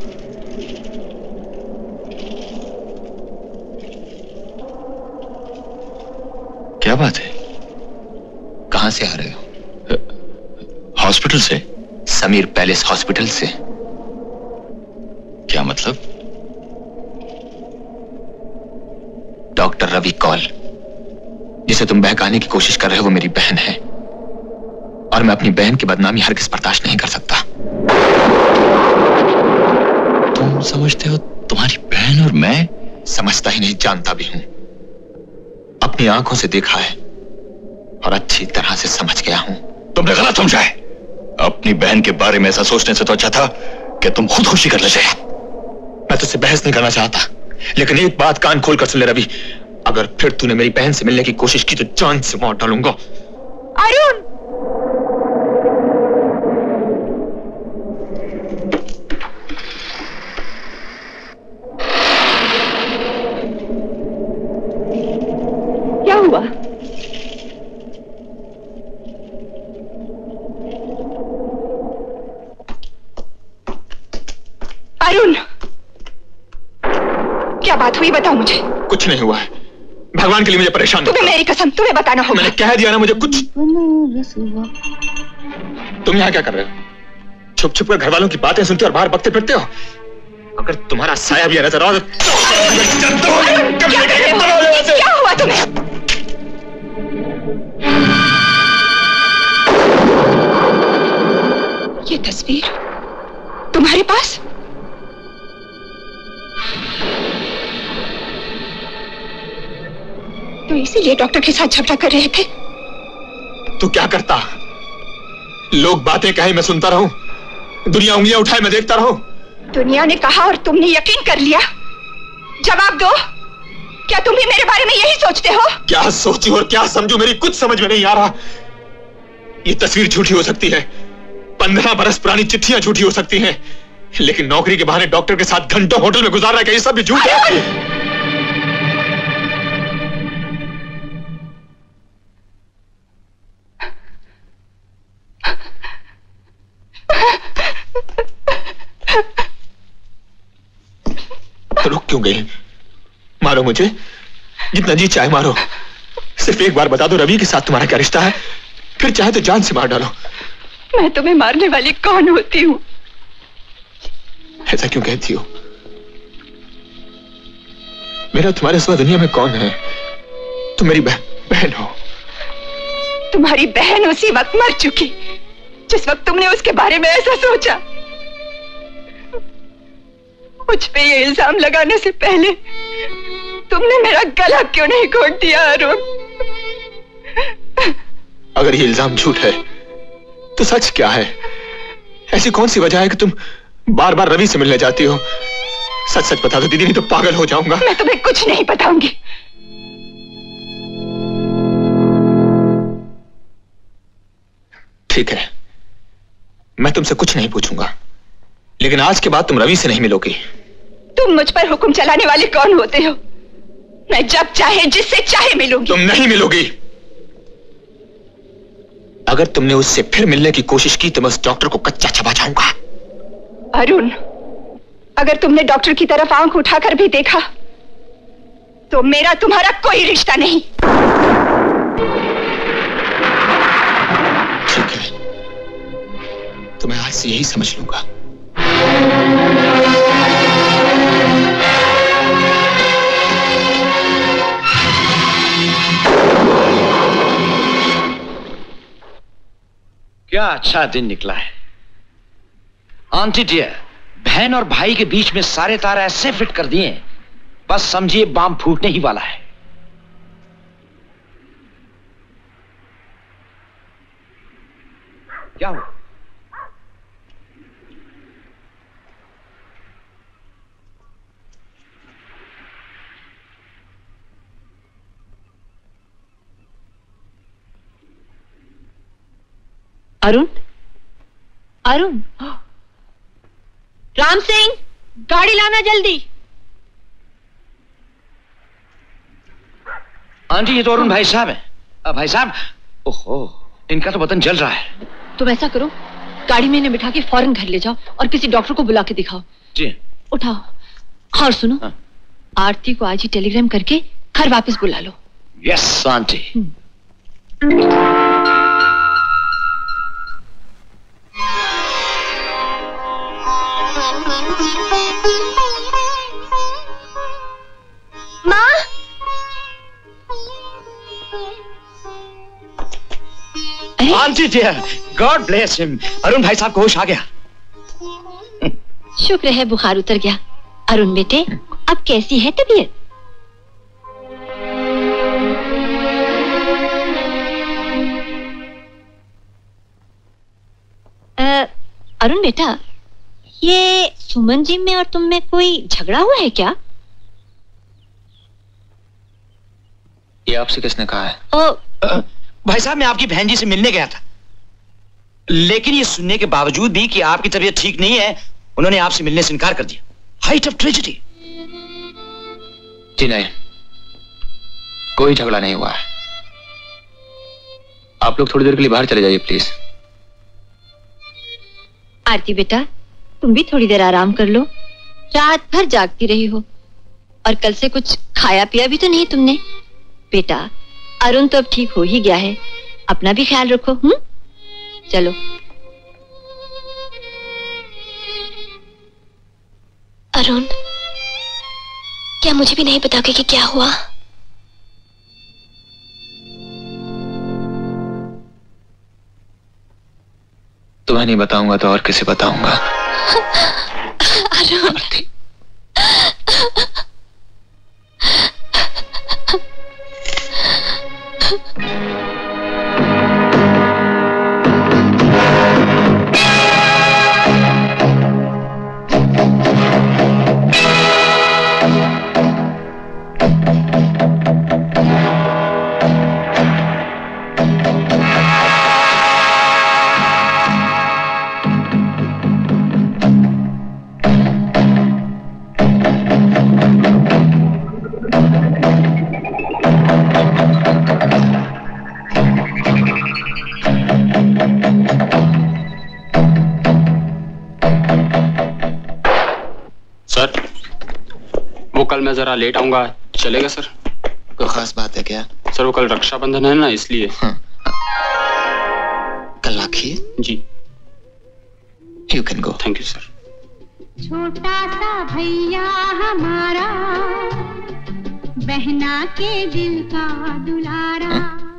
क्या बात है? कहां से आ रहे हो? हॉस्पिटल से। समीर पैलेस हॉस्पिटल से। क्या मतलब? डॉक्टर रवि कौल, जिसे तुम बहकाने की कोशिश कर रहे हो, वो मेरी बहन है और मैं अपनी बहन की बदनामी हरगिज़ बर्दाश्त नहीं कर सकता। तुम समझते हो तुम्हारी बहन और मैं? समझता ही नहीं, जानता भी हूं। अपनी आंखों से देखा है और अच्छी तरह से समझ गया हूं। तुमने गलत समझा है। अपनी बहन के बारे में ऐसा सोचने से तो अच्छा था कि तुम खुद खुशी कर लेते। मैं तुझसे बहस नहीं करना चाहता, लेकिन एक बात कान खोल कर सुन ले रवि, अगर फिर तूने मेरी बहन से मिलने की कोशिश की तो जान से मार डालूंगा। अरुण! क्या हुआ? अरुण, क्या बात हुई, बताओ मुझे। कुछ नहीं हुआ है, भगवान के लिए मुझे परेशान। तुम्हें मेरी कसम, तुम्हें बताना होगा। मैंने कह दिया ना, मुझे कुछ। तुम यहाँ क्या कर रहे हो? छुप छुप कर घर वालों की बातें सुनते हो और बाहर बकते फिरते हो। अगर तुम्हारा साया भी नजर आओ तो क्या कर रहे हो? क्या हुआ तुम्हें? ये तस्वीर तुम्हारे पास? तो इसीलिए डॉक्टर के साथ झगड़ा कर रहे थे? तू क्या करता? लोग बातें कहे मैं सुनता रहूं, दुनिया उंगलियां उठाए मैं देखता रहूं। दुनिया ने कहा और तुमने यकीन कर लिया। जवाब दो, क्या तुम भी मेरे बारे में यही सोचते हो? क्या सोचूं और क्या समझूं, मेरी कुछ समझ में नहीं आ रहा। ये तस्वीर झूठी हो सकती है, पंद्रह बरस पुरानी चिट्ठियां झूठी हो सकती हैं, लेकिन नौकरी के बहाने डॉक्टर के साथ घंटों होटल में गुजार रहा है, ये सब भी झूठ है। रुक क्यों गई? मारो मुझे, जितना जी चाहे मारो। सिर्फ एक बार बता दो रवि के साथ तुम्हारा क्या रिश्ता है, फिर चाहे तो जान से मार डालो। मैं तुम्हें मारने वाली कौन होती हूँ? ऐसा क्यों कहती हो? मेरा तुम्हारे सिवा दुनिया में कौन है? तुम मेरी बह, बहन हो। तुम्हारी बहन उसी वक्त मर चुकी जिस वक्त तुमने उसके बारे में ऐसा सोचा। मुझ पे ये इल्जाम लगाने से पहले तुमने मेरा गला क्यों नहीं घोट दिया अरुण? अगर ये इल्जाम झूठ है तो सच क्या है? ऐसी कौन सी वजह है कि तुम बार बार रवि से मिलने जाती हो? सच सच बता दो दीदी, नहीं तो पागल हो जाऊंगा। मैं तुम्हें कुछ नहीं बताऊंगी। ठीक है, मैं तुमसे कुछ नहीं पूछूंगा, लेकिन आज के बाद तुम रवि से नहीं मिलोगी। तुम मुझ पर हुक्म चलाने वाले कौन होते हो? मैं जब चाहे जिससे चाहे मिलूंगी। तुम नहीं मिलोगी। अगर तुमने उससे फिर मिलने की कोशिश की तो मैं उस डॉक्टर को कच्चा चबा जाऊंगा। अरुण, अगर तुमने डॉक्टर की तरफ आंख उठाकर भी देखा तो मेरा तुम्हारा कोई रिश्ता नहीं। ठीक है, तो मैं आज से यही समझ लूंगा। क्या अच्छा दिन निकला है। आंटी डियर, बहन और भाई के बीच में सारे तार ऐसे फिट कर दिए, बस समझिए बम फूटने ही वाला है। क्या हुआ? अरुण, अरुण, राम सिंह, गाड़ी लाना जल्दी। आंटी, ये तो अरुण भाई साहब हैं। अब भाई साहब, ओहो, इनका तो बदन जल रहा है। तुम ऐसा करो, गाड़ी में इन्हें बिठा के फौरन घर ले जाओ और किसी डॉक्टर को बुला के दिखाओ। जी। उठाओ। और सुनो, हाँ। आरती को आज ही टेलीग्राम करके घर वापस बुला लो। Yes aunty. माँ, aunty dear, god bless him. Arun भाई साहब को होश आ गया। शुक्र है बुखार उतर गया। अरुण बेटे, अब कैसी है तबीयत? अरुण बेटा, ये सुमन जी में और तुम में कोई झगड़ा हुआ है क्या? ये आपसे किसने कहा है? ओ, आ, भाई साहब, मैं आपकी बहन जी से मिलने गया था, लेकिन ये सुनने के बावजूद भी कि आपकी तबीयत ठीक नहीं है, उन्होंने आपसे मिलने से इनकार कर दिया। Height of tragedy. जी नहीं, कोई झगड़ा नहीं हुआ है। आप लोग थोड़ी देर के लिए बाहर चले जाइए प्लीज। आरती बेटा, तुम भी थोड़ी देर आराम कर लो। रात भर जागती रही हो और कल से कुछ खाया पिया भी तो नहीं तुमने। बेटा, अरुण तो अब ठीक हो ही गया है, अपना भी ख्याल रखो। हम्म, चलो। अरुण, क्या मुझे भी नहीं बताओगे कि क्या हुआ? तुम्हें नहीं बताऊंगा तो और किसे बताऊंगा? अरुण, कल मैं जरा लेट आऊंगा, चलेगा सर? कोई खास बात है क्या? सर वो कल रक्षाबंधन है ना, इसलिए। हाँ। कल राखी? जी। You can go. Thank you sir. छोटा सा भैया हमारा, बहना के दिल का दुलारा।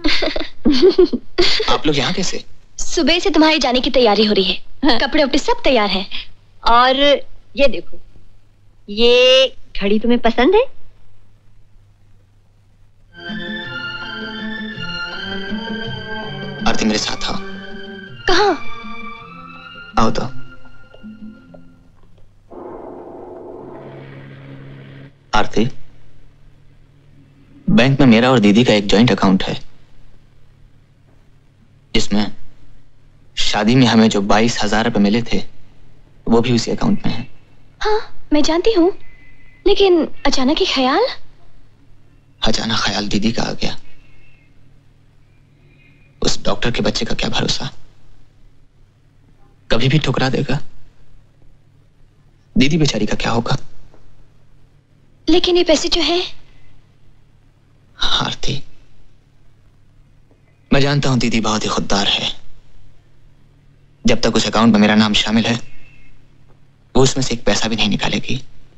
आप लोग यहाँ कैसे? सुबह से तुम्हारी जाने की तैयारी हो रही है। हाँ। कपड़े उपड़े सब तैयार हैं। और ये देखो, ये घड़ी तुम्हें पसंद है? आरती मेरे साथ आओ। कहाँ? आओ तो। आरती, बैंक में मेरा और दीदी का एक जॉइंट अकाउंट है, जिसमें शादी में हमें जो बाईस हजार रुपए मिले थे वो भी उसी अकाउंट में है। हाँ, मैं जानती हूँ, लेकिन अचानक ही ख्याल? अचानक ख्याल दीदी का आ गया। उस डॉक्टर के बच्चे का क्या भरोसा, कभी भी ठुकरा देगा। दीदी बेचारी का क्या होगा? लेकिन ये पैसे जो है। आरती, मैं जानता हूं दीदी बहुत ही खुददार है। जब तक उस अकाउंट में मेरा नाम शामिल है, वो उसमें से एक पैसा भी नहीं निकालेगी।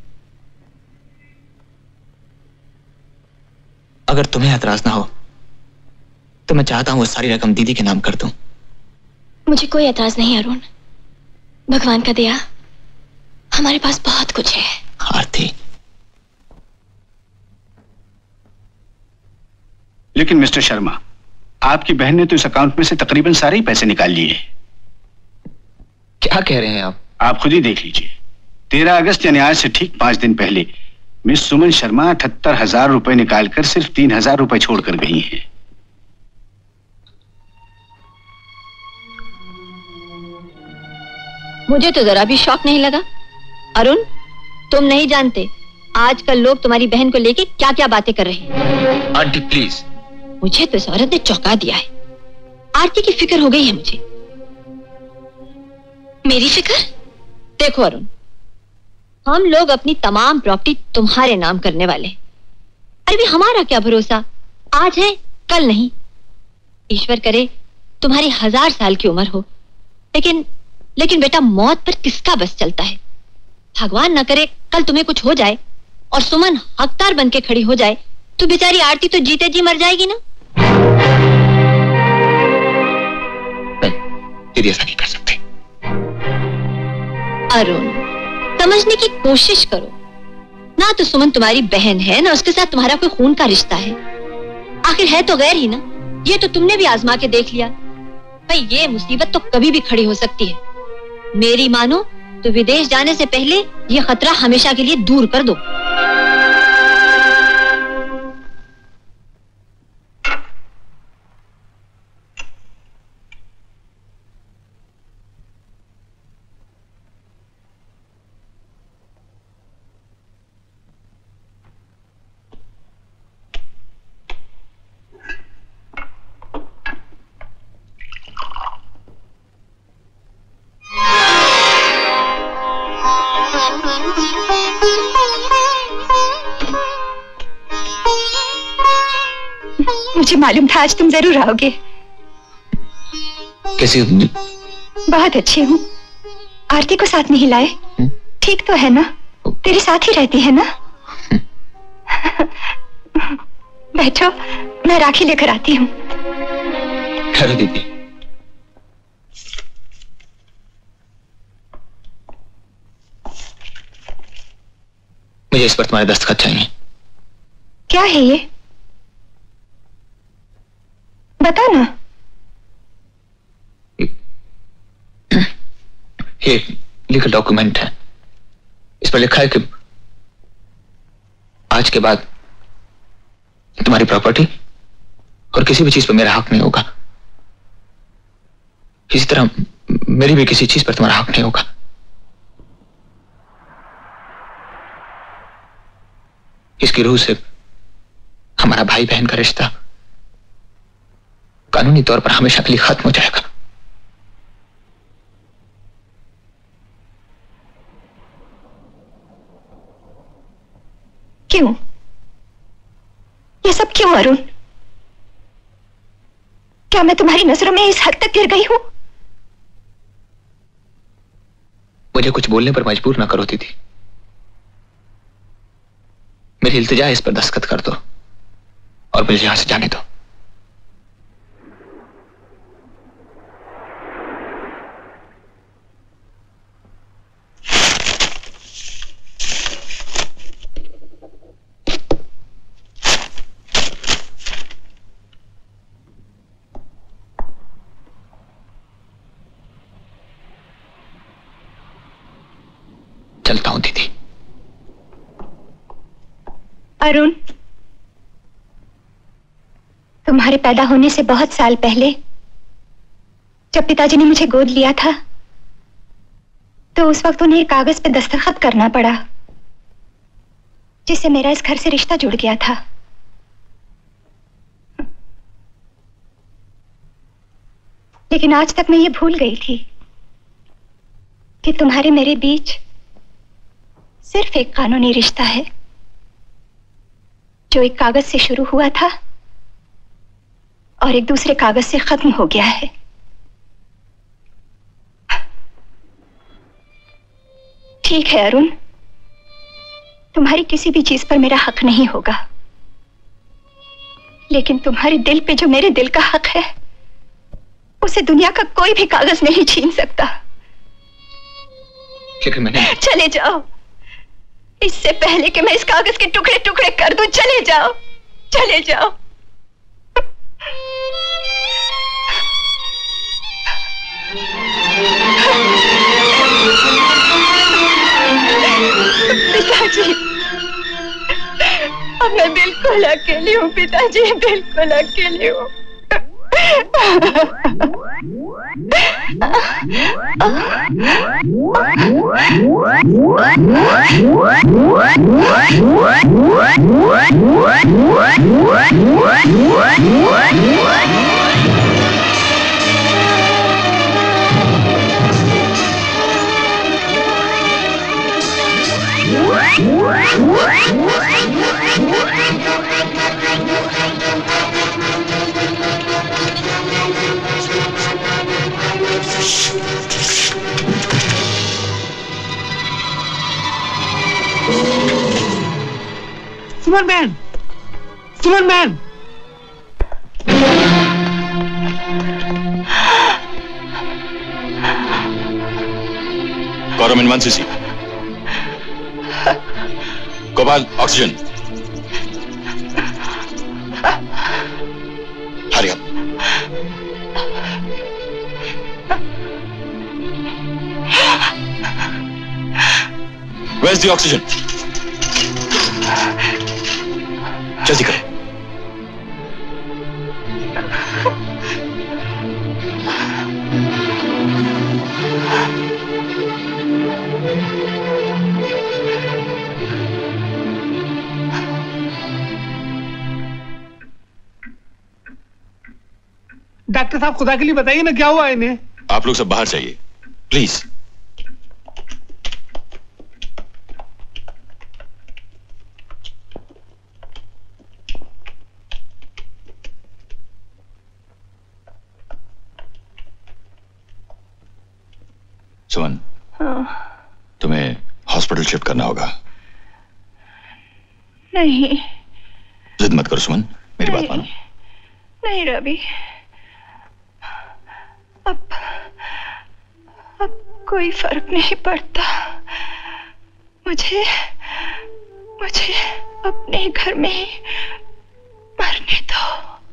अगर तुम्हें एतराज ना हो तो मैं चाहता हूं वो सारी रकम दीदी के नाम कर दूं। मुझे कोई एतराज नहीं अरुण, भगवान का दिया, हमारे पास बहुत कुछ है। आरती, लेकिन मिस्टर शर्मा, आपकी बहन ने तो इस अकाउंट में से तकरीबन सारे ही पैसे निकाल लिए। क्या कह रहे हैं आप? आप खुद ही देख लीजिए। तेरह अगस्त यानी आज से ठीक पांच दिन पहले मिस सुमन शर्मा अठहत्तर हजार रुपए निकालकर सिर्फ तीन हजार रुपए छोड़कर गई हैं। मुझे तो जरा भी शौक नहीं लगा। अरुण, तुम नहीं जानते आजकल लोग तुम्हारी बहन को लेके क्या क्या बातें कर रहे हैं। Aunty please. मुझे तो इस औरत ने चौंका दिया है। आरती की फिक्र हो गई है मुझे। मेरी फिक्र? देखो अरुण, हम लोग अपनी तमाम प्रॉपर्टी तुम्हारे नाम करने वाले। अरे भी हमारा क्या भरोसा, आज है कल नहीं। ईश्वर करे तुम्हारी हजार साल की उम्र हो, लेकिन लेकिन बेटा मौत पर किसका बस चलता है। भगवान ना करे कल तुम्हें कुछ हो जाए और सुमन हकदार बन के खड़ी हो जाए तो बेचारी आरती तो जीते जी मर जाएगी ना। दीदी ऐसा नहीं कर सकते। अरुण, समझने की कोशिश करो ना। तो सुमन तुम्हारी बहन है ना, उसके साथ तुम्हारा कोई खून का रिश्ता है। आखिर है तो गैर ही ना। ये तो तुमने भी आजमा के देख लिया। भाई ये मुसीबत तो कभी भी खड़ी हो सकती है। मेरी मानो तो विदेश जाने से पहले ये खतरा हमेशा के लिए दूर कर दो। मुझे मालूम था आज तुम जरूर आओगे। कैसी हो तुम? बहुत अच्छी हूँ। आरती को साथ नहीं लाए? ठीक तो है ना? तेरे साथ ही रहती है ना? बैठो, मैं राखी लेकर आती हूँ। ठहरो दीदी, मुझे इस पर तुम्हारे दस्तखत चाहिए। क्या है ये? बता ना। ये लीगल डॉक्यूमेंट है, इस पर लिखा है कि आज के बाद तुम्हारी प्रॉपर्टी और किसी भी चीज पर मेरा हक नहीं होगा। इसी तरह मेरी भी किसी चीज पर तुम्हारा हक नहीं होगा। इसकी रूह से हमारा भाई बहन का रिश्ता कानूनी तौर पर हमेशा के लिए खत्म हो जाएगा। क्यों? ये सब क्यों अरुण? क्या मैं तुम्हारी नजरों में इस हद तक गिर गई हूं? मुझे कुछ बोलने पर मजबूर ना करो दीदी। मेरी इल्तिजा इस पर दस्तखत कर दो और मुझे यहां से जाने दो। चलता हूं दीदी। अरुण, तुम्हारे पैदा होने से बहुत साल पहले जब पिताजी ने मुझे गोद लिया था तो उस वक्त उन्हें एक कागज पे दस्तखत करना पड़ा जिससे मेरा इस घर से रिश्ता जुड़ गया था। लेकिन आज तक मैं ये भूल गई थी कि तुम्हारे मेरे बीच सिर्फ एक कानूनी रिश्ता है जो एक कागज से शुरू हुआ था और एक दूसरे कागज से खत्म हो गया है। ठीक है अरुण, तुम्हारी किसी भी चीज पर मेरा हक नहीं होगा, लेकिन तुम्हारे दिल पे जो मेरे दिल का हक है उसे दुनिया का कोई भी कागज नहीं छीन सकता। लेकिन मैंने... चले जाओ, इससे पहले कि मैं इस कागज के टुकड़े टुकड़े कर दूं। चले जाओ, चले जाओ। पिताजी, अब मैं बिल्कुल अकेली हूँ। पिताजी, बिल्कुल अकेली हूँ। Suman man, Suman man, Coromin one C C. Gopal, oxygen. Hurry up. Where's the oxygen? जल्दी करो। डॉक्टर साहब, खुदा के लिए बताइए ना, क्या हुआ इन्हें? आप लोग सब बाहर जाइए प्लीज। सुमन, तुम्हें हॉस्पिटल हॉस्पिटल शिफ्ट करना होगा। नहीं जिद मत करो सुमन, मेरी बात मानो। नहीं रवि, अब अब कोई फर्क नहीं पड़ता। मुझे मुझे अपने घर में ही मरने दो।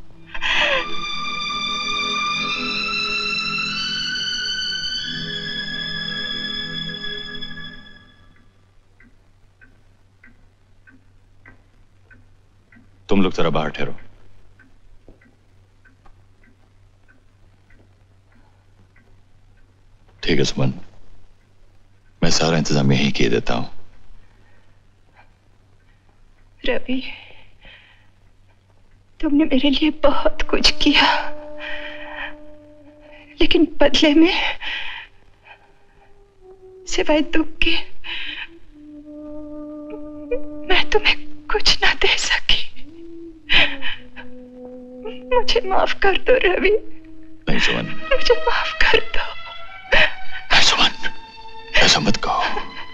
तुम लोग जरा बाहर ठहरो। ठीक है सुमन, मैं सारा इंतजाम यहीं किए देता हूं। रवि, तुमने मेरे लिए बहुत कुछ किया, लेकिन बदले में सिवाय दुख के मैं तुम्हें कुछ ना दे सकी। मुझे माफ कर दो रवि। नहीं सुमन, मुझे माफ कर दो। नहीं सुमन, ऐसा मत कहो।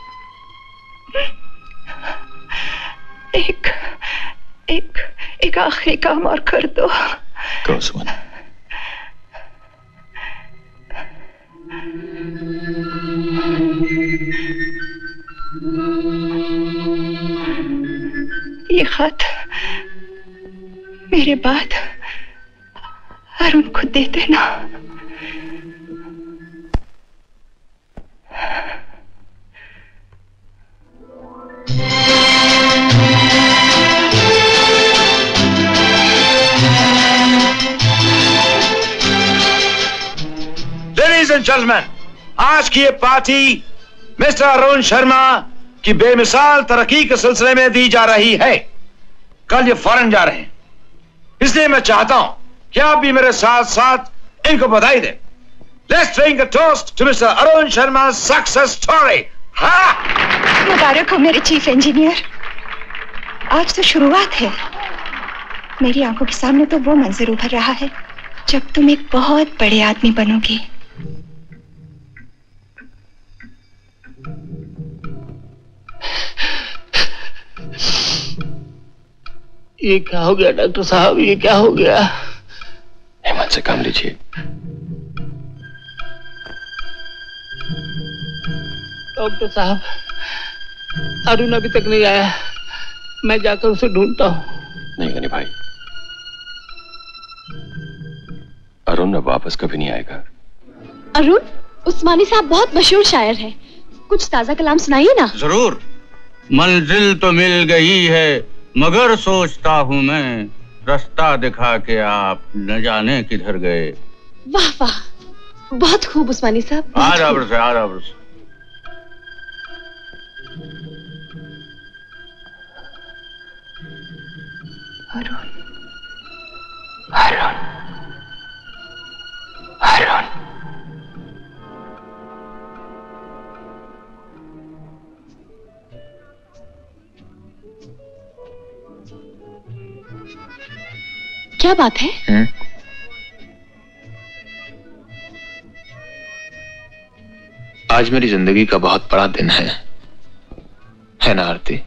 एक एक एक आखिरी काम और कर दो। कहो सुमन। ये खत मेरे बाद अरुण को दे देना। लेडीज एंड जेंटलमैन, आज की ये पार्टी मिस्टर अरुण शर्मा की बेमिसाल तरक्की के सिलसिले में दी जा रही है। कल ये फॉरेन जा रहे हैं, इसलिए मैं चाहता हूं कि आप भी मेरे साथ साथ इनको बधाई दें। Let's drink a toast to mister Arun Sharma success story. हाँ, मुबारक हो मेरे चीफ इंजीनियर। आज तो शुरुआत है। मेरी आंखों के सामने तो वो मंजर उभर रहा है जब तुम एक बहुत बड़े आदमी बनोगे। ये क्या हो गया डॉक्टर साहब, ये क्या हो गया? हिम्मत से काम लीजिए। डॉक्टर साहब, अरुण अभी तक नहीं आया, मैं जाकर उसे ढूंढता हूँ। नहीं गनी भाई, अरुण अब वापस कभी नहीं आएगा। अरुण, उस्मानी साहब बहुत मशहूर शायर हैं, कुछ ताजा कलाम सुनाइए ना। जरूर। मंजिल तो मिल गई है मगर सोचता हूँ मैं, रास्ता दिखा के आप न जाने किधर गए। वाह वाह, बहुत खूब उस्मानी साहब। आराबर से आराबर से। अरुण, अरुण, अरुण। क्या बात है? हुँ? आज मेरी जिंदगी का बहुत बड़ा दिन है, है ना आरती?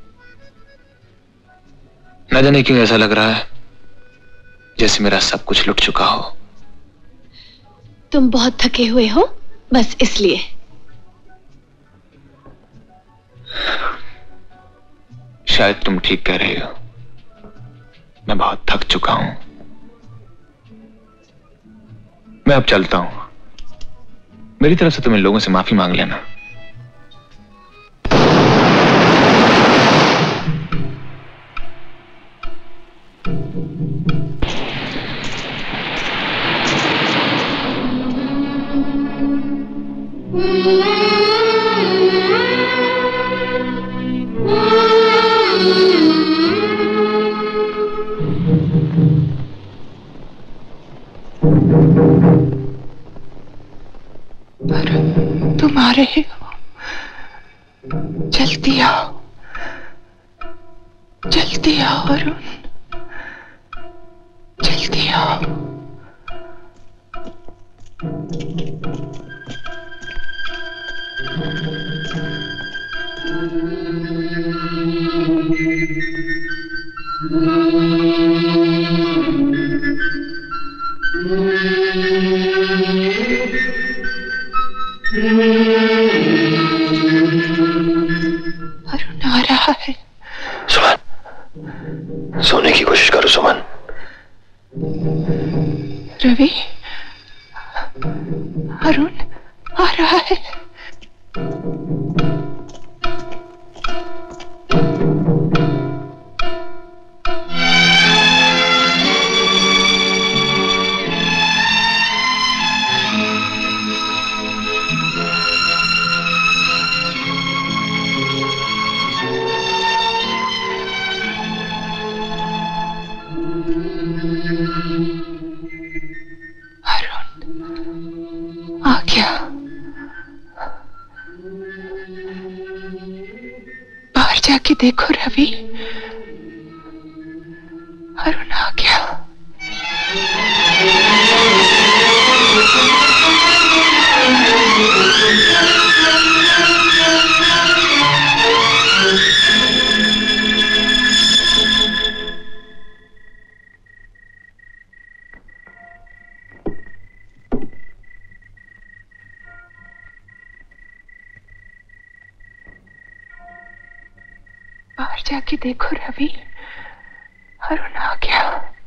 न जाने क्यों ऐसा लग रहा है जैसे मेरा सब कुछ लुट चुका हो। तुम बहुत थके हुए हो, बस इसलिए। शायद तुम ठीक कह रही हो, मैं बहुत थक चुका हूं। मैं अब चलता हूं। मेरी तरफ से तुम इन लोगों से माफी मांग लेना। तुम आ रहे हो? जल्दी आओ, जल्दी आओ अरुण, जल्दी आओ। अरुण आ रहा है। सुमन, सोने की कोशिश करो सुमन। रवि, अरुण आ रहा है। आ गया। बाहर जाके देखो रवि, अरुण आ गया। बाहर जाके देखो रवि, अरुण आ गया।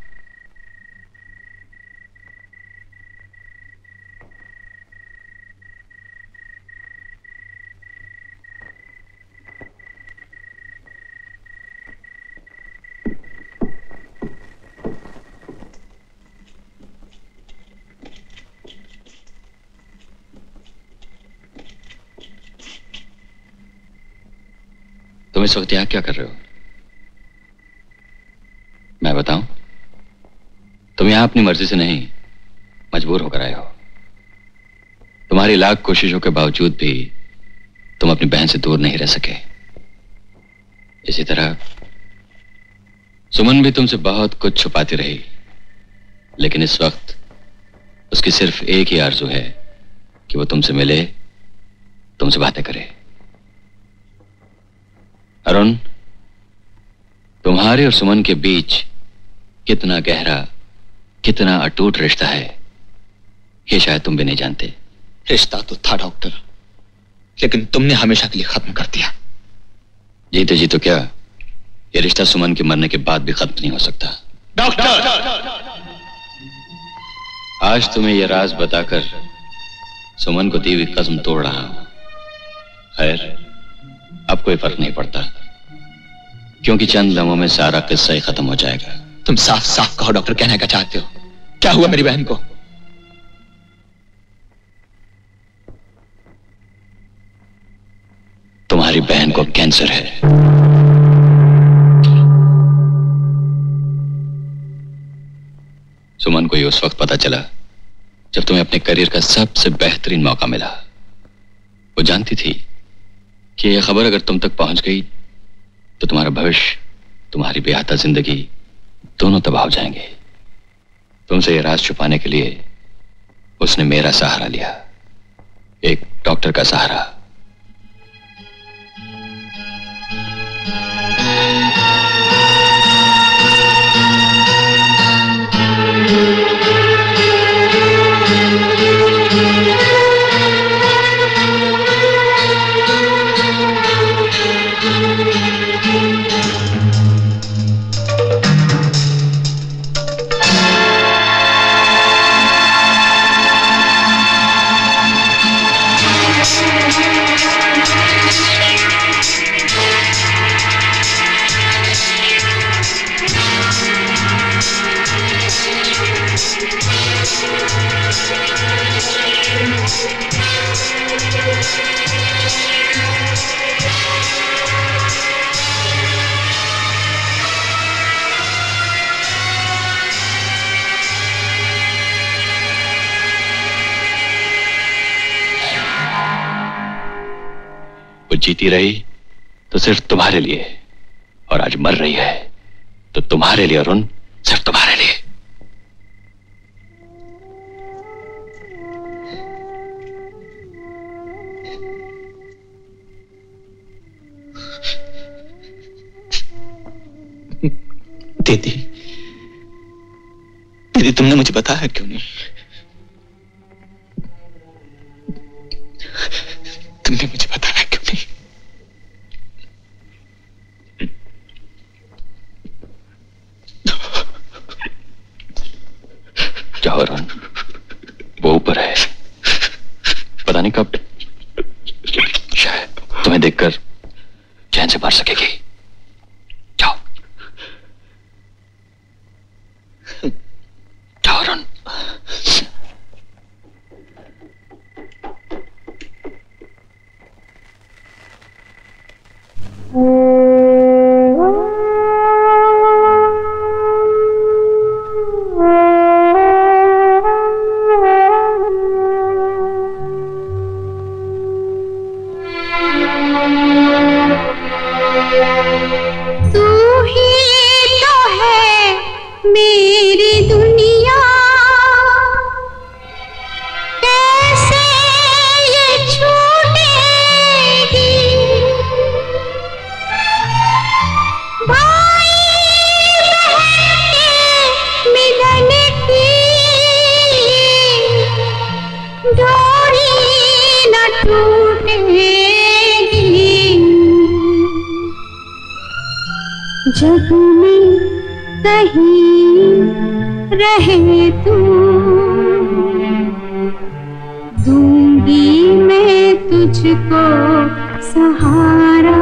तुम इस वक्त यहां क्या कर रहे हो? मैं बताऊं? तुम यहां अपनी मर्जी से नहीं, मजबूर होकर आए हो। तुम्हारी लाख कोशिशों के बावजूद भी तुम अपनी बहन से दूर नहीं रह सके। इसी तरह सुमन भी तुमसे बहुत कुछ छुपाती रही, लेकिन इस वक्त उसकी सिर्फ एक ही आरज़ू है कि वो तुमसे मिले, तुमसे बातें करे। अरुण, तुम्हारे और सुमन के बीच कितना गहरा, कितना अटूट रिश्ता है, ये शायद तुम भी नहीं जानते। रिश्ता तो था डॉक्टर, लेकिन तुमने हमेशा के लिए खत्म कर दिया। जीते जी तो क्या, ये रिश्ता सुमन के मरने के बाद भी खत्म नहीं हो सकता। डॉक्टर, आज तुम्हें यह राज बताकर सुमन को दी हुई कसम तोड़ रहा हूं। खैर, अब कोई फर्क नहीं पड़ता, क्योंकि चंद लम्हों में सारा किस्सा ही खत्म हो जाएगा। तुम साफ साफ कहो डॉक्टर, कहना क्या चाहते हो? क्या हुआ मेरी बहन को? तुम्हारी बहन को कैंसर है। सुमन को ये उस वक्त पता चला जब तुम्हें अपने करियर का सबसे बेहतरीन मौका मिला। वो जानती थी कि यह खबर अगर तुम तक पहुंच गई तो तुम्हारा भविष्य, तुम्हारी बेहता जिंदगी दोनों तबाह हो जाएंगे। तुमसे यह राज छुपाने के लिए उसने मेरा सहारा लिया, एक डॉक्टर का सहारा। जीती रही तो सिर्फ तुम्हारे लिए, और आज मर रही है तो तुम्हारे लिए अरुण, सिर्फ तुम्हारे लिए। दीदी, दीदी तुमने मुझे बताया क्यों नहीं? तुमने मुझे बताया क्यों नहीं? जाओ अरुण, वो ऊपर है, पता नहीं कब शायद तुम्हें देखकर चैन से मार सकेगी। जाओ जाओ अरुण। जग में कहीं रहे तू, दूंगी मैं तुझको सहारा।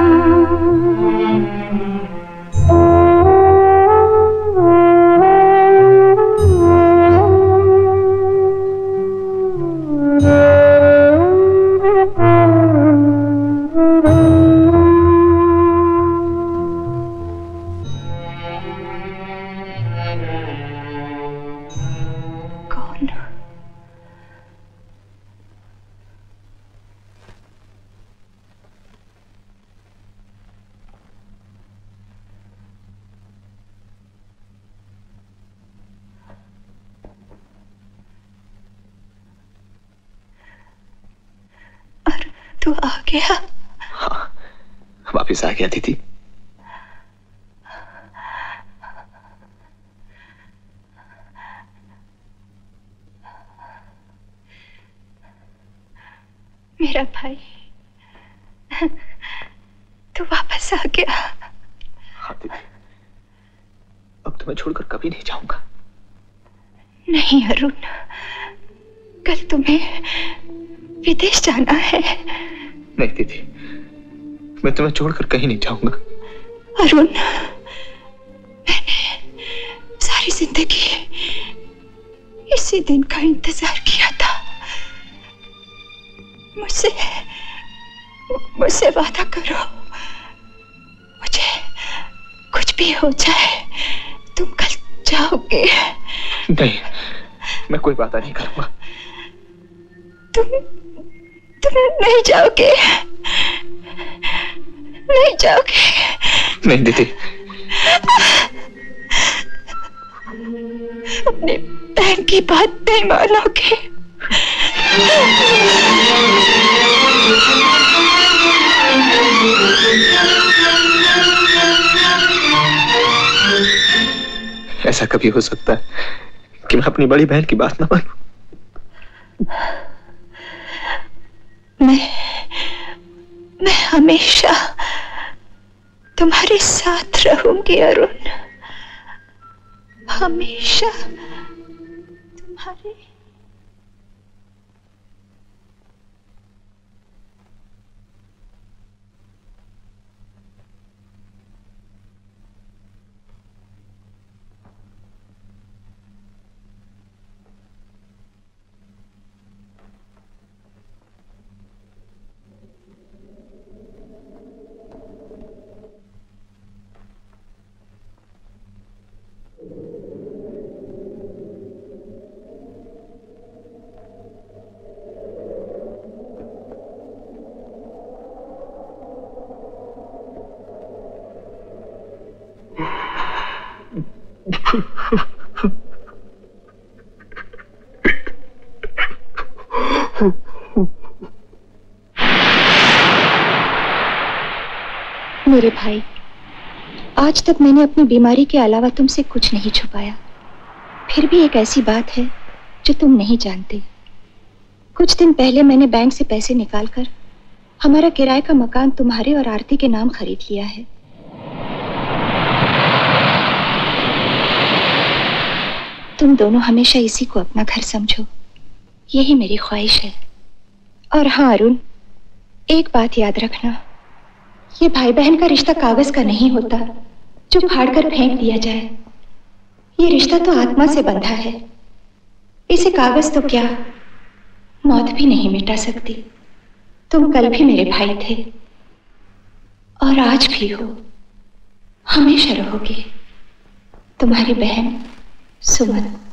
तू आ गया? हाँ, वापिस आ गया दीदी। मेरा भाई, तू वापस आ गया। हाँ दीदी, अब तुम्हें छोड़कर कभी नहीं जाऊंगा। नहीं अरुण, कल तुम्हें विदेश जाना है। नहीं दीदी, मैं तुम्हें छोड़कर कहीं नहीं जाऊंगा। अरुण, मैंने सारी जिंदगी इसी दिन का इंतजार किया था। मुझसे मुझसे वादा करो, मुझे कुछ भी हो जाए तुम कल जाओगे। नहीं, मैं कोई वादा नहीं करूंगा। तुम तुम नहीं जाओगे, नहीं जाओगे। नहीं दीदी, अपने बहन की बात नहीं मानोगे। ऐसा कभी हो सकता है कि मैं अपनी बड़ी बहन की बात ना मानूं? मैं मैं हमेशा तुम्हारे साथ रहूंगी अरुण, हमेशा तुम्हारे। मेरे भाई, आज तक मैंने अपनी बीमारी के अलावा तुमसे कुछ नहीं छुपाया। फिर भी एक ऐसी बात है जो तुम नहीं जानते। कुछ दिन पहले मैंने बैंक से पैसे निकालकर हमारा किराए का मकान तुम्हारे और आरती के नाम खरीद लिया है। तुम दोनों हमेशा इसी को अपना घर समझो, यही मेरी ख्वाहिश है। और हाँ अरुण, एक बात याद रखना, ये भाई बहन का रिश्ता कागज का नहीं होता जो फाड़कर फेंक दिया जाए। ये रिश्ता तो आत्मा से बंधा है, इसे कागज तो क्या मौत भी नहीं मिटा सकती। तुम कल भी मेरे भाई थे और आज भी हो, हमेशा रहोगे। तुम्हारी बहन सुमन।